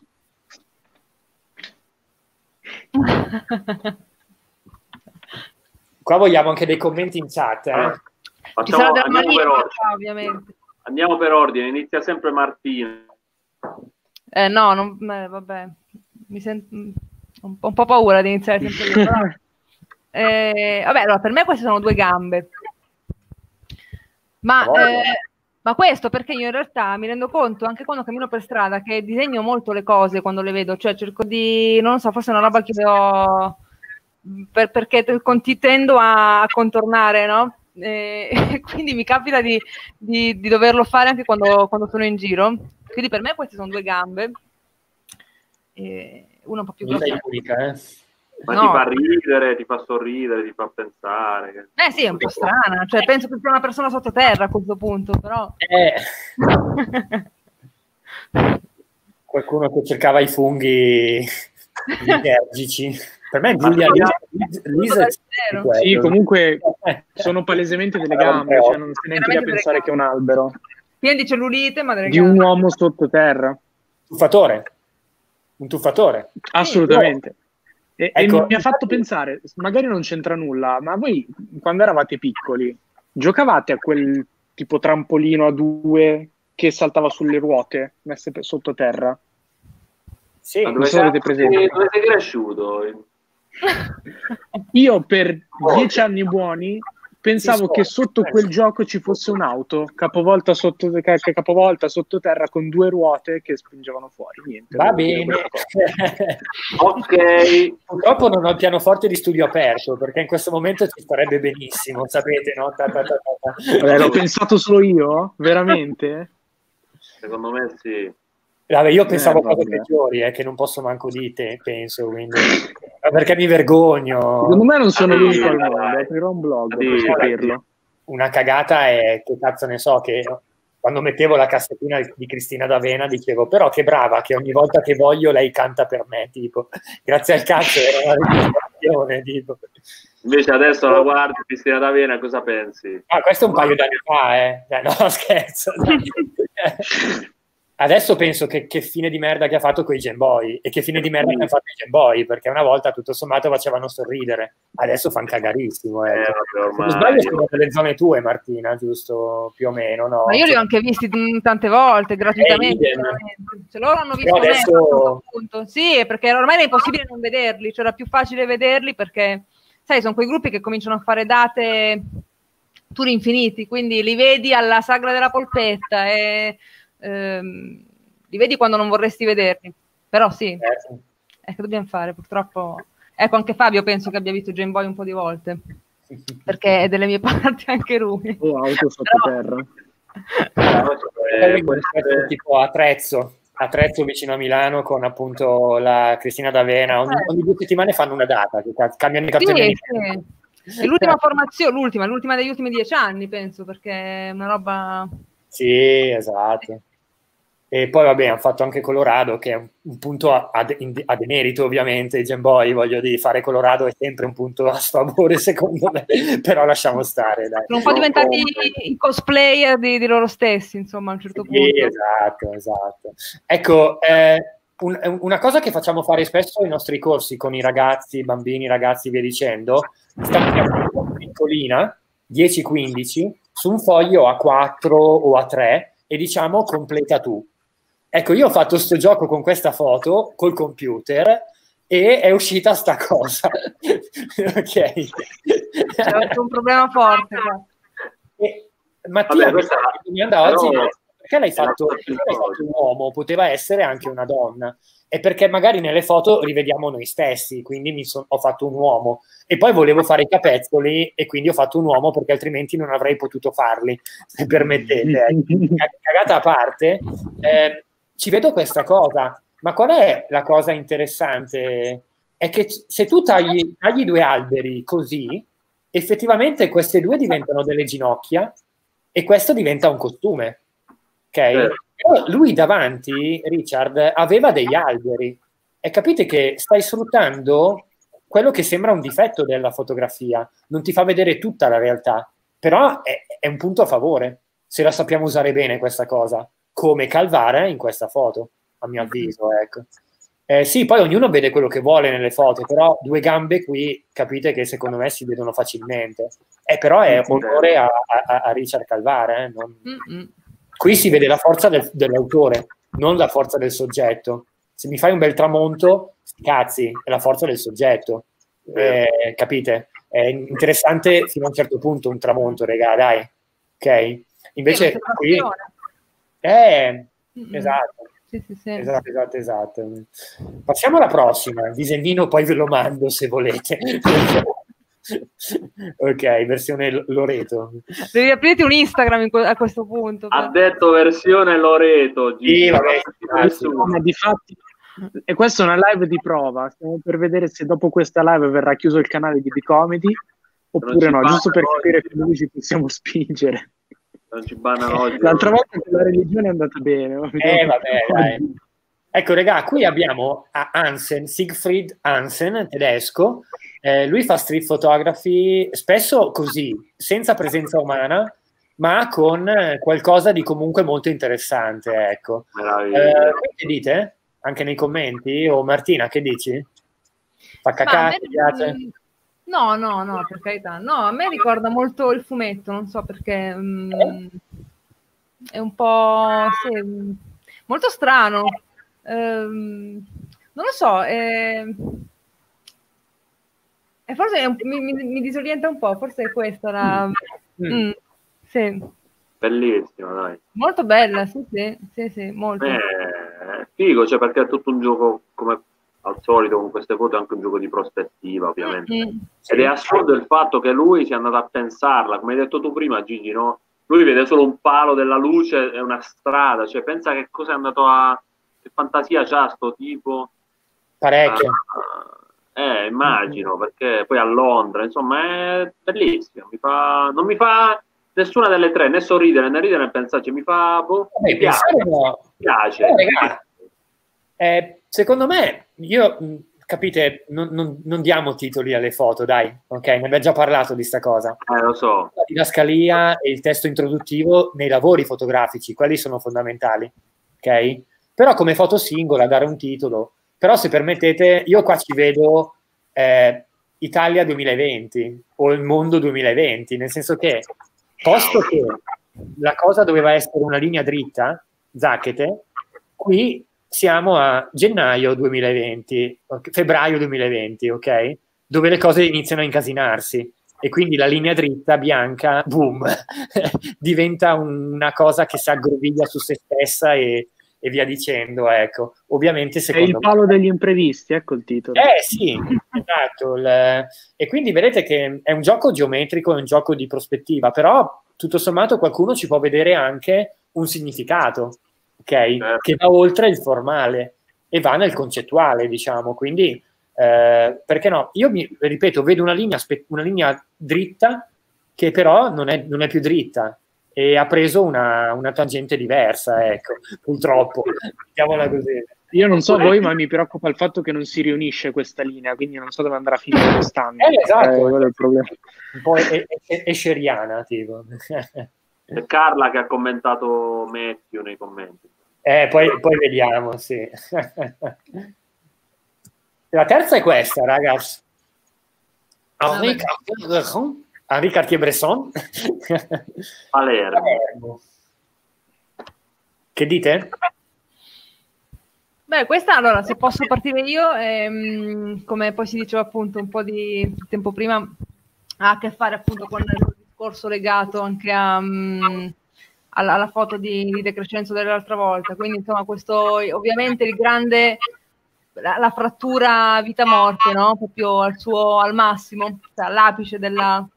Qua vogliamo anche dei commenti in chat. Eh? Allora, Ci sarà facciamo, della andiamo, mania, per ordine. ovviamente. Andiamo per ordine, inizia sempre Martina. Eh, no, non, eh, vabbè, mi sento un po', un po' paura di iniziare sempre io. Però, eh, vabbè, allora, per me queste sono due gambe. Ma, eh, ma questo perché io in realtà mi rendo conto, anche quando cammino per strada, che disegno molto le cose quando le vedo. Cioè cerco di, non so, forse è una roba che ho... Per, perché conti, tendo a, a contornare, no? E quindi mi capita di, di, di doverlo fare anche quando, quando sono in giro. Quindi per me queste sono due gambe, e uno un po' più grosso. Unica, eh? Ma No. ti fa ridere, ti fa sorridere, ti fa pensare. Eh sì, è un po' strana, cioè penso che sia una persona sottoterra a questo punto, però... Eh. Qualcuno che cercava i funghi liturgici. Per me Giulia Lisa sì, comunque sono palesemente delle gambe, cioè non stai neanche a pensare che è un albero. Pieno di cellulite, ma delle di gambe. un uomo sottoterra. Tuffatore. Un tuffatore. Assolutamente. E, Ecco, e mi ha fatto pensare, magari non c'entra nulla, ma voi quando eravate piccoli giocavate a quel tipo trampolino a due che saltava sulle ruote messe per sottoterra? Sì, ma dove, sei, sei, presente? dove sei cresciuto? Io per dieci anni buoni pensavo che sotto quel gioco ci fosse un'auto capovolta sotto capovolta sottoterra con due ruote che spingevano fuori. Niente, va bene. Ok, purtroppo non ho il pianoforte di studio aperto perché in questo momento ci starebbe benissimo, sapete, no? Ta, ta, ta, ta. Vabbè, l'ho pensato solo io? Veramente? Secondo me sì. Vabbè, io pensavo Eh, cose vabbè. peggiori, eh, che non posso manco di te, penso, quindi... Ma perché mi vergogno. Secondo me non sono Ah, l'unico al dai. mondo, aprirò un blog Sì, per scoprirlo. Una cagata è, che cazzo ne so, che quando mettevo la cassettina di Cristina D'Avena dicevo, però che brava, che ogni volta che voglio lei canta per me, tipo, grazie al cazzo era una registrazione, tipo. Invece adesso la guardi, Cristina D'Avena, cosa pensi? Ah, questo è un paio d'anni fa, eh. Eh, no, scherzo. Adesso penso che, che fine di merda che ha fatto con i Game Boy e che fine di merda che ha fatto i Game Boy, perché una volta tutto sommato facevano sorridere, adesso fan cagarissimo. Ecco. Eh, vabbè, ormai, Se non sbaglio sono nelle zone tue, Martina, giusto? Più o meno, no? Ma io li ho anche visti mh, tante volte, gratuitamente. Eh, cioè, loro hanno visto Però me adesso- a un certo punto. Sì, perché ormai era impossibile non vederli, cioè era più facile vederli perché, sai, sono quei gruppi che cominciano a fare date tour infiniti, quindi li vedi alla Sagra della Polpetta e... Ehm, li vedi quando non vorresti vederli, però sì, Eh, è che dobbiamo fare, purtroppo. Ecco, anche Fabio penso che abbia visto Game Boy un po' di volte. perché è delle mie parti anche lui. Oh, auto sottoterra. Però... Eh, queste... tipo a Trezzo, a Trezzo vicino a Milano, con appunto la Cristina D'Avena, ogni, ogni due settimane fanno una data, che cambiano i cartellini. Sì, sì. È l'ultima formazione, l'ultima, l'ultima degli ultimi dieci anni, penso, perché è una roba... Sì, esatto. E poi vabbè, hanno fatto anche Colorado, che è un, un punto a, a, a demerito, ovviamente, i Gen Boy, voglio dire, fare Colorado è sempre un punto a sfavore, secondo me, però lasciamo stare, dai. Sono un po' diventati i cosplayer di, di loro stessi, insomma, a un certo sì, punto. Esatto, esatto. Ecco, eh, un, una cosa che facciamo fare spesso ai nostri corsi con i ragazzi, bambini, ragazzi, via dicendo, stampiamo una piccolina, dieci quindici, su un foglio A quattro o A tre e diciamo completa tu. Ecco, io ho fatto sto gioco con questa foto col computer e è uscita sta cosa. Ok. C'è un problema forte. E, Mattia, Vabbè, mi domanda oggi però... perché l'hai fatto, perché l'hai fatto un uomo? Poteva essere anche una donna. E perché magari nelle foto rivediamo noi stessi, quindi mi son, ho fatto un uomo. E poi volevo fare i capezzoli e quindi ho fatto un uomo perché altrimenti non avrei potuto farli, se permettete. Cagata a parte, eh, ci vedo questa cosa, ma qual è la cosa interessante? È che se tu tagli, tagli due alberi così, effettivamente queste due diventano delle ginocchia e questo diventa un costume, ok? Eh. Però lui davanti, Richard, aveva degli alberi e capite che stai sfruttando quello che sembra un difetto della fotografia, non ti fa vedere tutta la realtà, però è, è un punto a favore, se la sappiamo usare bene questa cosa, come Calvare in questa foto, a mio avviso, ecco. Eh, sì, poi ognuno vede quello che vuole nelle foto, però due gambe qui capite che secondo me si vedono facilmente. Eh, però è onore a, a, a Richard Calvare. Eh? Non... Qui si vede la forza del, dell'autore, non la forza del soggetto. Se mi fai un bel tramonto, cazzi, è la forza del soggetto. Eh, capite? È interessante fino a un certo punto un tramonto, regà, dai. Ok? Invece sì, qui... Eh, mm-hmm. Esatto. Sì, sì, sì. Esatto, esatto, esatto. Passiamo alla prossima. Il disegnino poi ve lo mando se volete. Ok, versione Loreto. Devi aprirti un Instagram a questo punto. Ha detto versione Loreto. Sì, vabbè, ma di fatti, e questa è una live di prova. Stiamo per vedere se dopo questa live verrà chiuso il canale di B-Comedy oppure no, giusto per capire che noi ci possiamo spingere. Non ci bannano oggi. L'altra volta che la religione è andata bene. Eh, vabbè, dai. Ecco, regà, qui abbiamo a Hansen, Siegfried Hansen, tedesco. Eh, lui fa street photography spesso così, senza presenza umana, ma con qualcosa di comunque molto interessante, ecco. Eh, che dite? Anche nei commenti? O Martina, che dici? Fa cacare, ti piace? No, no, no, per carità. No, a me ricorda molto il fumetto, non so perché. Um, eh? È un po'... Sì, molto strano. Um, non lo so. È, è forse è un, mi, mi, mi disorienta un po', forse è questa la... Mm. Mm, sì. Bellissima, dai. Molto bella, sì, sì, sì, sì, molto. Eh, figo, cioè perché è tutto un gioco come... al solito con queste foto è anche un gioco di prospettiva, ovviamente. Mm-hmm. Ed è assurdo il fatto che lui sia andato a pensarla, come hai detto tu prima, Gigi, no? Lui vede solo un palo della luce e una strada, cioè pensa che cosa è andato a... che fantasia c'ha sto tipo. Parecchio. Uh, eh, immagino, mm-hmm. Perché poi a Londra, insomma, è bellissimo. Mi fa... Non mi fa nessuna delle tre, né sorridere né ridere né pensarci, mi fa... Boh, Vabbè, mi piace. No. Mi piace. Eh, ragazzi, eh, secondo me, io, capite, non, non, non diamo titoli alle foto, dai, ok? Ne abbiamo già parlato di sta cosa. Eh, lo so. La didascalia e il testo introduttivo nei lavori fotografici, quelli sono fondamentali, ok? Però come foto singola, dare un titolo. Però se permettete, io qua ci vedo eh, Italia duemilaventi o il mondo duemilaventi, nel senso che, posto che la cosa doveva essere una linea dritta, zacchete, qui siamo a gennaio duemilaventi, febbraio duemilaventi, ok? Dove le cose iniziano a incasinarsi e quindi la linea dritta bianca, boom, diventa una cosa che si aggroviglia su se stessa e, e via dicendo, ecco. Ovviamente è il palo me... degli imprevisti, ecco il titolo. Eh sì, esatto. Il... E quindi vedete che è un gioco geometrico, è un gioco di prospettiva, però tutto sommato qualcuno ci può vedere anche un significato, ok? Eh. Che va oltre il formale e va nel concettuale, diciamo. Quindi, eh, perché no? Io mi ripeto, vedo una linea, una linea dritta che però non è, non è più dritta e ha preso una, una tangente diversa, ecco, purtroppo. Mettiamola così. Io non so voi, ma mi preoccupa il fatto che non si riunisce questa linea, quindi non so dove andrà a finire quest'anno. Eh, esatto, eh, quello è il problema. Un po' escheriana, tipo. È Carla che ha commentato Matthew nei commenti. Eh, poi, poi vediamo, sì. La terza è questa, ragazzi. Henri, Henri Cartier-Bresson. Palermo. Palermo. Che dite? Beh, questa allora, se posso partire io, ehm, come poi si diceva appunto un po' di tempo prima, ha a che fare appunto con il discorso legato anche a, um, alla, alla foto di, di De Crescenzo dell'altra volta. Quindi insomma questo, ovviamente il grande, la, la frattura vita-morte, no? Proprio al suo, al massimo, cioè all'apice della...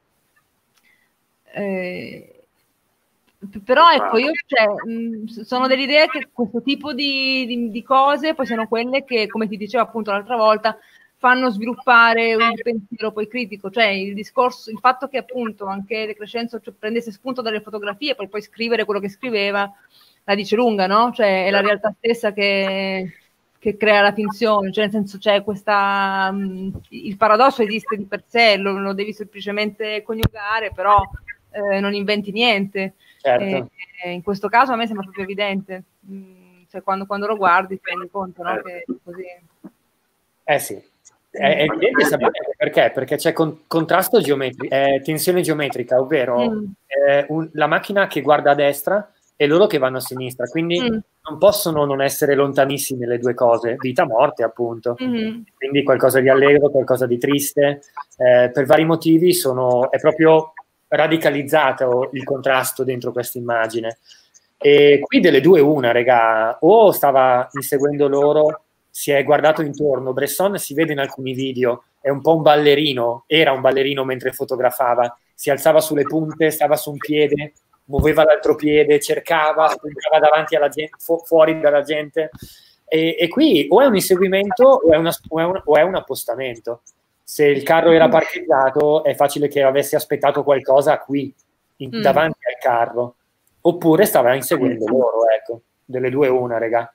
Eh, però ecco, io cioè, mh, sono dell'idea che questo tipo di, di, di cose poi siano quelle che, come ti dicevo appunto l'altra volta, fanno sviluppare un pensiero poi critico, cioè il discorso, il fatto che appunto anche De Crescenzo cioè, prendesse spunto dalle fotografie e poi poi scrivere quello che scriveva, la dice lunga, no? Cioè è la realtà stessa che, che crea la finzione, cioè nel senso c'è questa, mh, il paradosso esiste di per sé, lo, lo devi semplicemente coniugare, però eh, non inventi niente. Certo. E, in questo caso a me sembra proprio evidente, mm, cioè quando, quando lo guardi ti rendi conto, no? Che è così. Eh sì, è, è evidente, sapete perché? Perché c'è con, contrasto geometrico, eh, tensione geometrica, ovvero mm. eh, un, la macchina che guarda a destra e loro che vanno a sinistra, quindi mm. non possono non essere lontanissime le due cose, vita-morte appunto, mm. quindi qualcosa di allegro, qualcosa di triste, eh, per vari motivi sono, è proprio radicalizzato il contrasto dentro questa immagine. E qui delle due una, regà, o stava inseguendo loro, si è guardato intorno, Bresson si vede in alcuni video, è un po' un ballerino, era un ballerino mentre fotografava, si alzava sulle punte, stava su un piede, muoveva l'altro piede, cercava, spuntava davanti alla gente, fu fuori dalla gente, e, e qui o è un inseguimento o è, una, o, è un, o è un appostamento. Se il carro era parcheggiato è facile che avesse aspettato qualcosa qui, in, mm. davanti al carro, oppure stava inseguendo loro, ecco, delle due una, regà.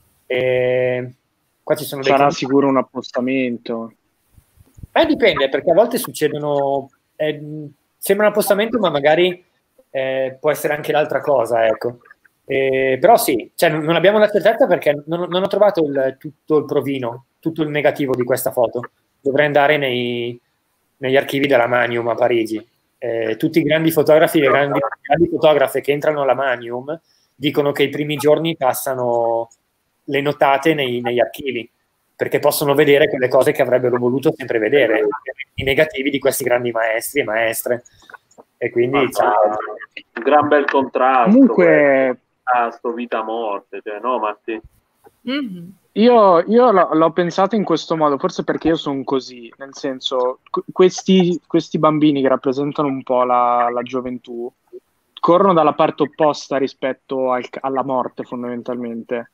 E qua ci sono dei sarà sicuro un appostamento. Eh, dipende, perché a volte succedono, eh, sembra un appostamento, ma magari eh, può essere anche l'altra cosa, ecco. Eh, però sì, cioè, non abbiamo la certezza perché non, non ho trovato il, tutto il provino, tutto il negativo di questa foto. Dovrei andare nei, negli archivi della Manium a Parigi. Eh, tutti i grandi fotografi, le grandi, grandi fotografe che entrano alla Manium dicono che i primi giorni passano le notate nei, negli archivi, perché possono vedere quelle cose che avrebbero voluto sempre vedere, i negativi di questi grandi maestri e maestre. E quindi c'è un gran bel contrasto. Comunque, contrasto vita-morte, cioè, no, Matti? Mm-hmm. Io, io l'ho pensato in questo modo, forse perché io sono così, nel senso, questi, questi bambini che rappresentano un po' la, la gioventù corrono dalla parte opposta rispetto al, alla morte fondamentalmente,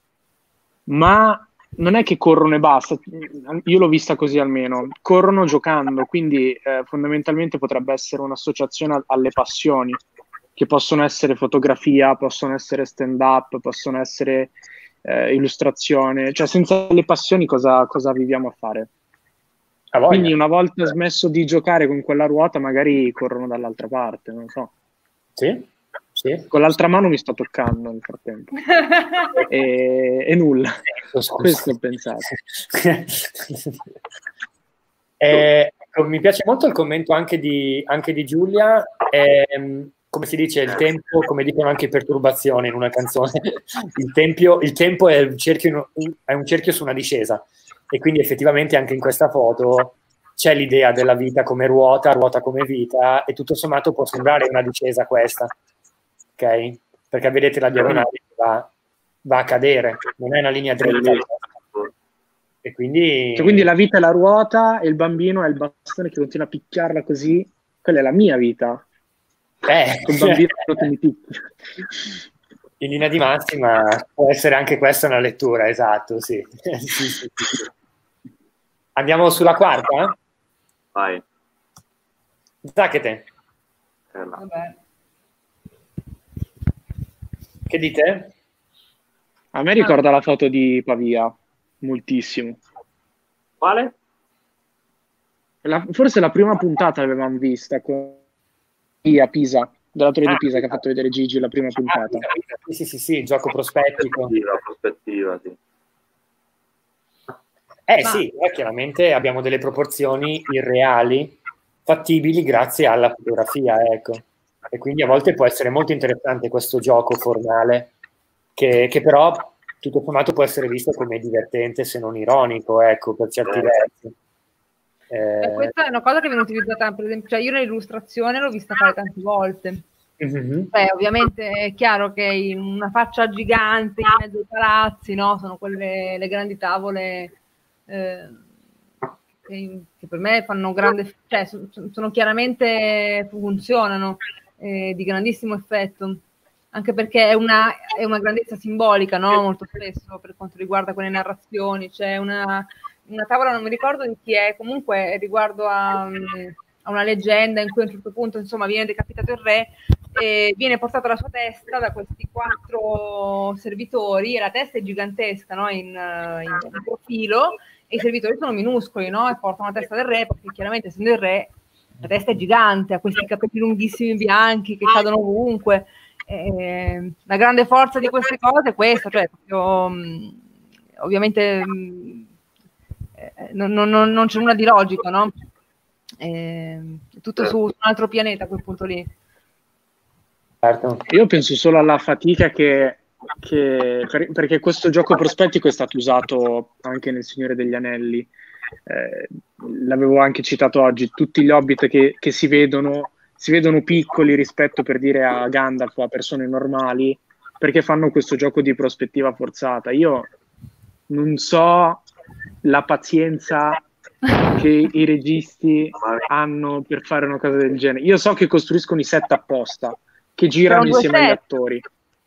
ma non è che corrono e basta, io l'ho vista così almeno, corrono giocando, quindi eh, fondamentalmente potrebbe essere un'associazione alle passioni, che possono essere fotografia, possono essere stand-up, possono essere... Eh, illustrazione, cioè senza le passioni cosa, cosa viviamo a fare? A quindi una volta smesso di giocare con quella ruota magari corrono dall'altra parte, non so. Sì, sì. Con l'altra mano mi sto toccando nel frattempo e, e nulla, questo ho pensato. eh, mi piace molto il commento anche di, anche di Giulia. eh, come si dice, il tempo, come dicono anche perturbazione in una canzone, il, tempio, il tempo è un, cerchio, è un cerchio su una discesa, e quindi effettivamente anche in questa foto c'è l'idea della vita come ruota, ruota come vita, e tutto sommato può sembrare una discesa questa, ok? Perché vedete la diagonale che va va a cadere, non è una linea dritta. E quindi... Cioè, quindi la vita è la ruota e il bambino è il bastone che continua a picchiarla così. Quella è la mia vita. Eh. Col bambino che mi picchia. In linea di massima può essere anche questa una lettura, esatto, sì. sì, sì, sì. Andiamo sulla quarta? Vai. Zacchete. Vabbè. Che dite? A me ricorda la foto di Pavia, moltissimo. Quale? La, forse la prima puntata l'avevamo vista con a Pisa, della Torre di Pisa, che ha fatto vedere Gigi la prima puntata. Sì, sì, sì, sì, gioco prospettico. La prospettiva, sì. Eh Ma... sì, eh, chiaramente abbiamo delle proporzioni irreali, fattibili grazie alla fotografia, ecco. E quindi a volte può essere molto interessante questo gioco formale, che, che però tutto sommato può essere visto come divertente se non ironico, ecco, per certi versi. Eh, questa è una cosa che viene utilizzata, per esempio, cioè io nell'illustrazione l'ho vista fare tante volte. Mm-hmm. Beh, ovviamente è chiaro che una faccia gigante in mezzo ai palazzi, no? Sono quelle le grandi tavole eh, che, che per me fanno grande, cioè sono, sono chiaramente funzionano eh, di grandissimo effetto, anche perché è una, è una grandezza simbolica, no? Molto spesso per quanto riguarda quelle narrazioni, c'è una una tavola, non mi ricordo di chi è, comunque riguardo a, a una leggenda in cui a un certo punto insomma viene decapitato il re e viene portata la sua testa da questi quattro servitori e la testa è gigantesca, no? in, in, in profilo, e i servitori sono minuscoli, no? E portano la testa del re perché chiaramente essendo il re la testa è gigante, ha questi capelli lunghissimi bianchi che cadono ovunque. E la grande forza di queste cose è questa, cioè proprio, ovviamente Non, non, non c'è nulla di logico, no? È tutto su un altro pianeta a quel punto lì. Certo. Io penso solo alla fatica che, che per, perché questo gioco prospettico è stato usato anche nel Signore degli Anelli. Eh, l'avevo anche citato oggi. Tutti gli hobbit che, che si vedono si vedono piccoli rispetto, per dire, a Gandalf o a persone normali, perché fanno questo gioco di prospettiva forzata. Io non so la pazienza che i registi hanno per fare una cosa del genere. Io so che costruiscono i set apposta, che girano insieme agli attori,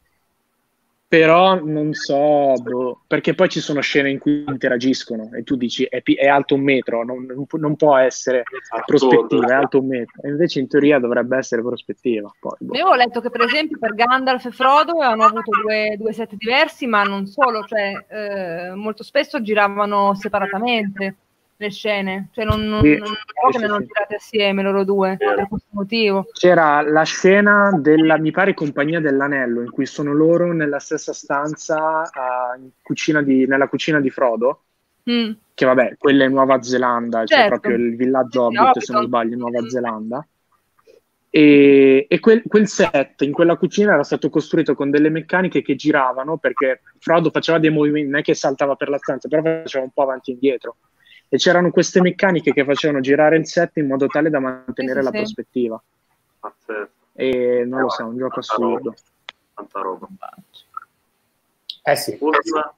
però non so, boh, perché poi ci sono scene in cui interagiscono e tu dici è, è alto un metro, non, non può essere prospettiva, è alto un metro, e invece in teoria dovrebbe essere prospettiva. Poi, boh. Io ho letto che per esempio per Gandalf e Frodo hanno avuto due, due set diversi, ma non solo, cioè eh, molto spesso giravano separatamente le scene, cioè non, non, sì, non so che ne hanno girate assieme loro due per questo motivo. C'era la scena della, mi pare, Compagnia dell'Anello, in cui sono loro nella stessa stanza uh, in cucina di, nella cucina di Frodo, mm. che vabbè, quella è Nuova Zelanda, certo. Cioè proprio il villaggio Hobbit, no, se non sbaglio, in Nuova Zelanda. E, e quel, quel set in quella cucina era stato costruito con delle meccaniche che giravano, perché Frodo faceva dei movimenti, non è che saltava per la stanza, però faceva un po' avanti e indietro. E c'erano queste meccaniche che facevano girare il set in modo tale da mantenere sì, la sì. prospettiva. Pazzesco. E non lo so, è un gioco tanta assurdo. Roba. Tanta roba. Eh sì. Ultima.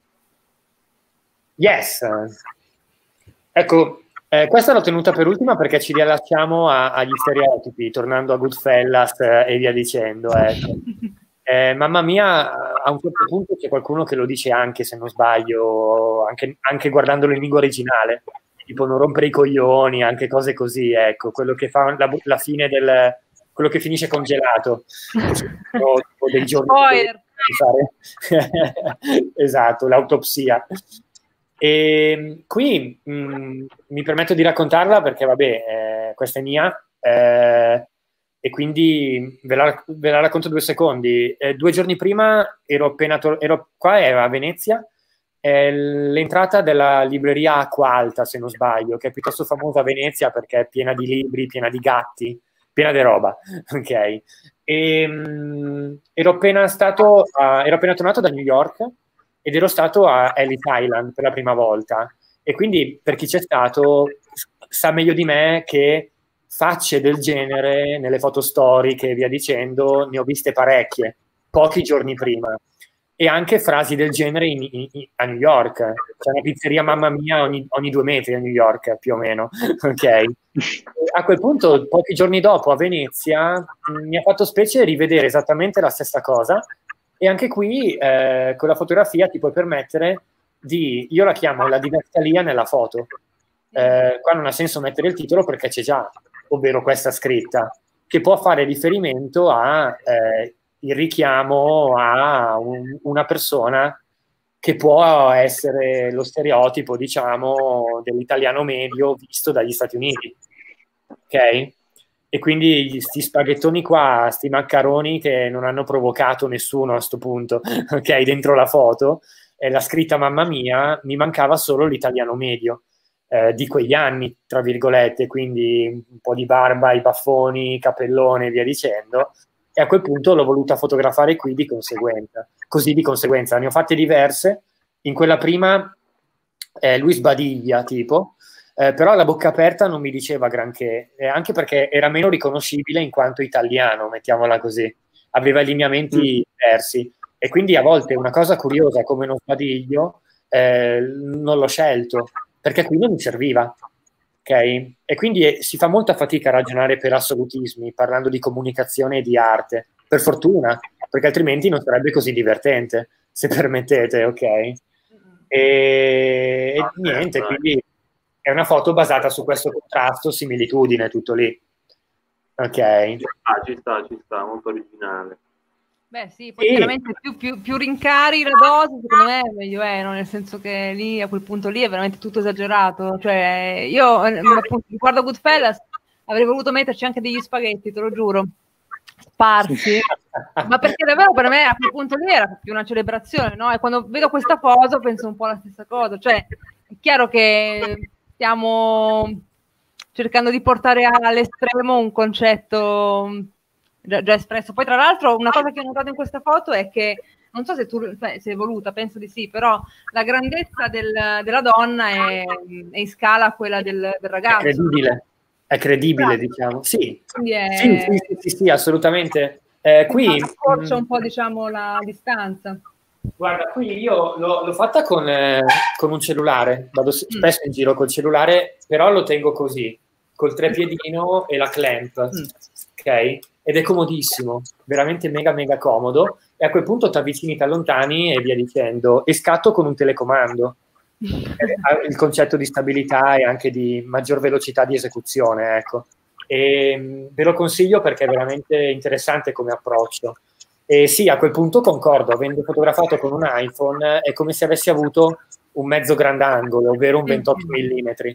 Yes. Ecco, eh, questa l'ho tenuta per ultima perché ci riallacciamo a, agli stereotipi, tornando a Goodfellas eh, e via dicendo. Ecco. Eh, mamma mia, a un certo punto c'è qualcuno che lo dice anche, se non sbaglio, anche, anche guardandolo in lingua originale, tipo non rompere i coglioni, anche cose così, ecco, quello che fa la, la fine del, quello che finisce congelato, o, o dei giorni di fare. Esatto, l'autopsia. E qui mh, mi permetto di raccontarla perché vabbè, eh, questa è mia, eh, e quindi ve la, ve la racconto due secondi. Eh, due giorni prima ero appena to- ero qua, ero a Venezia, eh, l'entrata della libreria Acqua Alta, se non sbaglio, che è piuttosto famosa a Venezia perché è piena di libri, piena di gatti, piena di roba, ok? E, mh, ero appena stato, a, ero appena tornato da New York ed ero stato a Ellis Island per la prima volta, e quindi per chi c'è stato sa meglio di me che facce del genere nelle foto storiche e via dicendo ne ho viste parecchie pochi giorni prima, e anche frasi del genere in, in, in, a New York. C'è una pizzeria Mamma Mia ogni, ogni due metri a New York, più o meno. Ok. A quel punto, pochi giorni dopo, a Venezia, mh, mi ha fatto specie rivedere esattamente la stessa cosa, e anche qui eh, con la fotografia ti puoi permettere di, io la chiamo la didascalia nella foto. Eh, qua non ha senso mettere il titolo perché c'è già, ovvero questa scritta, che può fare riferimento a eh, il richiamo a un, una persona che può essere lo stereotipo, diciamo, dell'italiano medio visto dagli Stati Uniti, ok? E quindi questi spaghettoni qua, sti maccaroni che non hanno provocato nessuno a sto punto, ok, dentro la foto, e la scritta Mamma Mia, mi mancava solo l'italiano medio eh, di quegli anni, tra virgolette, quindi un po' di barba, i baffoni, capellone e via dicendo, e a quel punto l'ho voluta fotografare qui di conseguenza. Così di conseguenza, ne ho fatte diverse. In quella prima eh, lui sbadiglia, tipo, eh, però la bocca aperta non mi diceva granché, eh, anche perché era meno riconoscibile in quanto italiano, mettiamola così. Aveva lineamenti mm. diversi. E quindi a volte una cosa curiosa come uno sbadiglio eh, non l'ho scelto, perché qui non mi serviva. Okay? E quindi eh, si fa molta fatica a ragionare per assolutismi, parlando di comunicazione e di arte, per fortuna, perché altrimenti non sarebbe così divertente, se permettete, ok? E, e niente, quindi è una foto basata su questo contrasto, similitudine, tutto lì. Ok? Ah, ci sta, ci sta, molto originale. Beh sì, poi sì. Chiaramente più, più, più rincari la dose, secondo me meglio è, no? Nel senso che lì, a quel punto lì, è veramente tutto esagerato. Cioè, io, appunto, riguardo a Goodfellas, avrei voluto metterci anche degli spaghetti, te lo giuro, sparsi, ma perché davvero per me a quel punto lì era più una celebrazione, no? E quando vedo questa foto penso un po' la stessa cosa. Cioè, è chiaro che stiamo cercando di portare all'estremo un concetto Già, già espresso. Poi tra l'altro una cosa che ho notato in questa foto è che, non so se tu beh, sei voluta, penso di sì, però la grandezza del, della donna è, è in scala a quella del, del ragazzo. È credibile, è credibile, esatto. Diciamo. Sì. È... Sì, sì, sì, sì, sì, assolutamente. Eh, qui accorcia un po', diciamo, la distanza. Guarda, qui io l'ho, l'ho fatta con, eh, con un cellulare, vado spesso mm. in giro col cellulare, però lo tengo così, col trepiedino e la clamp, mm. ok? Ed è comodissimo, veramente mega mega comodo, e a quel punto ti avvicini, ti allontani e via dicendo, e scatto con un telecomando. Il concetto di stabilità e anche di maggior velocità di esecuzione, ecco. E ve lo consiglio perché è veramente interessante come approccio. E sì, a quel punto concordo, avendo fotografato con un iPhone è come se avessi avuto un mezzo grandangolo, ovvero un ventotto millimetri.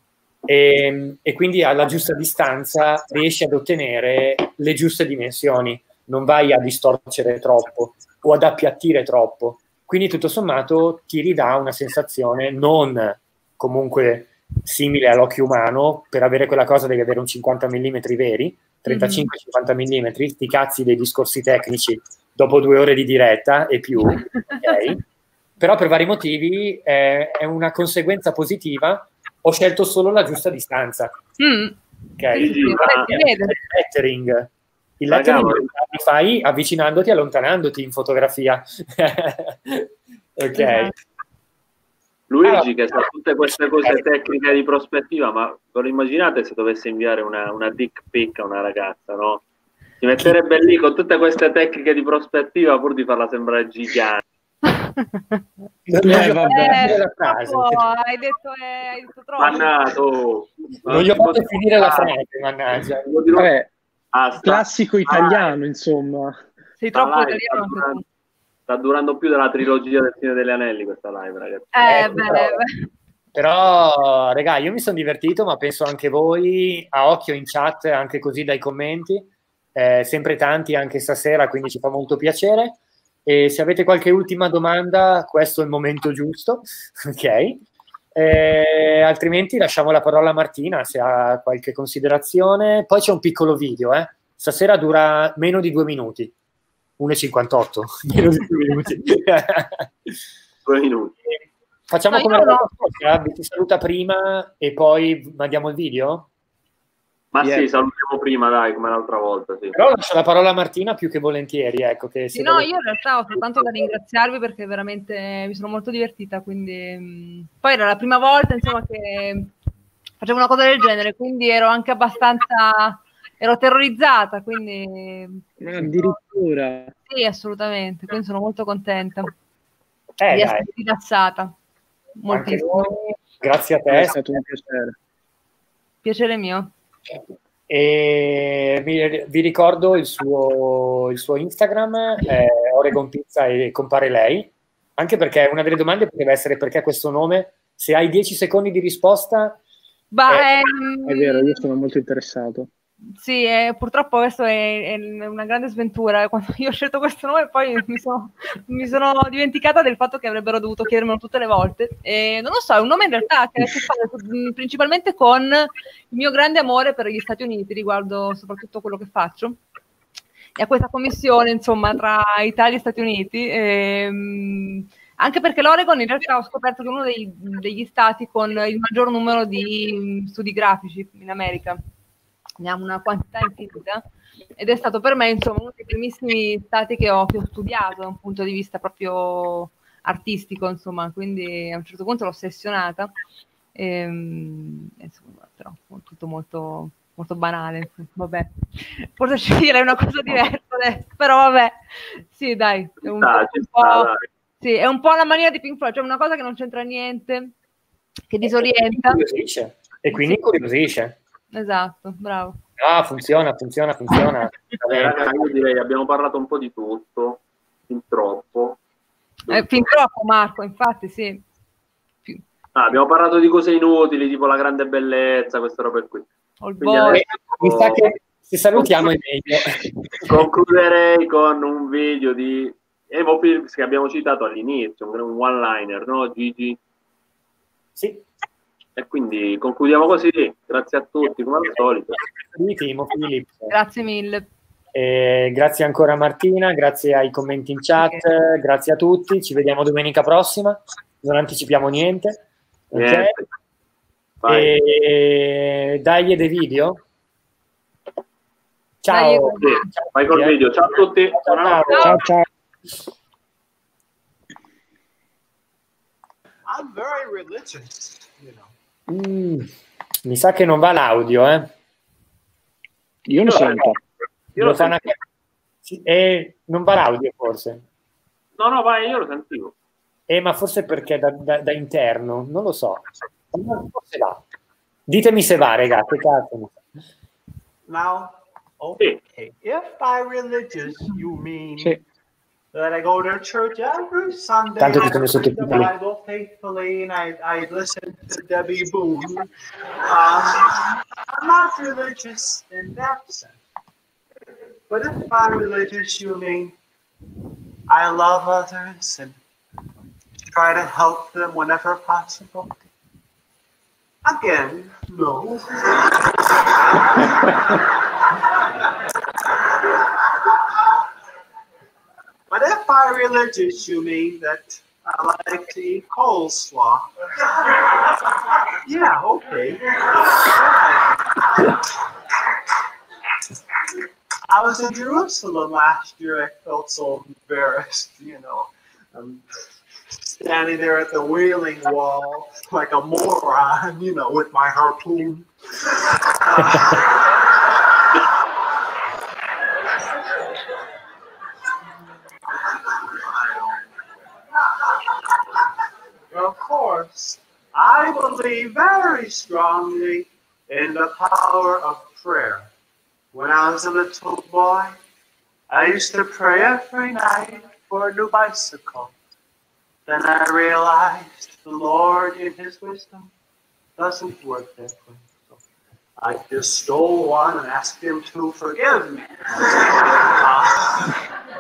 E, e quindi alla giusta distanza riesci ad ottenere le giuste dimensioni, non vai a distorcere troppo o ad appiattire troppo, quindi tutto sommato ti ridà una sensazione non comunque simile all'occhio umano. Per avere quella cosa devi avere un cinquanta millimetri veri, trentacinque cinquanta millimetri, sti cazzi dei discorsi tecnici dopo due ore di diretta e più, okay? Però per vari motivi eh, è una conseguenza positiva. Ho scelto solo la giusta distanza. Mm. Ok. Sì, il lettering. Il lettering lo fai avvicinandoti e allontanandoti in fotografia. Ok. Esatto. Luigi, allora, che sa tutte queste cose tecniche di prospettiva, ma ve lo immaginate se dovesse inviare una, una dick pic a una ragazza, no? Si metterebbe lì con tutte queste tecniche di prospettiva pur di farla sembrare gigante. Non eh, vabbè. La frase. Oh, hai detto, eh, hai detto troppo. Mannato. Non gli ho fatto finire la frase, mannaggia. Vabbè, ah, classico italiano, ah, insomma. Sei troppo live, italiano. Sta durando, sta durando più della trilogia del Signore degli Anelli questa live, ragazzi. Eh, eh, beh, però, beh. Però, raga, io mi sono divertito, ma penso anche voi, a occhio in chat, anche così dai commenti, eh, sempre tanti anche stasera, quindi ci fa molto piacere. E se avete qualche ultima domanda, questo è il momento giusto, ok? Eh, altrimenti lasciamo la parola a Martina se ha qualche considerazione. Poi c'è un piccolo video, eh? Stasera dura meno di due minuti, uno e cinquantotto, meno di due minuti. Due minuti. Facciamo no, come la volta scorsa, vi saluta prima e poi mandiamo il video? Ma Yeah. sì, salutiamo prima, dai, come l'altra volta. Sì. Però lascio la parola a Martina più che volentieri, ecco. Che Sì, se no, vuole- io in realtà ho soltanto da ringraziarvi perché veramente mi sono molto divertita, quindi mh, poi era la prima volta, insomma, che facevo una cosa del genere, quindi ero anche abbastanza, ero terrorizzata, quindi Ma addirittura. sì, assolutamente, quindi sono molto contenta Eh, di dai, essere rilassata, anche moltissimo, noi, grazie a È te. stato un piacere. piacere mio. E vi, vi ricordo il suo, il suo Instagram, eh, Oregon Pizza, e compare lei, anche perché una delle domande poteva essere perché questo nome. Se hai dieci secondi di risposta, Ma, Eh, ehm, È vero, io sono molto interessato. sì, eh, purtroppo questo è, è una grande sventura. Quando io ho scelto questo nome, poi mi sono, mi sono dimenticata del fatto che avrebbero dovuto chiedermelo tutte le volte. E non lo so, è un nome in realtà che ha a che fare mh, principalmente con il mio grande amore per gli Stati Uniti, riguardo soprattutto quello che faccio. E a questa commissione, insomma, tra Italia e Stati Uniti. ehm, anche perché l'Oregon in realtà ho scoperto che è uno dei- degli stati con il maggior numero di mh, studi grafici in America. Ne ha una quantità infinita ed è stato per me, insomma, uno dei primissimi stati che ho, che ho studiato da un punto di vista proprio artistico, insomma, quindi a un certo punto l'ho ossessionata. Ehm, insomma, però tutto molto, molto banale, vabbè. Forse scegliere una cosa diversa adesso, però vabbè, sì, dai, è un, sta, po', ci un sta, po', dai. sì, è un po' la mania di Pink Floyd, cioè una cosa che non c'entra niente, che disorienta. incuriosisce. E quindi Sì. incuriosisce. Esatto, bravo. Ah, funziona, funziona, funziona. Eh, raga, io direi abbiamo parlato un po' di tutto, fin troppo. Eh, fin troppo, Marco, infatti, sì. Più- Ah, abbiamo parlato di cose inutili, tipo la grande bellezza, queste robe qui. Ho il Quindi volo. adesso Mi sa che se salutiamo è meglio. concluderei con un video di Evo Phillips che abbiamo citato all'inizio, un one-liner, no Gigi? Sì. E quindi concludiamo così. Grazie a tutti, come al solito. Timo Phillips. Grazie mille. Eh, grazie ancora Martina, grazie ai commenti in chat, Ok. grazie a tutti, ci vediamo domenica prossima, non anticipiamo niente. Ok? Niente. Vai. E dai dei video. Ciao. Dai, Sì, vai col video. Ciao a tutti. Ciao, ciao. Ciao, ciao. I'm very religious, you know. Mm, mi sa che non va l'audio, eh. Io lo sento. Io Lo lo fa una... sentivo. sì, eh, non va l'audio forse. No, no, vai, io lo sentivo. Eh, ma forse perché da, da, da interno, non lo so. Forse va. Ditemi se va, raga, che cazzo. Now, okay, if by religious you mean Sì. that I go to church every Sunday, Tanto ti I sono read the sottotitoli. Bible faithfully, and I, I listen to Debbie Boone, um, I'm not religious in that sense. But if by religious you mean I love others and try to help them whenever possible, again, no. But if by religious you mean that I like to eat coleslaw, yeah, okay. I was in Jerusalem last year. I felt so embarrassed, you know. I'm standing there at the Wailing Wall like a moron, you know, with my harpoon. Of course, I believe very strongly in the power of prayer. When I was a little boy, I used to pray every night for a new bicycle. Then I realized the Lord, in His wisdom, doesn't work that way. So I just stole one and asked Him to forgive me. Uh,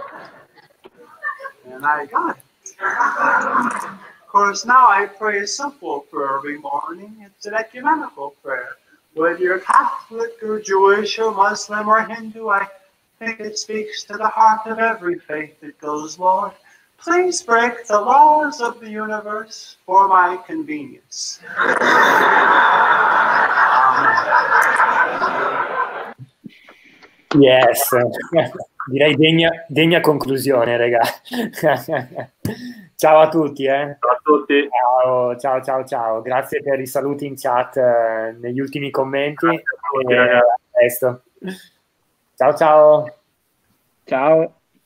and I got it. Of course, now I pray a simple prayer every morning. It's an ecumenical prayer. Whether you're Catholic or Jewish or Muslim or Hindu, I think it speaks to the heart of every faith. It goes, Lord, please break the laws of the universe for my convenience. Amen. Yes, direi degna, degna conclusione, raga. Ciao a tutti, eh. Ciao a tutti. Ciao, ciao, ciao, ciao. Grazie per i saluti in chat eh, negli ultimi commenti. Tutti, e a presto. Ciao, ciao. Ciao.